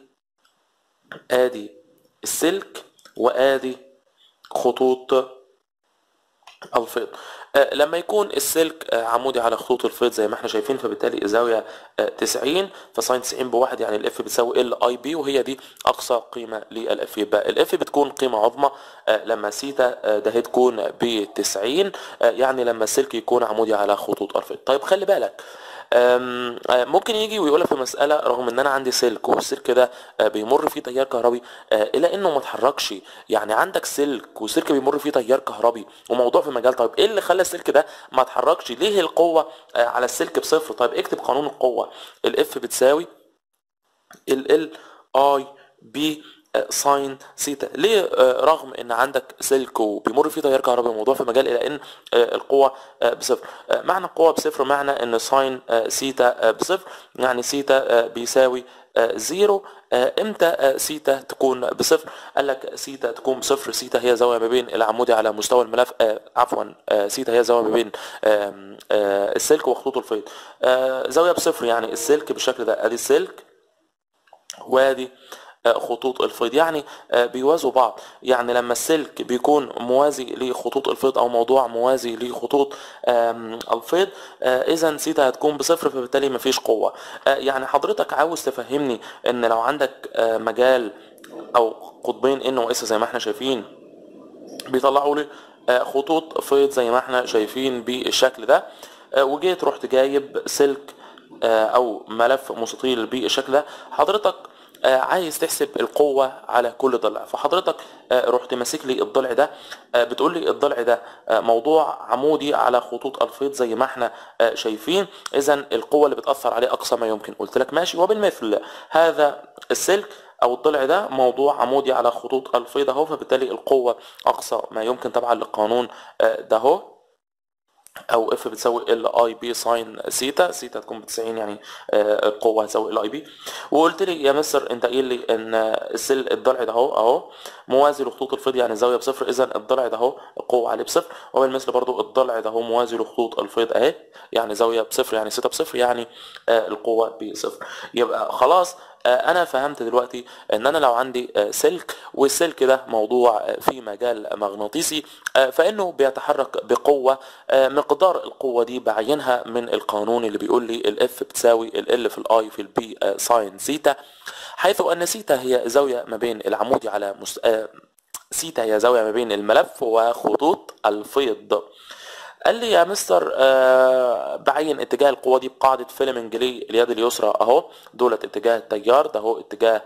ادي السلك وادي خطوط الفيض، آه لما يكون السلك آه عمودي على خطوط الفيض زي ما احنا شايفين، فبالتالي الزاويه آه تسعين، فساين تسعين بواحد يعني الاف بتساوي ال اي بي، وهي دي اقصى قيمه للاف. يبقى الاف بتكون قيمه عظمى آه لما سيتا آه ده تكون ب تسعين، آه يعني لما السلك يكون عمودي على خطوط الفيض. طيب خلي بالك، ممكن يجي ويقولك في مسألة رغم ان انا عندي سلك والسلك ده بيمر فيه تيار كهربي الا انه ما اتحركش، يعني عندك سلك وسلك بيمر فيه تيار كهربي وموضوع في مجال، طيب ايه اللي خلى السلك ده ما اتحركش؟ ليه القوة على السلك بصفر؟ طيب اكتب قانون القوة، الاف بتساوي ال ال اي بي ساين سيتا. ليه رغم ان عندك سلك وبيمر فيه تيار كهربي وموضوع في مجال الى ان القوه بصفر؟ معنى القوه بصفر معنى ان ساين سيتا بصفر، يعني سيتا بيساوي زيرو. امتى سيتا تكون بصفر؟ قال لك سيتا تكون بصفر، سيتا هي زاويه ما بين العمودي على مستوى الملف، عفوا سيتا هي زاويه ما بين السلك وخطوط الفيض، زاويه بصفر، يعني السلك بالشكل ده، ادي السلك وادي خطوط الفيض، يعني بيوازوا بعض. يعني لما السلك بيكون موازي لخطوط الفيض او موضوع موازي لخطوط الفيض، اذا سيتا هتكون بصفر، فبالتالي مفيش قوه. يعني حضرتك عاوز تفهمني ان لو عندك مجال او قطبين ان واس زي ما احنا شايفين بيطلعوا لي خطوط فيض زي ما احنا شايفين بالشكل ده، وجيت رحت جايب سلك او ملف مستطيل بالشكل ده، حضرتك عايز تحسب القوة على كل ضلع، فحضرتك رحت ماسك لي الضلع ده، بتقول لي الضلع ده موضوع عمودي على خطوط الفيض زي ما احنا شايفين، اذا القوة اللي بتأثر عليه اقصى ما يمكن. قلت لك ماشي، وبالمثل هذا السلك او الضلع ده موضوع عمودي على خطوط الفيض اهو، فبالتالي القوة اقصى ما يمكن طبعا للقانون ده اهو، او اف بتساوي ال اي بي ساين سيتا، سيتا تكون ب تسعين يعني آه، القوه هتساوي ال اي بي. وقلت لي يا مستر انت قايل لي ان السل الضلع ده اهو اهو موازي لخطوط الفيض يعني زاويه بصفر، اذا الضلع ده اهو القوه عليه بصفر، وبالمثل برضو الضلع ده اهو موازي لخطوط الفيض اهي يعني زاويه بصفر يعني سيتا بصفر يعني آه، القوه بصفر. يبقى خلاص آه، انا فهمت دلوقتي ان انا لو عندي آه، سلك والسلك ده موضوع آه، في مجال مغناطيسي آه، فانه بيتحرك بقوه آه، مقدار القوه دي بعينها من القانون اللي بيقول لي الاف بتساوي ال في الاي في البي ساين سيتا، حيث ان سيتا هي زاويه ما بين العمودي على مس... آه، سيتا هي زاويه ما بين الملف وخطوط الفيض. قال لي يا مستر آه بعين اتجاه القوة دي بقاعدة فيلمنج لي اليد اليسرى اهو، دولت اتجاه التيار، ده هو اتجاه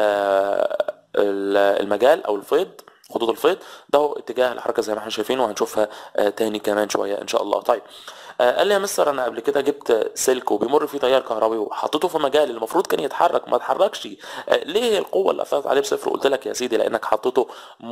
آه المجال او الفيض خطوط الفيض، ده هو اتجاه الحركة زي ما احنا شايفين وهنشوفها آه تاني كمان شوية ان شاء الله. طيب آه قال لي يا مستر انا قبل كده جبت سلك وبيمر فيه تيار كهربي وحطيته في مجال المفروض كان يتحرك ما اتحركش، آه ليه القوة اللي اثرت عليه بصفر؟ قلت لك يا سيدي لانك حطيته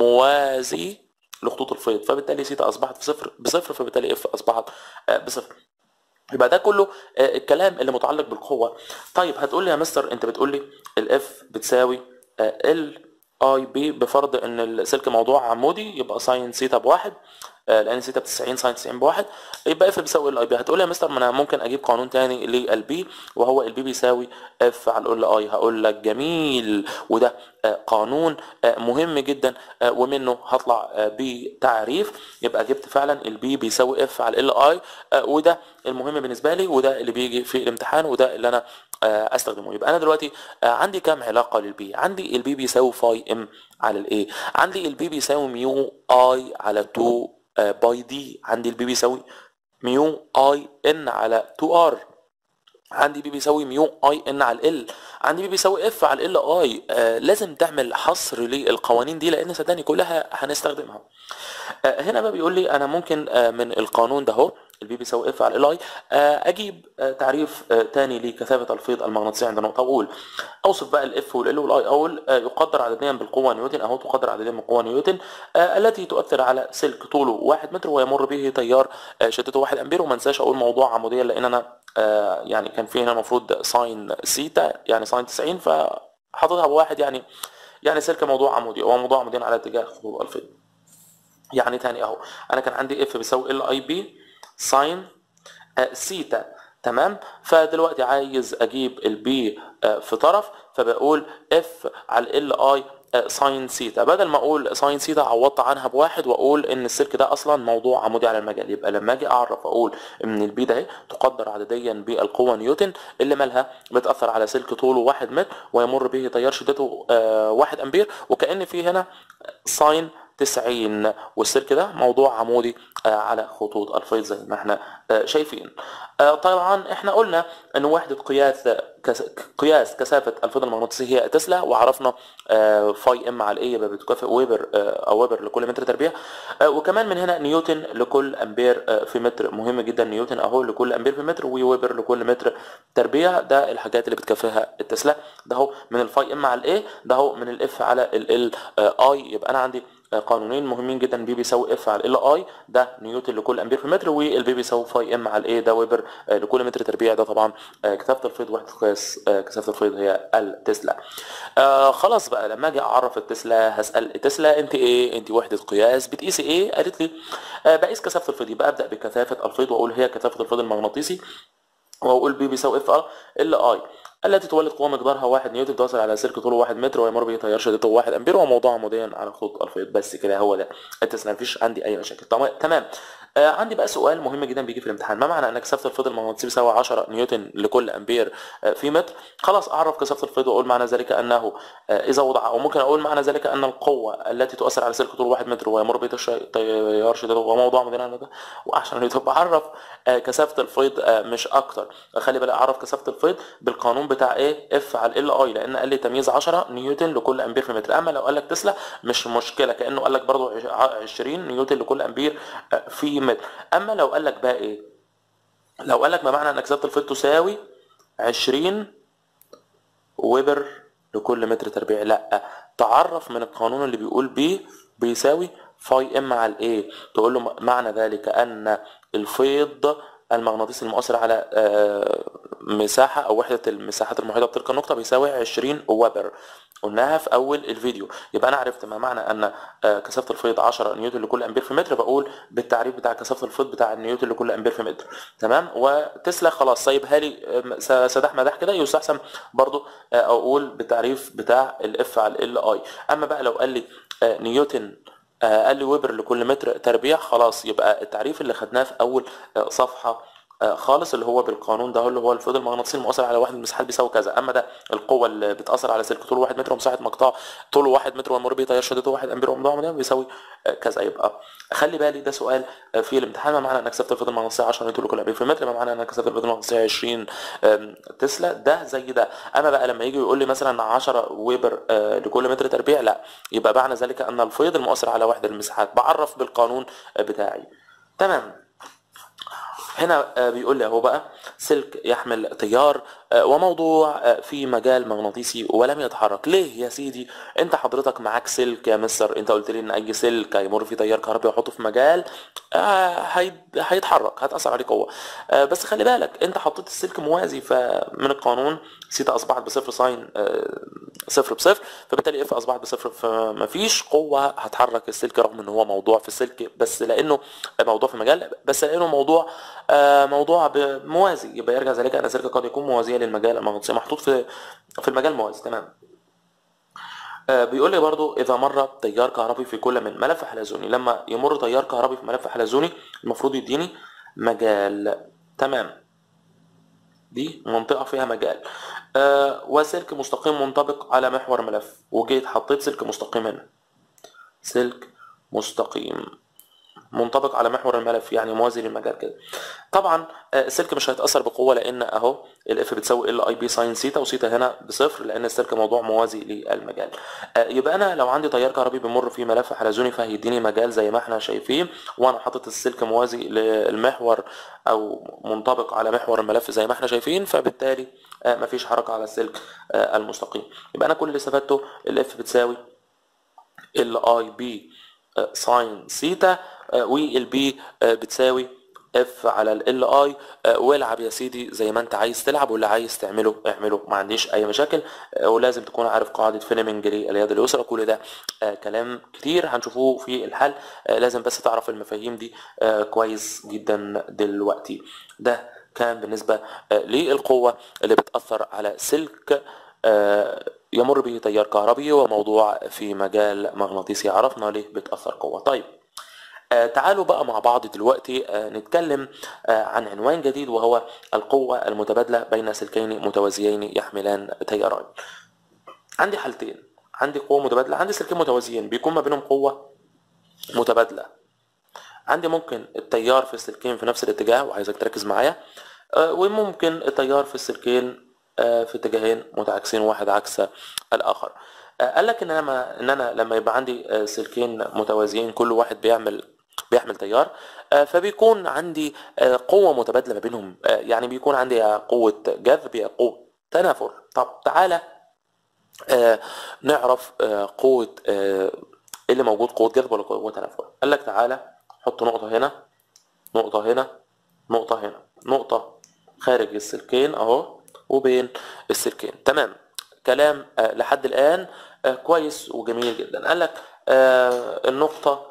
موازي لخطوط الفيض، فبالتالي سيتا اصبحت بصفر بصفر فبالتالي اف اصبحت آه بصفر. يبقى ده كله آه الكلام اللي متعلق بالقوه. طيب هتقول لي يا مستر انت بتقول لي الاف بتساوي ال اي بي بفرض ان السلك موضوع عمودي يبقى ساين سيتا بواحد، آه لان سيتا ب تسعين ساين تسعين بواحد، يبقى اف بيساوي ال اي بي. هتقول لي يا مستر ما انا ممكن اجيب قانون تاني للبي وهو البي بيساوي اف على ال اي. هقول لك جميل، وده آه قانون آه مهم جدا آه ومنه هطلع آه بتعريف، يبقى جبت فعلا البي بيساوي اف على ال اي، آه وده المهم بالنسبه لي وده اللي بيجي في الامتحان وده اللي انا آه استخدمه. يبقى انا دلوقتي آه عندي كام علاقه للبي؟ عندي البي بيساوي فاي ام على الاي، عندي البي بيساوي ميو اي على اتنين باي دي، عندي البي بيساوي ميو اي ان على اتنين ار، عندي بي بيساوي ميو اي ان على ال، عندي بي بيساوي اف على ال اي. آه لازم تعمل حصر للقوانين دي لان صدقني كلها هنستخدمها. آه هنا بقى بيقول لي انا ممكن آه من القانون ده اهو البي بيساوي اف على ال اي آه اجيب آه تعريف آه تاني لكثافه الفيض المغناطيسي عند نقطه، واقول اوصف بقى الاف والال والاي. اقول آه يقدر عدديا بالقوه نيوتن اهو، تقدر عدديا بالقوه نيوتن آه التي تؤثر على سلك طوله واحد متر ويمر به تيار آه شدته واحد امبير. وما انساش اقول موضوع عموديا لان انا آه يعني كان في هنا المفروض ساين سيتا يعني ساين تسعين فحطيتها بواحد يعني يعني سلك موضوع عمودي هو موضوع عمودي على اتجاه خطوط الفيض. يعني تاني اهو انا كان عندي اف بيساوي ال اي بي ساين سيتا تمام، فدلوقتي عايز اجيب البي في طرف فبقول اف على ال اي ساين سيتا، بدل ما اقول ساين سيتا عوضت عنها بواحد واقول ان السلك ده اصلا موضوع عمودي على المجال. يبقى لما اجي اعرف اقول ان البي ده تقدر عدديا بالقوه نيوتن اللي مالها بتاثر على سلك طوله واحد متر ويمر به تيار شدته واحد امبير، وكأن في هنا ساين تسعين والسلك ده موضوع عمودي على خطوط الفيض زي ما احنا شايفين. طبعا احنا قلنا ان وحده قياس قياس كثافه الفيض المغناطيسي هي تسلا، وعرفنا فاي ام على الاي بتكافئ ويبر او ويبر لكل متر تربيع، وكمان من هنا نيوتن لكل امبير في متر، مهم جدا نيوتن اهو لكل امبير في متر وويبر لكل متر تربيع، ده الحاجات اللي بتكافئها التسلا. ده هو من الفاي ام على الاي، ده هو من الاف على ال اي. يبقى انا عندي قانونين مهمين جدا، بي بيساوي اف على ال اي ده نيوتن لكل امبير في متر، والبي بيساوي فاي ام على الاي ده ويبر لكل متر تربيع. ده طبعا كثافه الفيض وحده قياس كثافه الفيض هي التسلا. آه خلاص بقى لما اجي اعرف التسلا هسال تسلا انت ايه؟ انت وحده قياس بتقيسي ايه؟ قالت لي آه بقيس كثافه الفيض. يبقى ابدا بكثافه الفيض واقول هي كثافه الفيض المغناطيسي، واقول بي بيساوي اف ال اي التي تولد قوة مقدارها واحد نيوتن توصل على سلك طوله واحد متر ويمر به تيار شدته واحد امبير وموضوع عموديا على خطوط الفيض. بس كده هو ده التسلا، مفيش عندي اي مشاكل. تمام. آه عندي بقى سؤال مهم جدا بيجي في الامتحان، ما معنى ان كثافه الفيض المغناطيسي بيساوي عشرة نيوتن لكل امبير آه في متر؟ خلاص اعرف كثافه الفيض واقول معنى ذلك انه آه اذا وضع، او ممكن اقول معنى ذلك ان القوه التي تؤثر على سلك طول واحد متر ويمر به تيار شدته وموضوع عموديا على المدى. وعشان تبقى اعرف آه كثافه الفيض آه مش اكتر، خلي بالك اعرف كثافه الفيض بالقانون بتاع ايه اف على ال اي، لان قال لي تمييز عشرة نيوتن لكل امبير في متر. اما لو قال لك تسلا مش مشكله، كانه قال لك برضو عشرين نيوتن لكل امبير في متر. اما لو قال لك بقى ايه، لو قال لك ما معنى ان كثافه الفيض تساوي عشرين ويبر لكل متر تربيع، لا تعرف من القانون اللي بيقول بي بيساوي فاي ام على الايه، تقول له معنى ذلك ان الفيض المغناطيسي المؤثر على مساحة أو وحدة المساحات المحيطة بتلك النقطة بيساوي عشرين وبر. قلناها في أول الفيديو. يبقى أنا عرفت ما معنى أن كثافة الفيض عشرة نيوتن لكل أمبير في متر، بقول بالتعريف بتاع كثافة الفيض بتاع نيوتن لكل أمبير في متر. تمام. وتسلا خلاص سايبها لي سداح مداح كده، يستحسن برضو أقول بالتعريف بتاع الاف على ال اي. أما بقى لو قال لي نيوتن قال لي ويبر لكل متر تربيع، خلاص يبقى التعريف اللي خدناه في اول صفحه خالص اللي هو بالقانون ده اللي هو الفيض المغناطيسي المؤثر على وحده المساحات بيساوي كذا. اما ده القوه اللي بتاثر على سلك طوله واحد متر ومساحه مقطعه طوله واحد متر ويمر به تيار شدته واحد امبير ومقداره بيساوي كذا. يبقى خلي بالي ده سؤال في الامتحان. ما معنى ان كثافه الفيض المغناطيسي عشرة نيوتن لكل امبير في متر؟ ما معنى ان كثافه الفيض المغناطيسي عشرين تسلا؟ ده زي ده. اما بقى لما يجي يقول لي مثلا عشرة ويبر لكل متر تربيع، لا، يبقى معنى ذلك ان الفيض المؤثر على وحده المساحات بعرف بالقانون بتاعي. تمام. هنا بيقول لي اهو بقى سلك يحمل تيار وموضوع في مجال مغناطيسي ولم يتحرك. ليه يا سيدي؟ انت حضرتك معاك سلك يا مستر، انت قلت لي ان اي سلك هيمر فيه تيار كهربي واحطه في مجال هيتحرك، هتاثر عليه قوه. بس خلي بالك انت حطيت السلك موازي، فمن القانون سيتا اصبحت بصفر ساين صفر بصفر، فبالتالي اف اصبحت بصفر، فمفيش قوه هتحرك السلك رغم ان هو موضوع في السلك، بس لانه موضوع في مجال، بس لانه موضوع موضوع موازي، يبقى يرجع ذلك ان السلك قد يكون موازيا للمجال المغناطيسي محطوط في في المجال موازي. تمام. بيقول لي برضو اذا مر تيار كهربي في كل من ملف حلزوني، لما يمر تيار كهربي في ملف حلزوني المفروض يديني مجال. تمام. دي منطقة فيها مجال. آه وسلك مستقيم منطبق على محور ملف، وجيت حطيت سلك مستقيم هنا، سلك مستقيم منطبق على محور الملف يعني موازي للمجال كده. طبعا السلك مش هيتاثر بقوه لان اهو الاف بتساوي ال اي بي ساين سيتا، وسيتا هنا بصفر لان السلك موضوع موازي للمجال. يبقى انا لو عندي تيار كهربي بيمر في ملف حلزوني فهيديني مجال زي ما احنا شايفين، وانا حاطط السلك موازي للمحور او منطبق على محور الملف زي ما احنا شايفين، فبالتالي مفيش حركه على السلك المستقيم. يبقى انا كل اللي استفدته الاف بتساوي ال اي بي ساين سيتا، والبي بتساوي اف على ال اي. والعب يا سيدي زي ما انت عايز تلعب، واللي عايز تعمله اعمله، ما عنديش اي مشاكل. ولازم تكون عارف قاعده فيلمنج لليد اليسرى. كل ده كلام كتير هنشوفوه في الحل، لازم بس تعرف المفاهيم دي كويس جدا دلوقتي. ده كان بالنسبه للقوه اللي بتاثر على سلك يمر به تيار كهربي وموضوع في مجال مغناطيسي. عرفنا ليه بتأثر قوة. طيب آه تعالوا بقى مع بعض دلوقتي آه نتكلم آه عن عنوان جديد، وهو القوة المتبادلة بين سلكين متوازيين يحملان تيارين. عندي حالتين، عندي قوة متبادلة، عندي سلكين متوازيين بيكون ما بينهم قوة متبادلة. عندي ممكن التيار في السلكين في نفس الاتجاه، وعايزك تركز معايا، آه وممكن التيار في السلكين في اتجاهين متعاكسين واحد عكس الاخر. قال لك ان انا ان انا لما يبقى عندي سلكين متوازيين كل واحد بيعمل بيحمل تيار، فبيكون عندي قوه متبادله ما بينهم، يعني بيكون عندي قوه جذب يا قوه تنافر. طب تعالى نعرف قوه اللي موجود قوه جذب ولا قوه تنافر. قال لك تعالى حط نقطه هنا، نقطه هنا، نقطه هنا، نقطه خارج السلكين اهو وبين السلكين. تمام. كلام آه لحد الآن آه كويس وجميل جدا. قال لك آه النقطة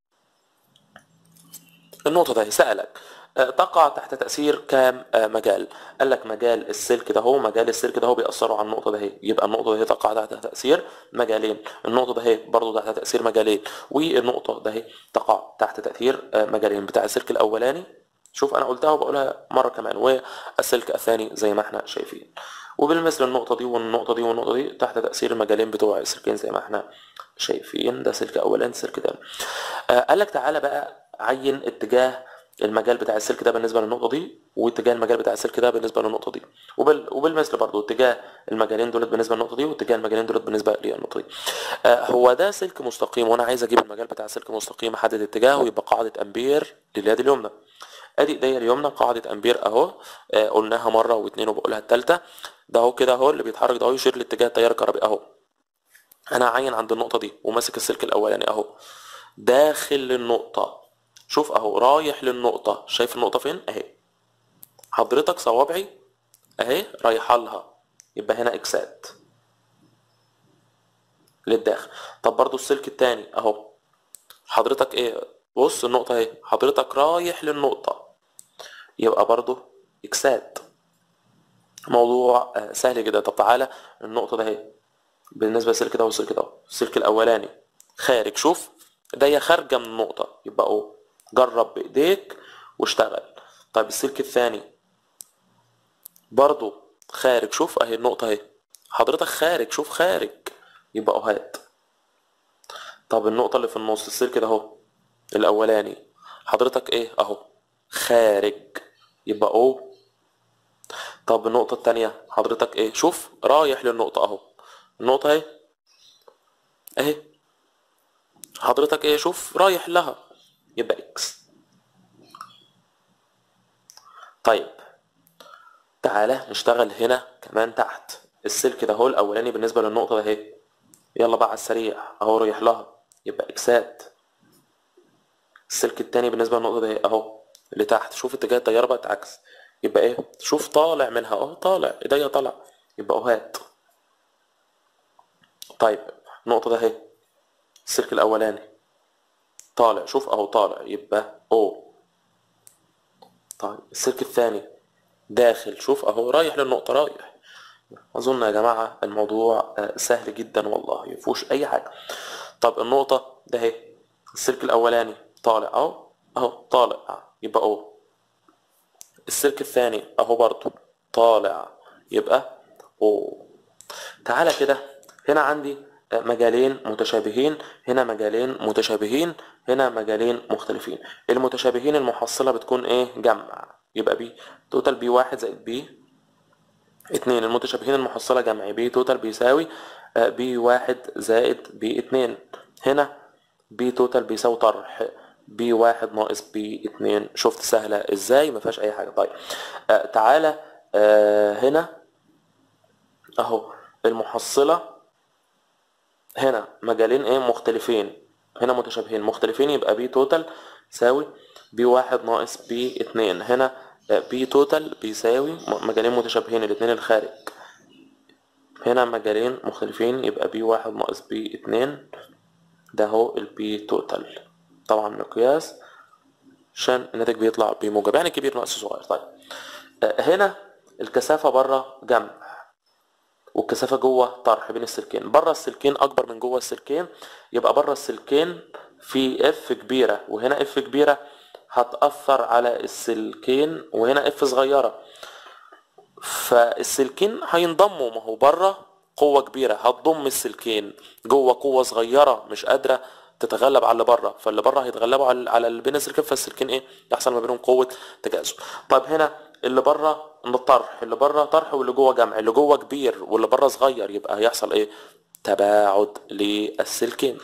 النقطة ده سألك آه تقع تحت تأثير كام آه مجال؟ قال لك مجال السلك ده هو مجال السلك ده هو بيأثروا على النقطة ده هي. يبقى النقطة ده هي تقع تحت تأثير مجالين، النقطة ده هي برضه تحت تأثير مجالين، والنقطة ده هي تقع تحت تأثير آه مجالين بتاع السلك الأولاني. شوف انا قلتها وبقولها مره كمان، والسلك الثاني زي ما احنا شايفين. وبالمثل النقطه دي والنقطه دي والنقطه دي تحت تاثير المجالين بتوع السلكين زي ما احنا شايفين. ده سلك اولاني سلك تاني. آه قال لك تعالى بقى عين اتجاه المجال بتاع السلك ده بالنسبه للنقطه دي، واتجاه المجال بتاع السلك ده بالنسبه للنقطه دي، وبال... وبالمثل برضو اتجاه المجالين دولت بالنسبه للنقطه دي، واتجاه المجالين دولت بالنسبه للنقطه دي. آه هو ده سلك مستقيم، وانا عايز اجيب المجال بتاع السلك مستقيم، احدد اتجاهه، يبقى قاعده امبير لليد اليمنى. ادي ايديا اليمنى قاعده امبير اهو، آه قلناها مره واثنين وبقولها الثالثه. ده اهو كده اهو اللي بيتحرك ده اهو يشير لاتجاه التيار الكهربي اهو. انا عين عند النقطه دي وماسك السلك الاولاني اهو داخل النقطه، شوف اهو رايح للنقطة، شايف النقطة فين اهي، حضرتك صوابعي اهي رايحة لها، يبقى هنا اكسات للداخل. طب برضو السلك التاني اهو، حضرتك ايه، بص النقطة اهي، حضرتك رايح للنقطة، يبقى برضو اكسات. موضوع آه، سهل جدا. طب تعالى النقطة ده اهي، بالنسبة للسلك ده والسلك ده، السلك الاولاني خارج، شوف ايديا خارجة من النقطة، يبقى اهو جرب بايديك واشتغل. طيب السلك الثاني برضو خارج، شوف اهي النقطة اهي، حضرتك خارج، شوف خارج، يبقى اهو هات. طب النقطة اللي في النص، السلك ده اهو الاولاني، حضرتك ايه اهو خارج، يبقى او. طب النقطة التانية حضرتك ايه، شوف رايح للنقطة اهو، النقطة اهي اهي، حضرتك ايه شوف رايح لها، يبقى اكس. طيب تعالى نشتغل هنا كمان تحت، السلك ده اهو الاولاني بالنسبة للنقطة ده اهي، يلا بقى على السريع اهو رايح لها، يبقى اكسات. السلك التاني بالنسبة للنقطة ده اهو اللي تحت، شوف اتجاه التيار بقى اتعكس، يبقى ايه، شوف طالع منها اهو، طالع ايديا طالع، يبقى اهو هات. طيب النقطة ده اهي، السلك الاولاني طالع، شوف اهو طالع، يبقى او. طيب السلك الثاني داخل، شوف اهو رايح للنقطة، رايح. اظن يا جماعة الموضوع آه، سهل جدا والله، مفيهوش اي حاجة. طب النقطة ده اهي، السلك الاولاني طالع اهو، اهو طالع، يبقى او. السلك الثاني اهو برضو طالع، يبقى او. تعالى كده، هنا عندي مجالين متشابهين، هنا مجالين متشابهين، هنا مجالين مختلفين. المتشابهين المحصلة بتكون ايه، جمع، يبقى بي توتال بي واحد زائد بي اتنين. المتشابهين المحصلة جمع، بي توتال بيساوي بي واحد زائد بي اتنين. هنا بي توتال بيساوي طرح بي واحد ناقص بي اتنين. شفت سهلة ازاي، مفيهاش اي حاجة. طيب آه تعالى آه هنا اهو المحصلة، هنا مجالين ايه مختلفين، هنا متشابهين مختلفين، يبقى بي توتال يساوي بي واحد ناقص بي اتنين. هنا بي توتال بيساوي مجالين متشابهين الاتنين الخارج، هنا مجالين مختلفين يبقى بي واحد ناقص بي اتنين، ده هو البي توتال. طبعا مقياس عشان الناتج بيطلع بموجب، يعني كبير ناقص صغير. طيب هنا الكثافة بره جمع، والكثافة جوه طرح بين السلكين، بره السلكين اكبر من جوه السلكين، يبقى بره السلكين في اف كبيرة، وهنا اف كبيرة هتأثر على السلكين، وهنا اف صغيرة، فالسلكين هينضموا، ما هو بره قوة كبيرة هتضم السلكين، جوه قوة صغيرة مش قادرة تتغلب على اللي بره، فاللي بره هيتغلبوا على على اللي بين السلكين، فالسلكين ايه يحصل ما بينهم قوة تجاذب. طيب هنا اللي بره طرح، اللي بره طرح واللي جوه جمع، اللي جوه كبير واللي بره صغير، يبقى هيحصل ايه، تباعد للسلكين.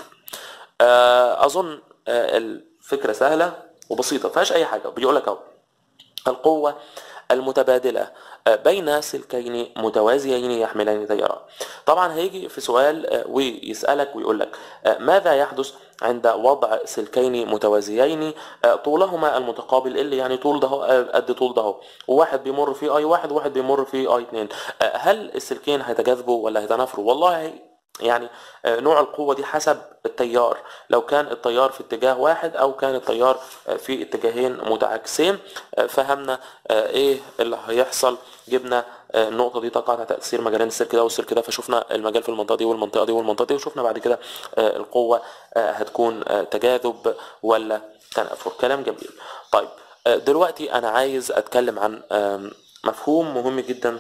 آه اظن آه الفكرة سهلة وبسيطة مفيهاش اي حاجة. بيقول لك اهو القوة المتبادلة بين سلكين متوازيين يحملان تيارا. طبعا هيجي في سؤال ويسألك ويقول لك ماذا يحدث عند وضع سلكين متوازيين طولهما المتقابل، اللي يعني طول ده قد طول ده، وواحد بيمر فيه اي واحد وواحد بيمر فيه اي اتنين، هل السلكين هيتجاذبوا ولا هيتنافروا؟ والله يعني نوع القوة دي حسب التيار، لو كان التيار في اتجاه واحد او كان التيار في اتجاهين متعاكسين. فهمنا ايه اللي هيحصل، جبنا النقطة دي تقع تحت تأثير مجالين السلك ده والسلك ده، فشوفنا المجال في المنطقة دي والمنطقة دي والمنطقة دي، وشوفنا بعد كده القوة هتكون تجاذب ولا تنافر. كلام جميل. طيب دلوقتي انا عايز اتكلم عن مفهوم مهم جدا،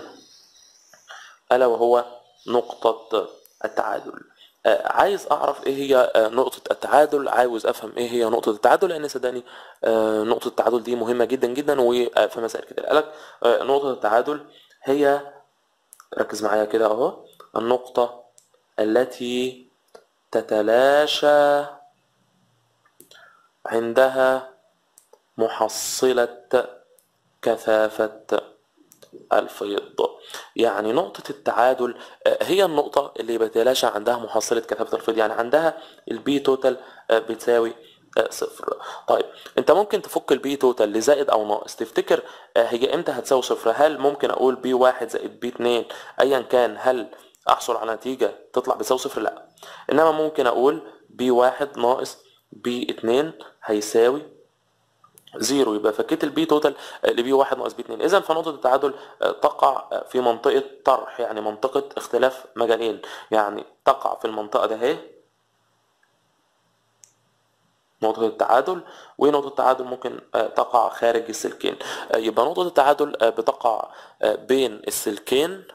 الا وهو نقطة التعادل. عايز اعرف ايه هي نقطة التعادل، عاوز افهم ايه هي نقطة التعادل، لان صدقني نقطة التعادل دي مهمة جدا جدا، وفي مسائل كتير قالك نقطة التعادل هي، ركز معايا كده اهو، النقطة التي تتلاشى عندها محصلة كثافة الفيض. يعني نقطة التعادل هي النقطة اللي بيتلاشى عندها محصلة كثافة الفيض، يعني عندها البي توتال بتساوي آه صفر. طيب انت ممكن تفك البي توتال لزائد او ناقص، تفتكر آه هي امتى هتساوي صفر؟ هل ممكن اقول بي واحد زائد بي اتنين ايا كان هل احصل على نتيجة تطلع بتساوي صفر؟ لا، انما ممكن اقول بي واحد ناقص بي اتنين هيساوي زيرو، يبقى فكيت البي توتال لبي واحد ناقص بي اتنين. اذا فنقطة التعادل تقع في منطقة طرح، يعني منطقة اختلاف مجالين، يعني تقع في المنطقة ده اهي نقطة التعادل، ونقطة التعادل ممكن تقع خارج السلكين. يبقى نقطة التعادل بتقع بين السلكين،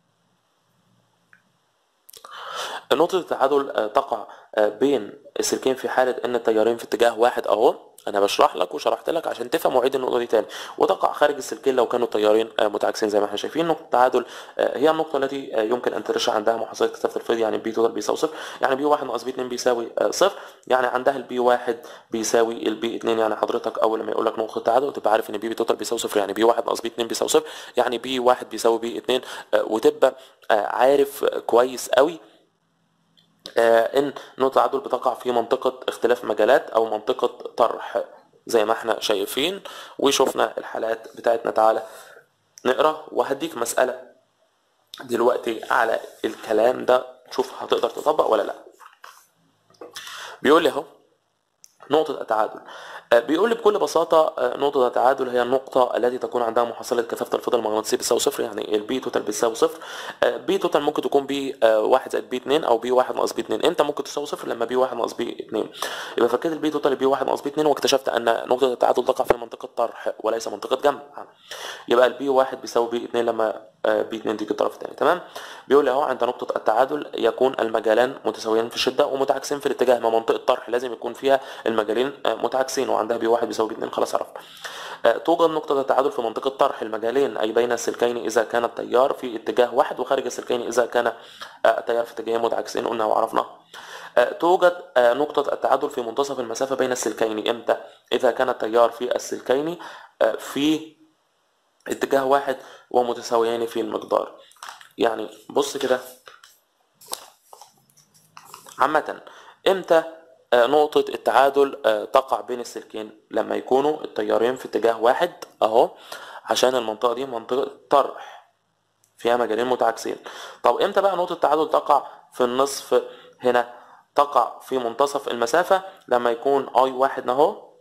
نقطة التعادل تقع بين السلكين في حالة ان التيارين في اتجاه واحد اهو، انا بشرح لك وشرحت لك عشان تفهم وعيد النقطة دي تاني، وتقع خارج السلكين لو كانوا التيارين متعاكسين زي ما احنا شايفين. نقطة التعادل هي النقطة التي يمكن ان ترشح عندها محصلة كثافة الفيض، يعني بي توتال بيساوي صفر، يعني بي واحد ناقص بي اتنين بيساوي صفر، يعني عندها البي واحد بيساوي البي اتنين. يعني حضرتك اول لما يقول لك نقطة التعادل تبقى عارف ان بي توتال بيساوي صفر، يعني بي واحد ناقص بي اتنين بيساوي صفر، يعني بي واحد بيساوي بي اتنين، وتبقى عارف كويس قوي آه ان نقطة التعادل بتقع في منطقة اختلاف مجالات او منطقة طرح زي ما احنا شايفين وشوفنا الحالات بتاعتنا. تعالى نقرا وهديك مسألة دلوقتي على الكلام ده، شوف هتقدر تطبق ولا لا. بيقول لي اهو نقطة التعادل، بيقول لي بكل بساطة نقطة التعادل هي النقطة التي تكون عندها محصلة كثافة الفضل المغناطيسي بتساوي صفر، يعني البي توتال بتساوي صفر. بي توتال ممكن تكون بي واحد زائد بي اتنين او بي واحد ناقص بي اتنين، امتى ممكن تساوي صفر؟ لما بي واحد ناقص بي اتنين. يبقى فكيت البي توتال بي واحد ناقص بي اتنين واكتشفت ان نقطة التعادل تقع في منطقة طرح وليس منطقة جمع، يبقى البي واحد بيساوي بي اتنين لما بي اتنين تيجي الطرف الثاني. تمام. بيقول لي اهو عند نقطة التعادل يكون المجالان متساويين في الشدة ومتعاكسين في الاتجاه، ما منطقة طرح لازم يكون فيها المجالين متعاكسين، وعندها بي واحد بيساوي بي اتنين، خلاص عرفت. توجد نقطة التعادل في منطقة طرح المجالين أي بين السلكين إذا كان التيار في اتجاه واحد، وخارج السلكين إذا كان التيار في اتجاهين متعاكسين، قلنا وعرفنا. توجد نقطة التعادل في منتصف المسافة بين السلكين، إمتى؟ إذا كان التيار في السلكين في اتجاه واحد ومتساويين في المقدار. يعني بص كده عامة، امتى نقطة التعادل تقع بين السلكين؟ لما يكونوا التيارين في اتجاه واحد اهو، عشان المنطقة دي منطقة طرح فيها مجالين متعاكسين. طب امتى بقى نقطة التعادل تقع في النصف هنا؟ تقع في منتصف المسافة لما يكون اي واحد اهو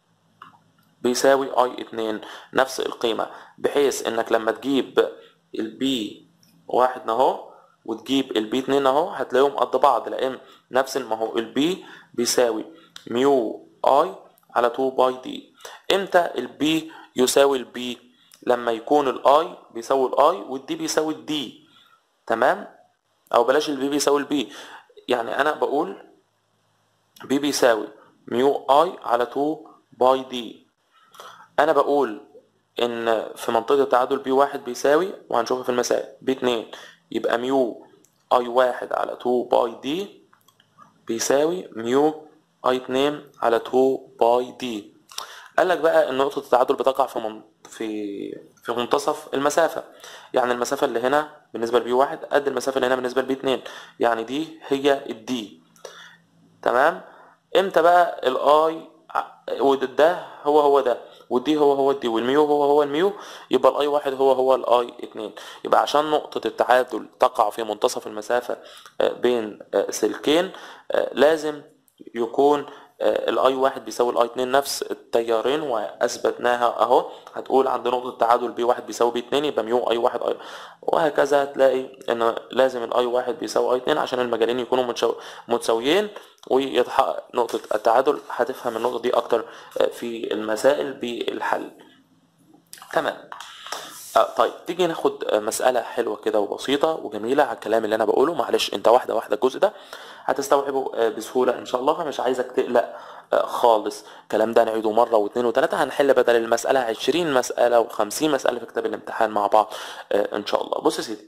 بيساوي اي اتنين، نفس القيمة، بحيث انك لما تجيب البي واحد اهو وتجيب البي اتنين اهو هتلاقيهم قد بعض، لان نفس ما هو البي بيساوي ميو اي على اتنين باي دي. امتى البي يساوي البي؟ لما يكون الاي بيساوي الاي والدي بيساوي الدي. تمام، او بلاش البي بيساوي البي، يعني انا بقول بي بيساوي ميو اي على اتنين باي دي. انا بقول ان في منطقة التعادل بي واحد بيساوي، وهنشوفها في المسائل، بي اتنين، يبقى ميو اي واحد على اتنين باي دي بيساوي ميو اي اتنين على اتنين باي دي. قال لك بقى ان نقطة التعادل بتقع في من... في في منتصف المسافة، يعني المسافة اللي هنا بالنسبة لبي واحد قد المسافة اللي هنا بالنسبة لبي اتنين، يعني دي هي الدي. تمام. امتى بقى الاي وده هو هو ده والدي هو هو الدي والميو هو هو الميو؟ يبقى الاي واحد هو هو الاي اتنين. يبقى عشان نقطة التعادل تقع في منتصف المسافة بين سلكين لازم يكون الاي واحد بيساوي الاي اتنين نفس التيارين، واثبتناها اهو. هتقول عند نقطة التعادل بي واحد بيساوي بي اتنين يبقى ميو اي واحد اي، وهكذا هتلاقي ان لازم الاي واحد بيساوي اي اتنين عشان المجالين يكونوا متساويين ويتحقق نقطة التعادل. هتفهم النقطة دي اكتر في المسائل بالحل. تمام. آه طيب تيجي ناخد مسألة حلوة كده وبسيطة وجميلة على الكلام اللي انا بقوله. معلش انت واحدة واحدة الجزء ده هتستوعبه بسهولة ان شاء الله، فمش عايزك تقلق آه خالص. الكلام ده نعيده مرة واثنين وثلاثة، هنحل بدل المسألة عشرين مسألة وخمسين مسألة في كتاب الامتحان مع بعض آه ان شاء الله. بص يا سيدي،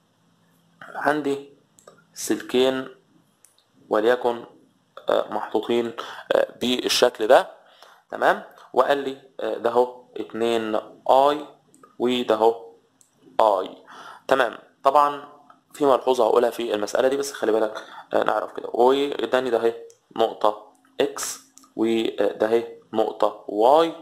عندي سلكين وليكن آه محطوطين آه بالشكل ده. تمام. وقال لي آه ده اهو اتنين اي وده اهو اي. تمام. طبعا في ملحوظه هقولها في المساله دي بس خلي بالك آه نعرف كده، واداني ده اهي نقطه اكس وده اهي نقطة واي،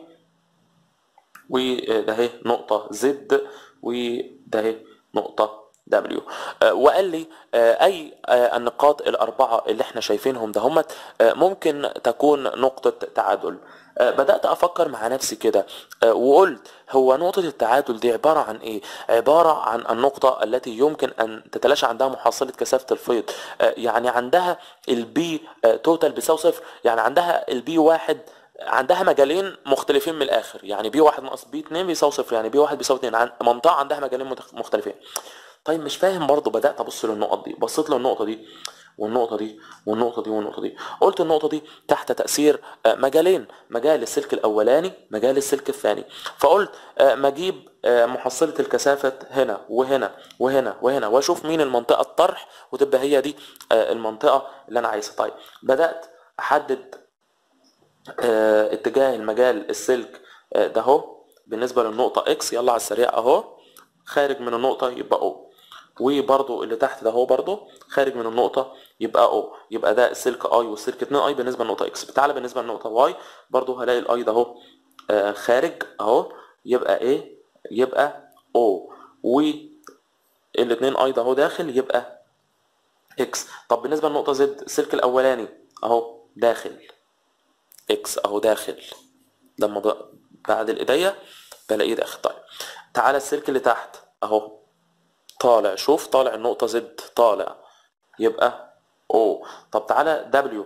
وده اهي نقطة زد، وده اهي نقطة دبليو. وقال لي اي النقاط الاربعة اللي احنا شايفينهم ده هم ممكن تكون نقطة تعادل. بدأت افكر مع نفسي كده وقلت هو نقطة التعادل دي عبارة عن ايه؟ عبارة عن النقطة التي يمكن ان تتلاشى عندها محصلة كثافة الفيض. يعني عندها البي توتال بيساوي صفر، يعني عندها البي واحد، عندها مجالين مختلفين من الاخر، يعني بي واحد ناقص بي اتنين بيساوي صفر، يعني بي واحد بيساوي اتنين، عن منطقة عندها مجالين مختلفين. طيب مش فاهم برضه، بدأت ابص للنقط دي، بصيت للنقطة دي والنقطة دي والنقطة دي والنقطة دي، قلت النقطة دي تحت تأثير مجالين، مجال السلك الأولاني، مجال السلك الثاني. فقلت ما اجيب محصلة الكثافة هنا وهنا وهنا وهنا واشوف مين المنطقة الطرح، وتبقى هي دي المنطقة اللي انا عايزها. طيب بدأت احدد اه اتجاه المجال السلك اه ده اهو بالنسبة للنقطة اكس، يلا على السريع اهو، خارج من النقطة يبقى او، وبرضو اللي تحت ده هو برضو خارج من النقطة يبقى او، يبقى ده السلك اي والسلك اتنين اي بالنسبة للنقطة اكس. تعالى بالنسبة للنقطة واي برضو هلاقي الاي ده اهو آه خارج اهو، يبقى ايه؟ يبقى او، والاتنين اي ده اهو داخل يبقى اكس. طب بالنسبة للنقطة زد السلك الاولاني اهو داخل اكس اهو داخل، لما بعد الايديا بلاقيه داخل. طيب تعالى السلك اللي تحت اهو طالع، شوف طالع النقطة زد طالع يبقى او. طب تعالى دبليو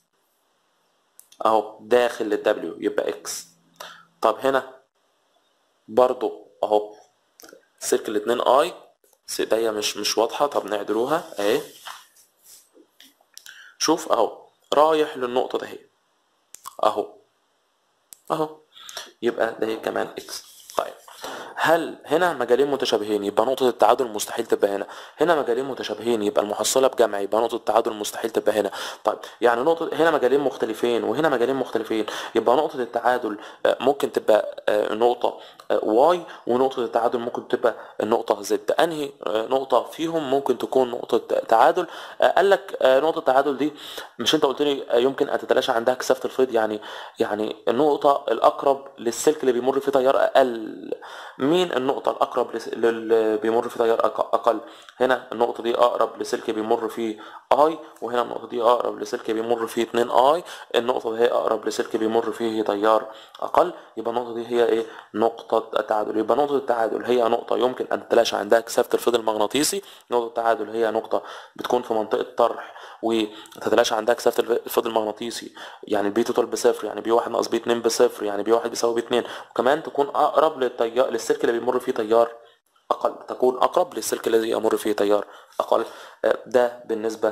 اهو داخل للدبليو يبقى اكس. طب هنا برضو اهو سلك الاتنين اي، ايديا مش مش واضحة، طب نعدلوها اهي، شوف اهو رايح للنقطة ده اهو اهو، يبقى ده كمان اكس. طيب هل هنا مجالين متشابهين يبقى نقطة التعادل مستحيل تبقى هنا، هنا مجالين متشابهين يبقى المحصلة بجمع يبقى نقطة التعادل مستحيل تبقى هنا. طيب يعني نقطة هنا مجالين مختلفين وهنا مجالين مختلفين، يبقى نقطة التعادل ممكن تبقى نقطة واي، ونقطة التعادل ممكن تبقى النقطة زد. انهي نقطة فيهم ممكن تكون نقطة تعادل؟ قال لك نقطة التعادل دي مش انت قلت لي يمكن ان تتلاشى عندها كثافة الفيض، يعني يعني النقطة الاقرب للسلك اللي بيمر فيه تيار اقل. مين النقطة الأقرب اللي بيمر فيه تيار أقل؟ هنا النقطة دي أقرب لسلك بيمر فيه I، وهنا النقطة دي أقرب لسلك بيمر فيه اتنين I، النقطة دي هي أقرب لسلك بيمر فيه تيار أقل، يبقى النقطة دي هي إيه؟ نقطة التعادل. يبقى نقطة التعادل هي نقطة يمكن أن تتلاشى عندها كثافة الفيض المغناطيسي، نقطة التعادل هي نقطة بتكون في منطقة طرح وتتلاشى عندها كثافة الفيض المغناطيسي، يعني بي توتال بصفر، يعني بي واحد ناقص بي اتنين بصفر، يعني بي واحد بيساوي بي اتنين، وكمان تكون أقرب للتيار للسلك اللي بيمر فيه تيار أقل، تكون أقرب للسلك الذي يمر فيه تيار أقل. ده بالنسبة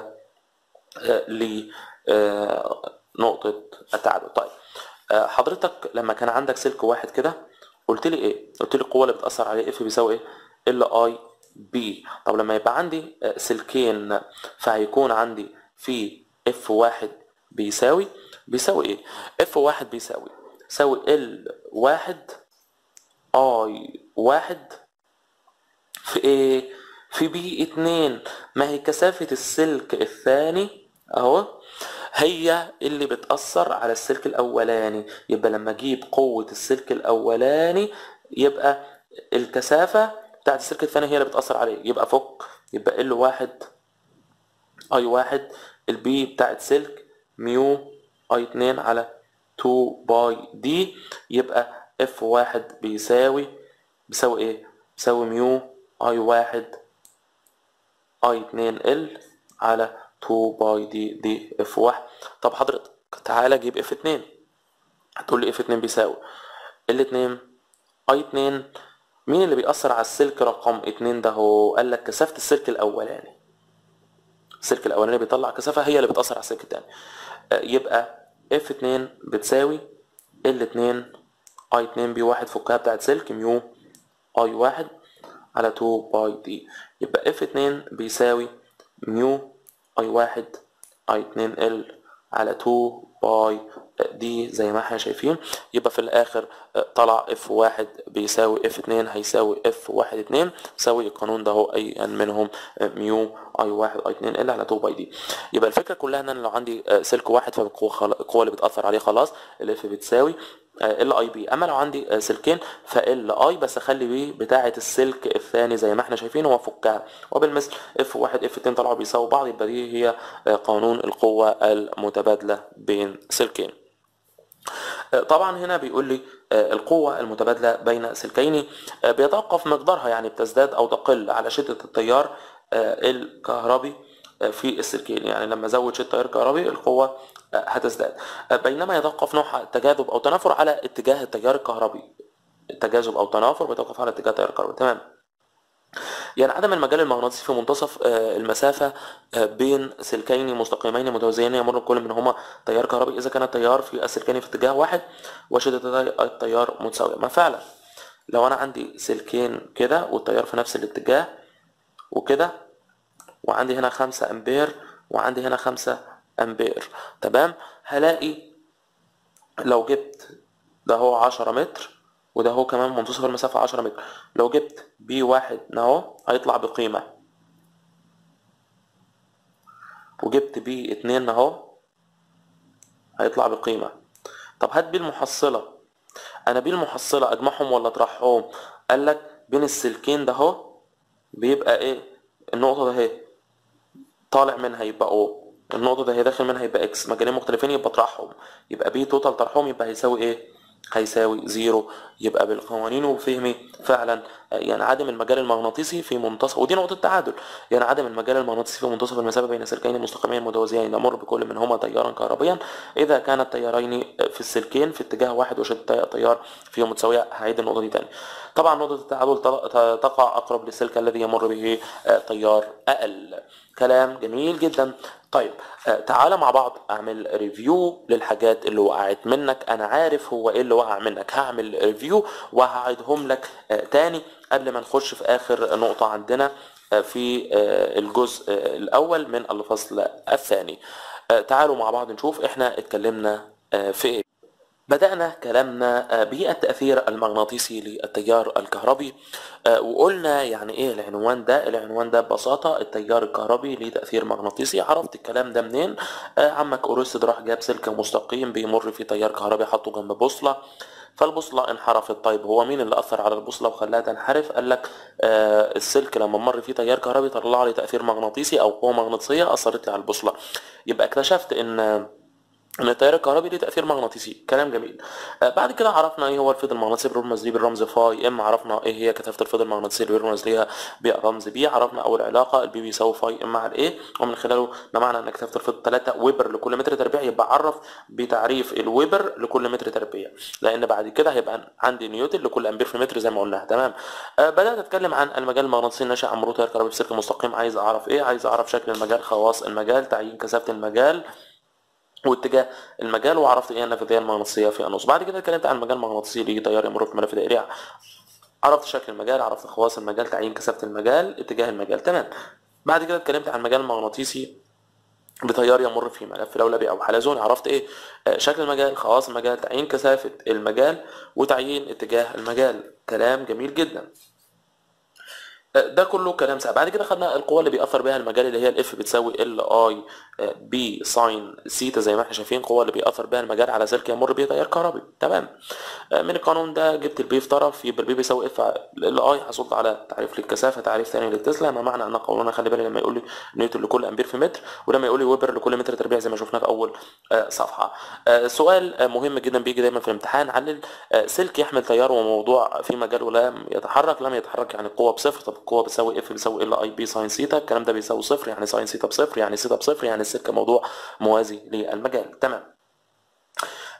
لنقطة التعادل. طيب حضرتك لما كان عندك سلك واحد كده قلت لي ايه؟ قلت لي القوة اللي بتأثر عليه اف بيساوي ايه؟ ال اي بي. طب لما يبقى عندي سلكين فهيكون عندي في اف واحد بيساوي بيساوي ايه؟ اف واحد بيساوي يساوي ال واحد اي واحد في ايه؟ في بي اتنين. ما هي كثافة السلك الثاني اهو هي اللي بتأثر على السلك الاولاني، يبقى لما اجيب قوة السلك الاولاني يبقى الكثافة بتاعت السلك الثاني هي اللي بتأثر عليه، يبقى فك، يبقى ال واحد اي واحد البي بتاعت سلك ميو اي اتنين على اتنين باي دي، يبقى اف واحد بيساوي بيساوي ايه؟ بيساوي ميو اي واحد اي اتنين ال على اتنين باي دي دي اف واحد. طب حضرتك تعالى جيب اف اتنين، هتقول لي اف اتنين بيساوي ال اتنين اي اتنين. مين اللي بيأثر على السلك رقم اتنين ده؟ هو قال لك كثافة السلك الاولاني، السلك الاولاني بيطلع كثافة هي اللي بتأثر على السلك الثاني، يبقى اف اتنين بتساوي ال اتنين اي اتنين بي واحد فكها بتاعت سلك ميو اي واحد على اتنين باي دي، يبقى اف اتنين بيساوي ميو اي واحد اي اتنين ال على اتنين باي دي زي ما احنا شايفين. يبقى في الاخر طلع اف واحد بيساوي اف اتنين هيساوي اف واحد اتنين، يساوي القانون ده هو اي ان منهم ميو اي واحد اي اتنين ال على اتنين باي دي. يبقى الفكره كلها ان انا لو عندي سلك واحد فالقوه خل... القوه اللي بتاثر عليه خلاص الاف بتساوي ال اي بي. اما لو عندي سلكين فال اي بس اخلي بي بتاعه السلك الثاني زي ما احنا شايفين وافكها، وبالمثل اف واحد اف اتنين طلعوا بيساووا بعض. يبقى دي هي قانون القوه المتبادله بين سلكين. طبعا هنا بيقول لي القوة المتبادلة بين سلكين بيتوقف مقدارها، يعني بتزداد او تقل على شدة التيار الكهربي في السلكين. يعني لما ازود شدة التيار الكهربي القوة هتزداد، بينما يتوقف نوع التجاذب او تنافر على اتجاه التيار الكهربي. التجاذب او تنافر بيتوقف على اتجاه التيار الكهربي. تمام. يعني عدم المجال المغناطيسي في منتصف المسافة بين سلكين مستقيمين متوازيين يمر كل منهما تيار كهربي إذا كان التيار في السلكين في اتجاه واحد وشدة التيار متساوية. ما فعلا لو أنا عندي سلكين كده والتيار في نفس الاتجاه وكده، وعندي هنا خمسة أمبير وعندي هنا خمسة أمبير، تمام، هلاقي لو جبت ده هو عشرة متر وده هو كمان منتصف المسافة عشرة متر، لو جبت بي واحد اهو هيطلع بقيمة، وجبت بي اتنين اهو هيطلع بقيمة. طب هات بي المحصلة. انا بي المحصلة اجمعهم ولا اطرحهم؟ قالك بين السلكين ده اهو بيبقى ايه؟ النقطة ده اهي طالع منها يبقى او، النقطة ده هي داخل منها يبقى اكس، مجالين مختلفين يبقى اطرحهم، يبقى بي توتال طرحهم يبقى هيساوي ايه؟ هيساوي زيرو. يبقى بالقوانين وبفهمي فعلا يعني عدم المجال المغناطيسي في منتصف، ودي نقطة تعادل، يعني عدم المجال المغناطيسي في منتصف المسافة بين سلكين مستقيمين متوازيين يمر بكل منهما تيارا كهربيا إذا كان التيارين في السلكين في اتجاه واحد وشدة التيار فيهم متساوية. هعيد النقطة دي تاني. طبعا نقطة التعادل تقع أقرب للسلك الذي يمر به تيار أقل. كلام جميل جدا. طيب تعالى مع بعض اعمل ريفيو للحاجات اللي وقعت منك. انا عارف هو ايه اللي وقع منك، هعمل ريفيو وهعيدهم لك تاني قبل ما نخش في اخر نقطة عندنا في الجزء الاول من الفصل الثاني. تعالوا مع بعض نشوف احنا اتكلمنا في ايه. بدأنا كلامنا بالتأثير المغناطيسي للتيار الكهربي، وقلنا يعني ايه العنوان ده. العنوان ده ببساطة التيار الكهربي ليه تأثير مغناطيسي. عرفت الكلام ده منين؟ عمك أورستد راح جاب سلك مستقيم بيمر فيه تيار كهربي حطه جنب بوصلة، فالبوصلة انحرفت. طيب هو مين اللي أثر على البوصلة وخلاها تنحرف؟ قال لك آه السلك لما مر فيه تيار كهربي طلع لي تأثير مغناطيسي أو قوة مغناطيسية أثرت لي على البوصلة. يبقى اكتشفت إن ان التيار الكهربي ليه تاثير مغناطيسي. كلام جميل. آه بعد كده عرفنا ايه هو الفيض المغناطيسي بيرمز ليه بالرمز فاي ام، عرفنا ايه هي كثافه الفيض المغناطيسي اللي بيرمز ليها بالرمز بي، عرفنا اول علاقه البي بيساوي فاي ام على الايه، ومن خلاله جمعنا ان كثافه الفيض ثلاثة ويبر لكل متر تربيع. يبقى عرف بتعريف الويبر لكل متر تربيع، لان بعد كده هيبقى عندي نيوتن لكل امبير في متر زي ما قلنا. تمام. آه بدات اتكلم عن المجال المغناطيسي الناشئ عن مرور تيار كهربي في سلك مستقيم. عايز اعرف ايه؟ عايز اعرف شكل المجال، خواص المجال، تعيين كثافه المجال واتجاه المجال، وعرفت ايه النافذيه المغناطيسيه في النص. بعد كده اتكلمت عن المجال المغناطيسي لتيار يمر في ملف دائري، عرفت شكل المجال، عرفت خواص المجال، تعيين كثافه المجال، اتجاه المجال. تمام. بعد كده اتكلمت عن المجال المغناطيسي بتيار يمر في ملف لولبي او حلزوني، عرفت ايه شكل المجال، خواص المجال، تعيين كثافه المجال، وتعيين اتجاه المجال. كلام جميل جدا. ده كله كلام سهل. بعد كده خدنا القوه اللي بيأثر بها المجال اللي هي الاف بتساوي ال اي بي ساين سيتا زي ما احنا شايفين، القوه اللي بيأثر بها المجال على سلك يمر به تيار كهربي. تمام. من القانون ده جبت البي في طرف، يبقى البي بيساوي اف ال اي. حصلت على تعريف للكثافه، تعريف ثاني للتسلا، ما معنى ان قانونا خلي بالي لما يقول لي نيوتن لكل امبير في متر، ولما يقول لي ويبر لكل متر تربيع زي ما شفنا في اول صفحه. سؤال مهم جدا بيجي دايما في الامتحان، علل سلك يحمل تيار وموضوع في مجاله لم يتحرك. لم يتحرك يعني القوه بصفر. طب القوه بتساوي اف بيساوي ال اي بي ساين سيتا، الكلام ده بيساوي صفر، يعني ساين سيتا بصفر، يعني سيتا بصفر، يعني السلك موضوع موازي للمجال. تمام.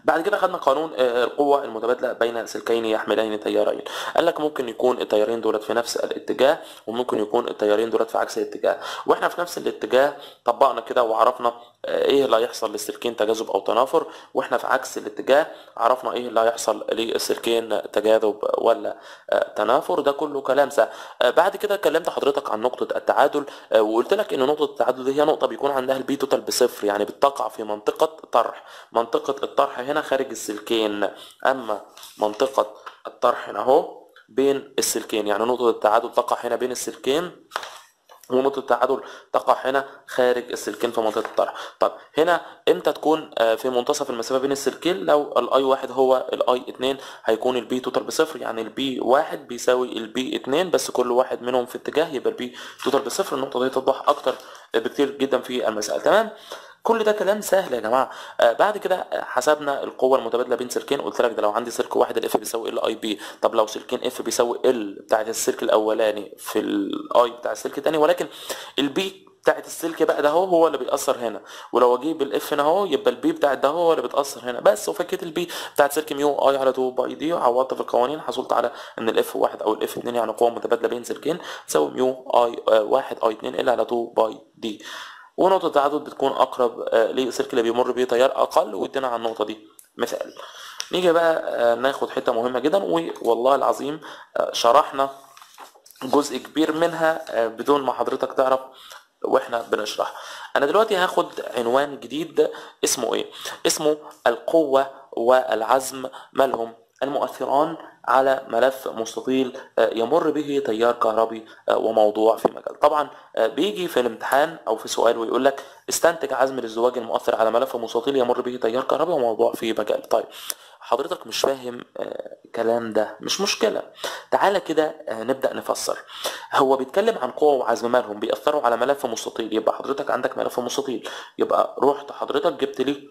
بعد كده خدنا قانون آه، القوة المتبادلة بين سلكين يحملان تيارين. قال لك ممكن يكون التيارين دولت في نفس الاتجاه، وممكن يكون التيارين دولت في عكس الاتجاه، واحنا في نفس الاتجاه طبقنا كده وعرفنا آه، ايه اللي هيحصل للسلكين تجاذب او تنافر، واحنا في عكس الاتجاه عرفنا ايه اللي هيحصل للسلكين تجاذب ولا آه، تنافر. ده كله كلام سهل. آه، بعد كده كلمت حضرتك عن نقطة التعادل، آه، وقلت لك ان نقطة التعادل دي هي نقطة بيكون عندها البي توتال بصفر، يعني بتقع في منطقة طرح. منطقة الطرح هنا خارج السلكين، اما منطقة الطرح هنا اهو بين السلكين، يعني نقطة التعادل تقع هنا بين السلكين، ونقطة التعادل تقع هنا خارج السلكين في منطقة الطرح. طب هنا امتى تكون آه، في منتصف المسافة بين السلكين؟ لو الاي واحد هو الاي اتنين هيكون البي توتال بصفر، يعني البي واحد بيساوي البي اتنين، بس كل واحد منهم في اتجاه، يبقى البي توتال بصفر. النقطة دي توضح اكتر بكتير جدا في المسألة. تمام، كل ده كلام سهل يا جماعه. آه بعد كده حسبنا القوه المتبادله بين سلكين. قلت لك ده لو عندي سلك واحد الاف بيساوي ال اي بي. طب لو سلكين اف بيساوي ال بتاعت السلك الاولاني في الاي بتاع السلك الثاني، ولكن البي بتاعت السلك بقى ده هو هو اللي بيأثر هنا، ولو اجيب الاف هنا اهو يبقى البي بتاعت ده هو اللي بيتأثر هنا بس. وفكيت البي بتاعت سلك ميو اي على اتنين باي دي، وعوضت في القوانين حصلت على ان الاف واحد او الاف اتنين يعني قوه متبادله بين سلكين تساوي ميو اي واحد اي اتنين ال على اتنين باي دي. ونقطة التعادل بتكون أقرب آه للسلك اللي بيمر بيه تيار أقل، وادينا على النقطة دي مثال. نيجي بقى آه ناخد حتة مهمة جدا، والله العظيم آه شرحنا جزء كبير منها آه بدون ما حضرتك تعرف واحنا بنشرح. انا دلوقتي هاخد عنوان جديد اسمه ايه؟ اسمه القوة والعزم مالهم المؤثران على ملف مستطيل يمر به تيار كهربي وموضوع في مجال. طبعا بيجي في الامتحان او في سؤال ويقول لك استنتج عزم الازدواج المؤثر على ملف مستطيل يمر به تيار كهربي وموضوع في مجال. طيب حضرتك مش فاهم الكلام ده، مش مشكلة، تعالى كده نبدأ نفسر. هو بيتكلم عن قوة وعزم مالهم بيأثروا على ملف مستطيل، يبقى حضرتك عندك ملف مستطيل، يبقى رحت حضرتك جبت لي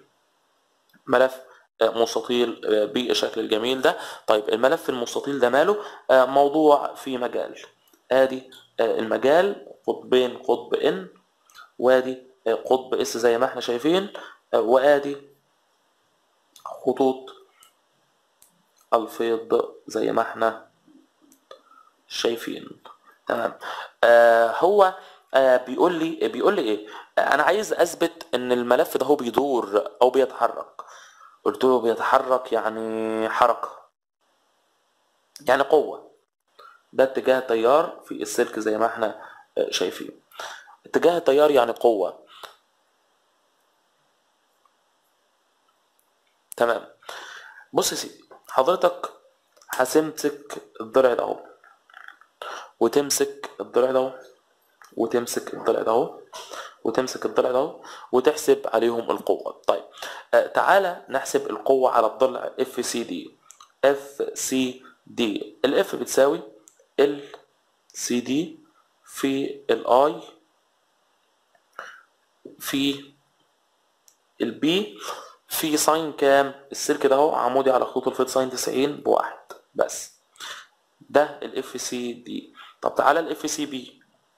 ملف مستطيل بالشكل الجميل ده. طيب الملف المستطيل ده ماله؟ موضوع في مجال. ادي المجال قطبين، قطب ان وادي قطب اس زي ما احنا شايفين، وادي خطوط الفيض زي ما احنا شايفين. تمام. آه هو آه بيقول لي بيقول لي ايه؟ آه انا عايز اثبت ان الملف ده هو بيدور او بيتحرك. قلت له بيتحرك يعني حركة، يعني قوة. ده اتجاه التيار في السلك زي ما احنا شايفين. اتجاه التيار يعني قوة. تمام. بص يا سيدي، حضرتك هتمسك الضلع ده اهو، وتمسك الضلع ده اهو، وتمسك الضلع ده اهو، وتمسك الضلع ده اهو، وتحسب عليهم القوة. طيب آه تعالى نحسب القوة على الضلع اف سي دي. اف سي دي الاف بتساوي ال سي دي في الاي في البي في ساين كام؟ السلك ده اهو عمودي على خطوط الفيض ساين تسعين بواحد بس. ده الاف سي دي. طب تعالى الاف سي بي.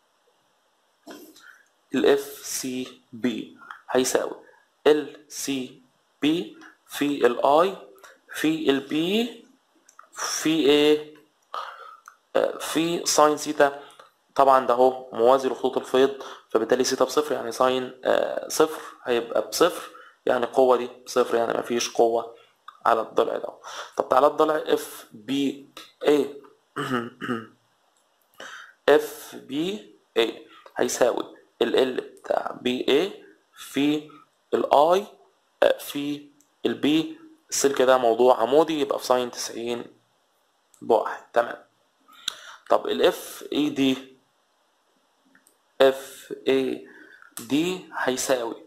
الاف سي بي هيساوي ال سي بي في الاي في البي في ايه؟ آه في ساين سيتا. طبعا ده اهو موازي لخطوط الفيض، فبالتالي سيتا بصفر، يعني ساين آه صفر هيبقى بصفر، يعني القوة دي بصفر، يعني مفيش قوة على الضلع ده. طب تعالى الضلع اف بي اي. اف بي اي هيساوي ال ال بتاع بي اي في الاي في البي. السلك ده موضوع عمودي يبقى في ساين تسعين بواحد. تمام. طب الاف اي دي، اف اي دي هيساوي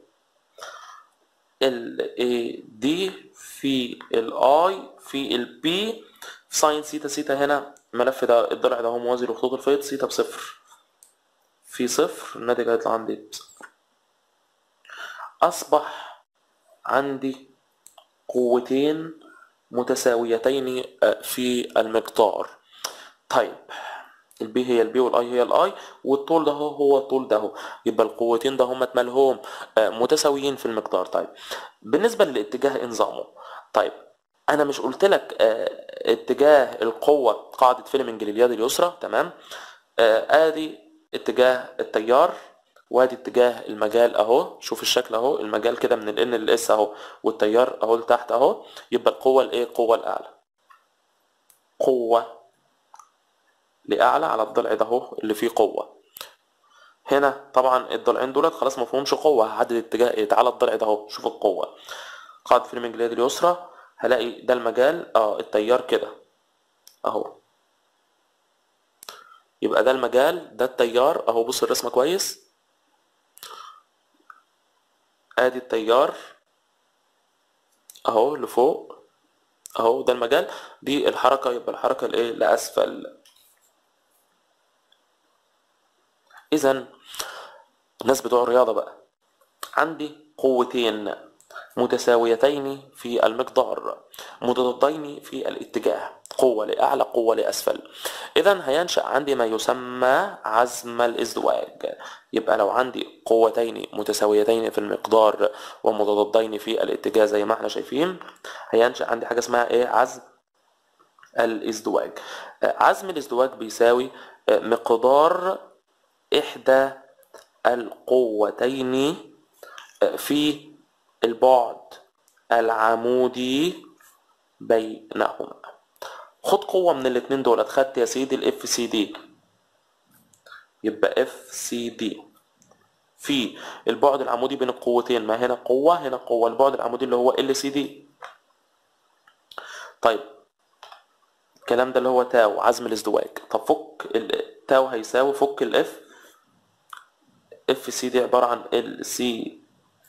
ال اي دي في الاي في البي في ساين سيتا. سيتا هنا الملف ده الضلع ده هو موازي لخطوط الفيض، سيتا بصفر في صفر، الناتج هيطلع عندي بصفر. اصبح عندي قوتين متساويتين في المقدار. طيب البي هي البي والاي هي الاي، والطول ده هو الطول ده، يبقى القوتين ده هم مالهم متساويين في المقدار. طيب بالنسبه للاتجاه نظامه، طيب انا مش قلت لك آه اتجاه القوه قاعده فيلمنج لليد اليسرى؟ تمام. آه ادي اتجاه التيار وادي اتجاه المجال اهو. شوف الشكل اهو، المجال كده من ال N لل S اهو، والتيار اهو لتحت اهو. يبقى القوه الايه؟ القوه الاعلى، قوه لاعلى على الضلع ده اهو اللي فيه قوه. هنا طبعا الضلعين دولت خلاص ما فيهمش قوه، هحدد اتجاه ايه؟ تعالى الضلع ده اهو، شوف القوه قاعده فيلمنج اليد اليسرى، هلاقي ده المجال اه التيار كده اهو. يبقى ده المجال، ده التيار اهو. بص الرسمه كويس، ادي التيار اهو لفوق اهو، ده المجال، دي الحركه. يبقى الحركه الايه؟ لاسفل. اذا الناس بتوع الرياضه بقى، عندي قوتين متساويتين في المقدار متضادين في الاتجاه، قوة لأعلى قوة لأسفل. إذا هينشأ عندي ما يسمى عزم الازدواج. يبقى لو عندي قوتين متساويتين في المقدار ومتضادين في الاتجاه زي ما احنا شايفين، هينشأ عندي حاجة اسمها ايه؟ عزم الازدواج. عزم الازدواج بيساوي مقدار إحدى القوتين في البعد العمودي بينهما. خد قوة من الاتنين دول، خدت يا سيدي الاف سي دي، يبقى اف سي دي في البعد العمودي بين القوتين، ما هنا قوة هنا قوة، البعد العمودي اللي هو ال سي دي. طيب الكلام ده اللي هو تاو، عزم الازدواج. طب فك التاو هيساوي فك الاف، اف سي دي عبارة عن ال سي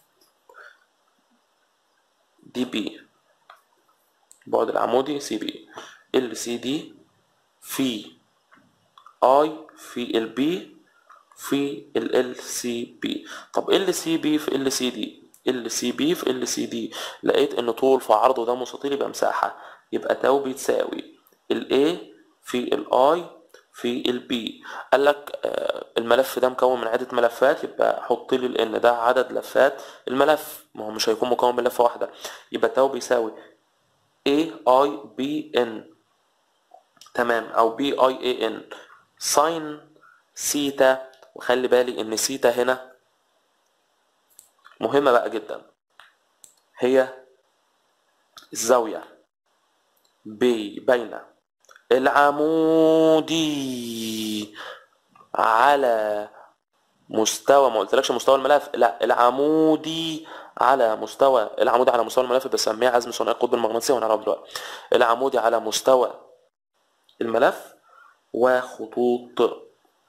دي بي، البعد العمودي سي بي، ال سي دي في اي في البي في ال سي بي. طب ال سي بي في ال سي دي، ال سي بي في ال سي دي، لقيت ان طول في عرض وده مستطيل يبقى مساحة، يبقى تاو بتساوي ال A في ال I في ال B. قال لك آه الملف ده مكون من عدة ملفات، يبقى حط لي لان ده عدد لفات الملف، ما هو مش هيكون مكون من لفة واحدة. يبقى تاو بيساوي A I B N، تمام، او B I A N ساين سيتا. وخلي بالي ان سيتا هنا مهمة بقى جدا، هي الزاوية بين العمودي على مستوى، ما قلتلكش مستوى الملف، لا العمودي على مستوى، العمودي على مستوى الملف بسميه عزم ثنائي القطب المغناطيسي وهنعرف دلوقتي. العمودي على مستوى الملف وخطوط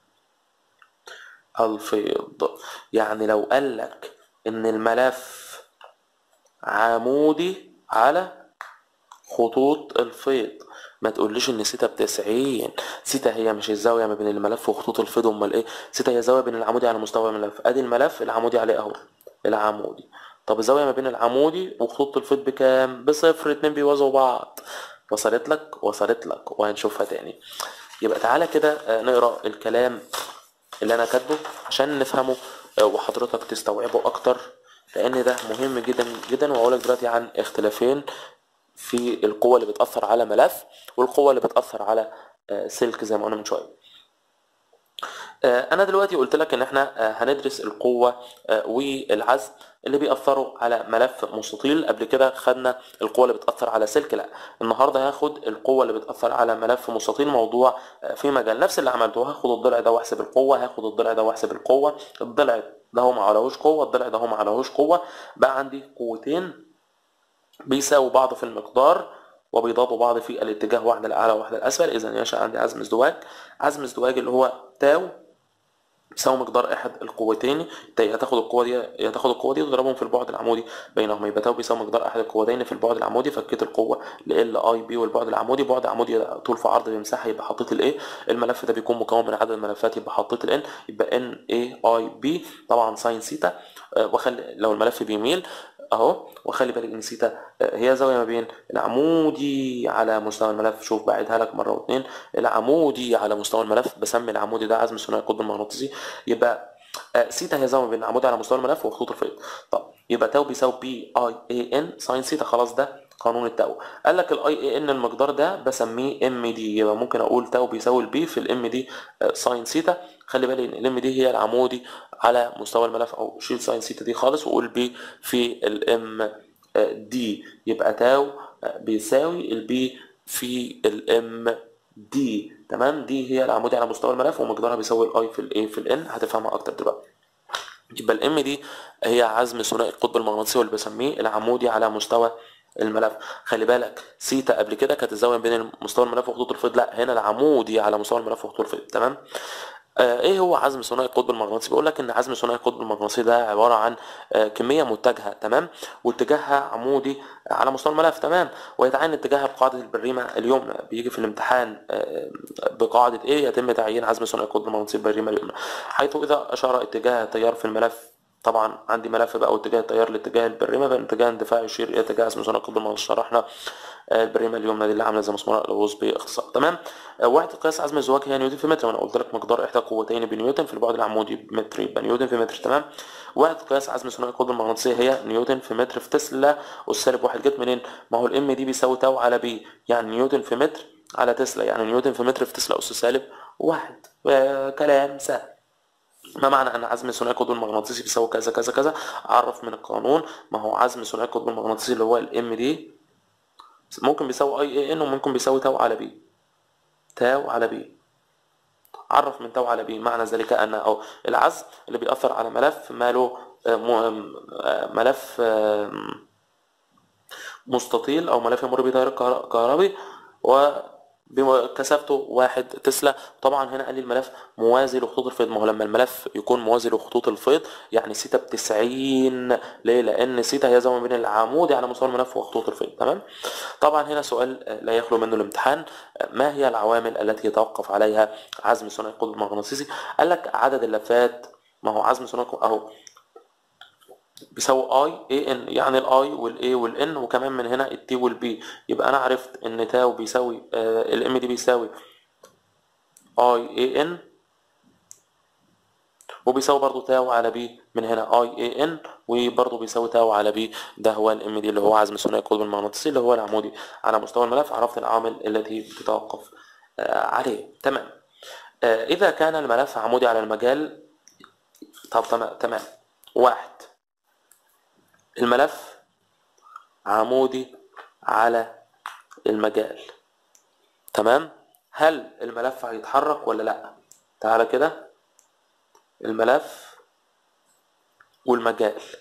الفيض. يعني لو قالك ان الملف عمودي على خطوط الفيض، ما تقوليش ان سيتا بتسعين. سيتا هي مش الزاويه ما بين الملف وخطوط الفيض، امال ايه؟ سيتا هي الزاويه بين العمودي على مستوى الملف، ادي الملف العمودي عليه اهو العمودي. طب الزاويه ما بين العمودي وخطوط الفيض بكام؟ بصفر، اتنين بيوازوا بعض. وصلت لك؟ وصلت لك، وهنشوفها تاني. يبقى تعالى كده نقرا الكلام اللي انا كاتبه عشان نفهمه وحضرتك تستوعبه اكتر، لان ده مهم جدا جدا. وهقول لك دلوقتي عن اختلافين في القوة اللي بتأثر على ملف والقوة اللي بتأثر على سلك زي ما قلنا من شوية. انا دلوقتي قلت لك ان احنا هندرس القوة والعزم اللي بيأثروا على ملف مستطيل. قبل كده خدنا القوة اللي بتأثر على سلك، لا النهاردة هاخد القوة اللي بتأثر على ملف مستطيل، موضوع في مجال نفس اللي عملته. هاخد الضلع ده واحسب القوة، هاخد الضلع ده واحسب القوة، الضلع ده هو ما عليهوش قوة، الضلع ده هو ما عليهوش قوة. بقى عندي قوتين بيساووا بعض في المقدار وبيضادوا بعض في الاتجاه، واحدة الأعلى وواحدة الأسفل. إذا ينشأ عندي عزم ازدواج. عزم ازدواج اللي هو تاو بيساوي مقدار احد القوتين. هتاخد القوه دي هتاخد القوه دي وتضربهم في البعد العمودي بينهما، يبقى تاو بيساوي مقدار احد القوتين في البعد العمودي. فكيت القوه ل ال اي بي والبعد العمودي، بعد عمودي طول في عرض بمساحه، يبقى حطيت الايه. الملف ده بيكون مكون من عدد الملفات، يبقى حطيت الان، يبقى ان اي اي بي طبعا ساين سيتا. وخلي لو الملف بيميل اهو، وخلي بالك ان سيتا هي زاويه ما بين العمودي على مستوى الملف. شوف بعيدها لك مره واثنين، العمودي على مستوى الملف، بسمي العمودي ده عزم ثنائي القطب المغناطيسي. يبقى سيتا هي زاويه بين العمودي على مستوى الملف وخطوط الفيض. طب يبقى تاو بيساوي بي اي اي ان ساين سيتا. خلاص ده قانون التاو. قال لك الاي اي ان المقدار ده بسميه ام دي، يبقى ممكن اقول تاو بيساوي البي في الام دي ساين سيتا. خلي بالي ان الام دي هي العمودي على مستوى الملف، او شيل ساين سيتا دي خالص وقول بي في الام دي، يبقى تاو بيساوي البي في الام دي. تمام، دي هي العمودي على مستوى الملف ومقدارها بيساوي الاي في الاي في الان، هتفهمها اكتر دلوقتي. يبقى الام دي هي عزم ثنائي القطب المغناطيسي واللي بسميه العمودي على مستوى الملف. خلي بالك سيتا قبل كده كانت الزاويه بين مستوى الملف وخطوط الفيض، لا هنا العمودي على مستوى الملف وخطوط الفيض. تمام. آه ايه هو عزم ثنائي القطب المغناطيسي؟ بيقول لك ان عزم ثنائي القطب المغناطيسي ده عباره عن آه كميه متجهه، تمام، واتجاهها عمودي على مستوى الملف، تمام، ويتعين اتجاهها بقاعده البريمه اليمنى. بيجي في الامتحان آه بقاعده ايه؟ يتم تعيين عزم ثنائي القطب المغناطيسي بالبريمه اليمنى، حيث اذا اشار اتجاه التيار في الملف، طبعا عندي ملف بقى واتجاه التيار لاتجاه البريمه، فاتجاه اندفاع يشير الى اتجاه عزم ثنائي القطب المغناطيسي. شرحنا البريمه اليمنى دي اللي عامله زي مسمار الالغوص باختصار. تمام. وحده قياس عزم الزواج هي نيوتن في متر، وانا قلت لك مقدار احدى قوتين بنيوتن في البعد العمودي بمتر، يبقى نيوتن في متر. تمام. وحده قياس عزم ثنائي القطب المغناطيسي هي نيوتن في متر في تسلا والسالب واحد. جت منين؟ ما هو الام دي بيساوي تاو على بي، يعني نيوتن في متر على تسلا، يعني نيوتن في متر في تسلا اس سالب واحد. كلام سهل. ما معنى ان عزم ثنائي القطب المغناطيسي بيساوي كذا كذا كذا؟ اعرف من القانون. ما هو عزم ثنائي القطب المغناطيسي اللي هو الام دي ممكن بيساوي اي اي ان وممكن بيساوي تاو على بي، تاو على بي. عرف من تاو على بي معنى ذلك ان او العزم اللي بيأثر على ملف ماله ملف مستطيل او ملف يمر بيه تيار كهربي وكثافته واحد تسلا. طبعا هنا قال لي الملف موازي لخطوط الفيض، ما هو لما الملف يكون موازي لخطوط الفيض يعني سيتا بتسعين. ليه؟ لان سيتا هي زاويه بين العمودي على مستوى الملف وخطوط الفيض. تمام. طبعا هنا سؤال لا يخلو منه الامتحان، ما هي العوامل التي يتوقف عليها عزم ثنائي القطب المغناطيسي؟ قال لك عدد اللفات. ما هو عزم ثنائي اهو بيساوي اي اي ان، يعني الاي والاي والان وكمان من هنا التي والبي، يبقى انا عرفت ان تاو بيساوي آه الام دي بيساوي اي اي ان وبيساوي برضو تاو على بي من هنا اي اي ان وبرضو بيساوي تاو على بي. ده هو الام دي اللي هو عزم ثنائي القطب المغناطيسي اللي هو العمودي على مستوى الملف. عرفت العوامل التي بتتوقف آه عليه. تمام. آه اذا كان الملف عمودي على المجال، طب تمام تمام واحد، الملف عمودي على المجال، تمام، هل الملف هيتحرك ولا لا؟ تعالى كده، الملف والمجال،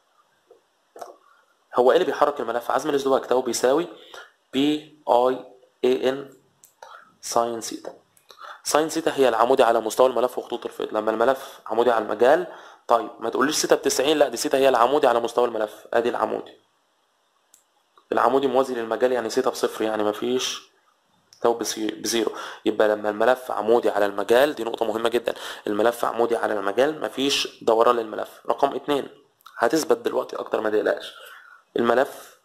هو ايه اللي بيحرك الملف؟ عزم الازدواج تاو بيساوي بي اي اي ان ساين سيتا. ساين سيتا هي العمودي على مستوى الملف وخطوط الفيض. لما الملف عمودي على المجال، طيب ما تقوليش سيتا بتسعين، لا دي سيتا هي العمودي على مستوى الملف. ادي العمودي، العمودي موازي للمجال يعني سيتا بصفر، يعني مفيش تاو بزيرو. يبقى لما الملف عمودي على المجال، دي نقطة مهمة جدا، الملف عمودي على المجال مفيش دوران للملف. رقم اتنين هتثبت دلوقتي اكتر ما تقلقش، الملف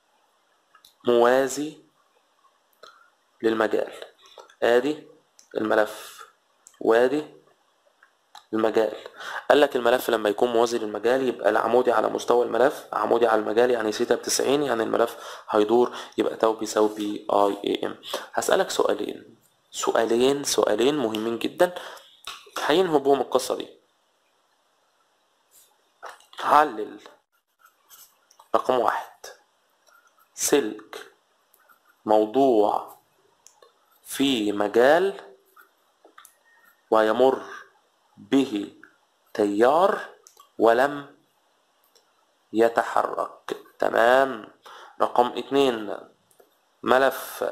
موازي للمجال. ادي الملف وادي المجال. قال لك الملف لما يكون موازي للمجال يبقى العمودي على مستوى الملف عمودي على المجال، يعني سيتا بتسعين، يعني الملف هيدور، يبقى تاو بيساوي بي اي اي ام. هسألك سؤالين سؤالين سؤالين مهمين جدا هينهوا بهم القصة دي. علل. رقم واحد، سلك موضوع في مجال ويمر به تيار ولم يتحرك. تمام. رقم اتنين، ملف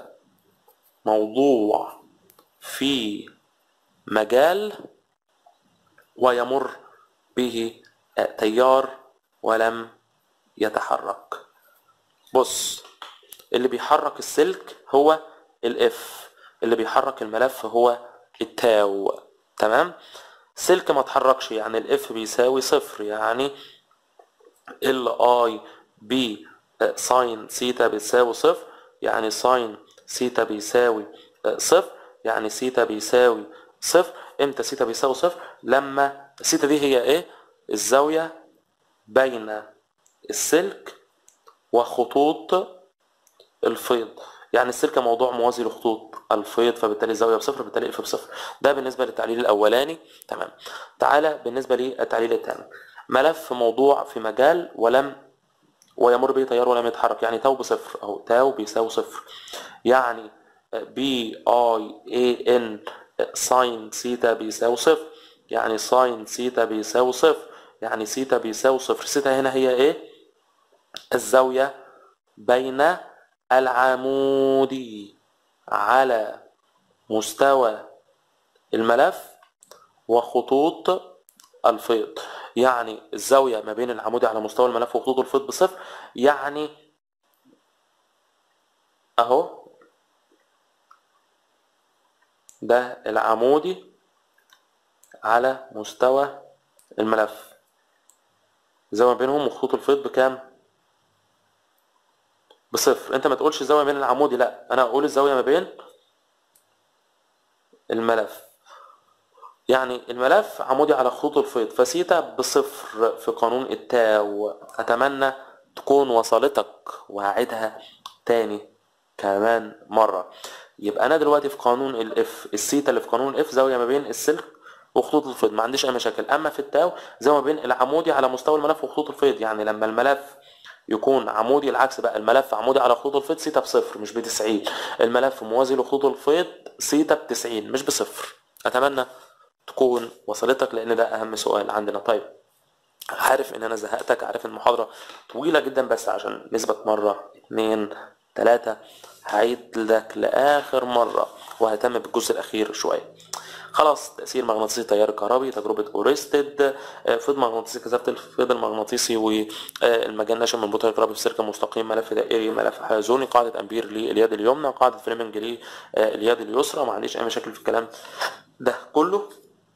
موضوع في مجال ويمر به تيار ولم يتحرك. بص، اللي بيحرك السلك هو الاف، اللي بيحرك الملف هو التاو. تمام. سلك ما اتحركش يعني الاف بيساوي صفر، يعني ال اي بي ساين سيتا بيساوي صفر، يعني ساين سيتا بيساوي صفر، يعني سيتا بيساوي صفر. امتى سيتا بيساوي صفر؟ لما سيتا دي هي ايه؟ الزاوية بين السلك وخطوط الفيض، يعني السلك موضوع موازي لخطوط الفيض، فبالتالي الزاويه بصفر، بالتالي اف بصفر. ده بالنسبه للتعليل الاولاني. تمام. تعالى بالنسبه للتعليل الثاني. ملف موضوع في مجال ولم ويمر به تيار ولم يتحرك، يعني تاو بصفر اهو، تاو بيساوي صفر، يعني بي اي اي ان ساين سيتا بيساوي صفر، يعني ساين سيتا بيساوي صفر، يعني سيتا بيساوي صفر. سيتا هنا هي ايه؟ الزاوية بين العمودي على مستوى الملف وخطوط الفيض، يعني الزاوية ما بين العمودي على مستوى الملف وخطوط الفيض بصفر، يعني اهو ده العمودي على مستوى الملف، الزاوية بينهم وخطوط الفيض بكام؟ بصفر. انت ما تقولش الزاوية بين العمودي، لا انا اقول الزاوية ما بين الملف، يعني الملف عمودي على خطوط الفيض، فسيتا بصفر في قانون التاو. اتمنى تكون وصلتك، وهعيدها تاني كمان مرة. يبقى انا دلوقتي في قانون الاف، السيتا اللي في قانون الاف زاوية ما بين السلك وخطوط الفيض، ما عنديش اي مشاكل. اما في التاو زاوية ما بين العمودي على مستوى الملف وخطوط الفيض، يعني لما الملف يكون عمودي، العكس بقى، الملف عمودي على خطوط الفيض سيتا بصفر مش بتسعين، الملف موازي لخطوط الفيض سيتا بتسعين مش بصفر. اتمنى تكون وصلتك، لان ده اهم سؤال عندنا. طيب، عارف ان انا زهقتك، عارف ان المحاضرة طويلة جدا، بس عشان نثبت مرة اتنين تلاتة هعيد لك لاخر مرة، وههتم بالجزء الاخير شوية. خلاص، تأثير مغناطيسي تيار كهربي، تجربة أورستد، فيض مغناطيسي، كثافة الفيض المغناطيسي والمجال ناشئ من بطارية كهربي في سلك مستقيم، ملف دائري، ملف حلزوني، قاعدة أمبير لليد اليمنى، قاعدة فليمنج لليد اليسرى. ما عنديش أي مشاكل في الكلام ده كله.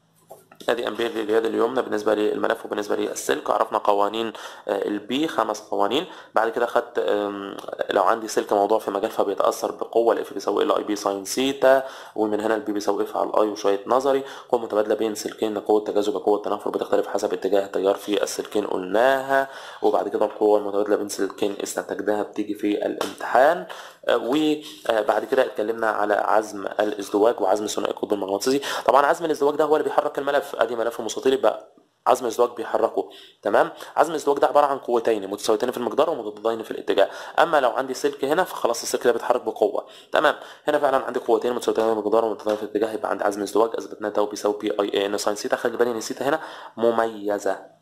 ادي امبير لليد اليمنى بالنسبه للملف وبالنسبه للسلك. عرفنا قوانين البي، خمس قوانين. بعد كده خدت لو عندي سلك موضوع في مجال فبيتاثر بقوه، الاف بيساوي ال اي بي ساين سيتا، ومن هنا البي بيساوي اف على الاي، وشويه نظري. قوه متبادله بين سلكين، قوه تجاذب وقوه تنافر بتختلف حسب اتجاه التيار في السلكين قلناها. وبعد كده القوه المتبادله بين سلكين استنتجناها بتيجي في الامتحان. وبعد كده اتكلمنا على عزم الازدواج وعزم ثنائي القطب المغناطيسي. طبعا عزم الازدواج ده هو اللي بيحرك الملف، ادي ملف مستطيل يبقى عزم الازدواج بيحركه. تمام. عزم الازدواج ده عباره عن قوتين متساويتين في المقدار ومتضادين في الاتجاه. اما لو عندي سلك هنا فخلاص السلك ده بيتحرك بقوه. تمام. هنا فعلا عندي قوتين متساويتين في المقدار ومتضادين في الاتجاه، يبقى عندي عزم ازدواج اثبتناه تاو بيساوي بي اي ان ساين سيتا. خلي بالي ان سيتا هنا مميزه،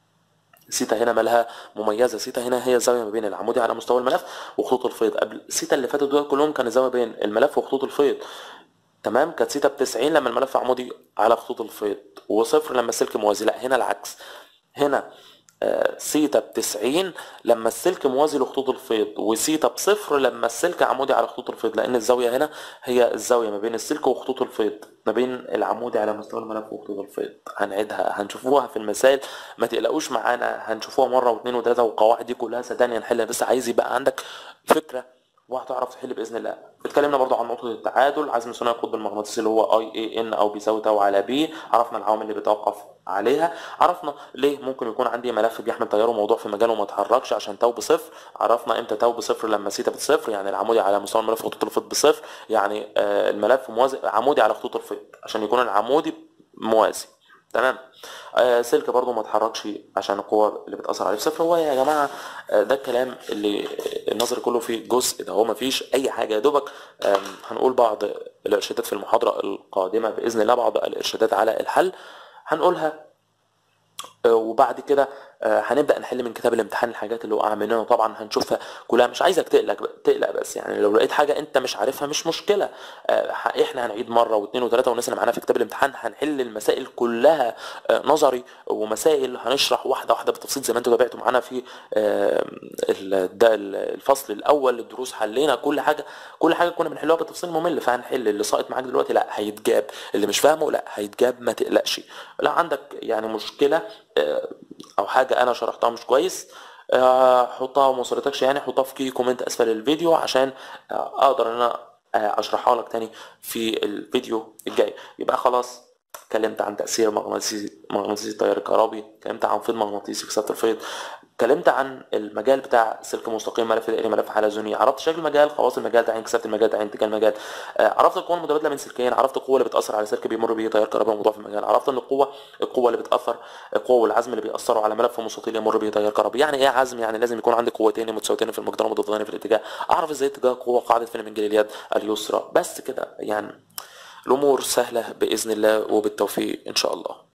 سيتا هنا مالها مميزه، سيتا هنا هي الزاويه ما بين العمودي على مستوى الملف وخطوط الفيض. قبل سيتا اللي فاتت دول كلهم كان الزاويه بين الملف وخطوط الفيض، تمام، كانت سيتا ب تسعين لما الملف عمودي على خطوط الفيض، وصفر لما السلك موازي. لا هنا العكس، هنا آه سيتا ب تسعين لما السلك موازي لخطوط الفيض، وسيتا بصفر لما السلك عمودي على خطوط الفيض، لان الزاويه هنا هي الزاويه ما بين السلك وخطوط الفيض، ما بين العمودي على مستوى الملف وخطوط الفيض. هنعيدها، هنشوفوها في المسائل، ما تقلقوش معانا، هنشوفوها مره واثنين وثلاثه، والقواعد دي كلها صدقني هنحلها، بس عايز يبقى عندك فكره وهتعرف تحل باذن الله. اتكلمنا برضو عن نقطه التعادل، عزم ثنائي القطب المغناطيسي اللي هو اي اي ان او بيساوي تاو على بي. عرفنا العوامل اللي بتوقف عليها، عرفنا ليه ممكن يكون عندي ملف بيحمل تيار وموضوع في مجاله وما اتحركش عشان تاو بصفر. عرفنا امتى تاو بصفر، لما سيتا بصفر، يعني العمودي على مستوى الملف وخطوط الفيض بصفر، يعني آه الملف موازي عمودي على خطوط الفيض عشان يكون العمودي موازي. تمام. آه سلك برضو ما اتحركش عشان القوه اللي بتاثر عليه بصفر. هو يا جماعه آه ده الكلام اللي النظري كله فيه جزء ده، هو ما فيش اي حاجه، يا دوبك هنقول بعض الارشادات في المحاضره القادمه باذن الله، بعض الارشادات على الحل هنقولها، وبعد كده هنبدا نحل من كتاب الامتحان الحاجات اللي وقع مننا. طبعا هنشوفها كلها، مش عايزك تقلق تقلق بس يعني لو لقيت حاجه انت مش عارفها مش مشكله، احنا هنعيد مره واثنين وثلاثه، والناس اللي معانا في كتاب الامتحان هنحل المسائل كلها نظري، ومسائل هنشرح واحده واحده بالتفصيل زي ما انتوا تابعتوا معانا في ده الفصل الاول الدروس. حلينا كل حاجه، كل حاجه كنا بنحلها بالتفصيل ممل، فهنحل اللي ساقط معاك دلوقتي لا هيتجاب، اللي مش فاهمه لا هيتجاب، ما تقلقش. لا عندك يعني مشكله او حاجه انا شرحتها مش كويس حطها وما وصلتكش، يعني حطها في كومنت اسفل الفيديو عشان اقدر ان انا اشرحها لك تاني في الفيديو الجاي. يبقى خلاص اتكلمت عن تأثير مغناطيسي مغناطيسي التيار الكهربي، اتكلمت عن فيض مغناطيسي في سد الفيض، اتكلمت عن المجال بتاع سلك مستقيم، ملف دائري، ملف حلزوني، عرفت شكل المجال، خواص المجال، تعيين كثافه المجال، تعيين اتجاه المجال، آه، عرفت القوه المتبادله بين سلكين، عرفت القوه اللي بتاثر على سلك بيمر بيه تيار كهربائي موضوع في المجال، عرفت ان القوه القوه اللي بتاثر القوه والعزم اللي بيأثروا على ملف مستطيل يمر بيه تيار كهربائي. يعني ايه عزم؟ يعني لازم يكون عندي قوتين متساويتين في المقدار ومتضادين في الاتجاه. اعرف ازاي اتجاه القوه قاعده فين من اليد اليسرى. بس كده يعني، الامور سهله باذن الله وبالتوفيق ان شاء الله.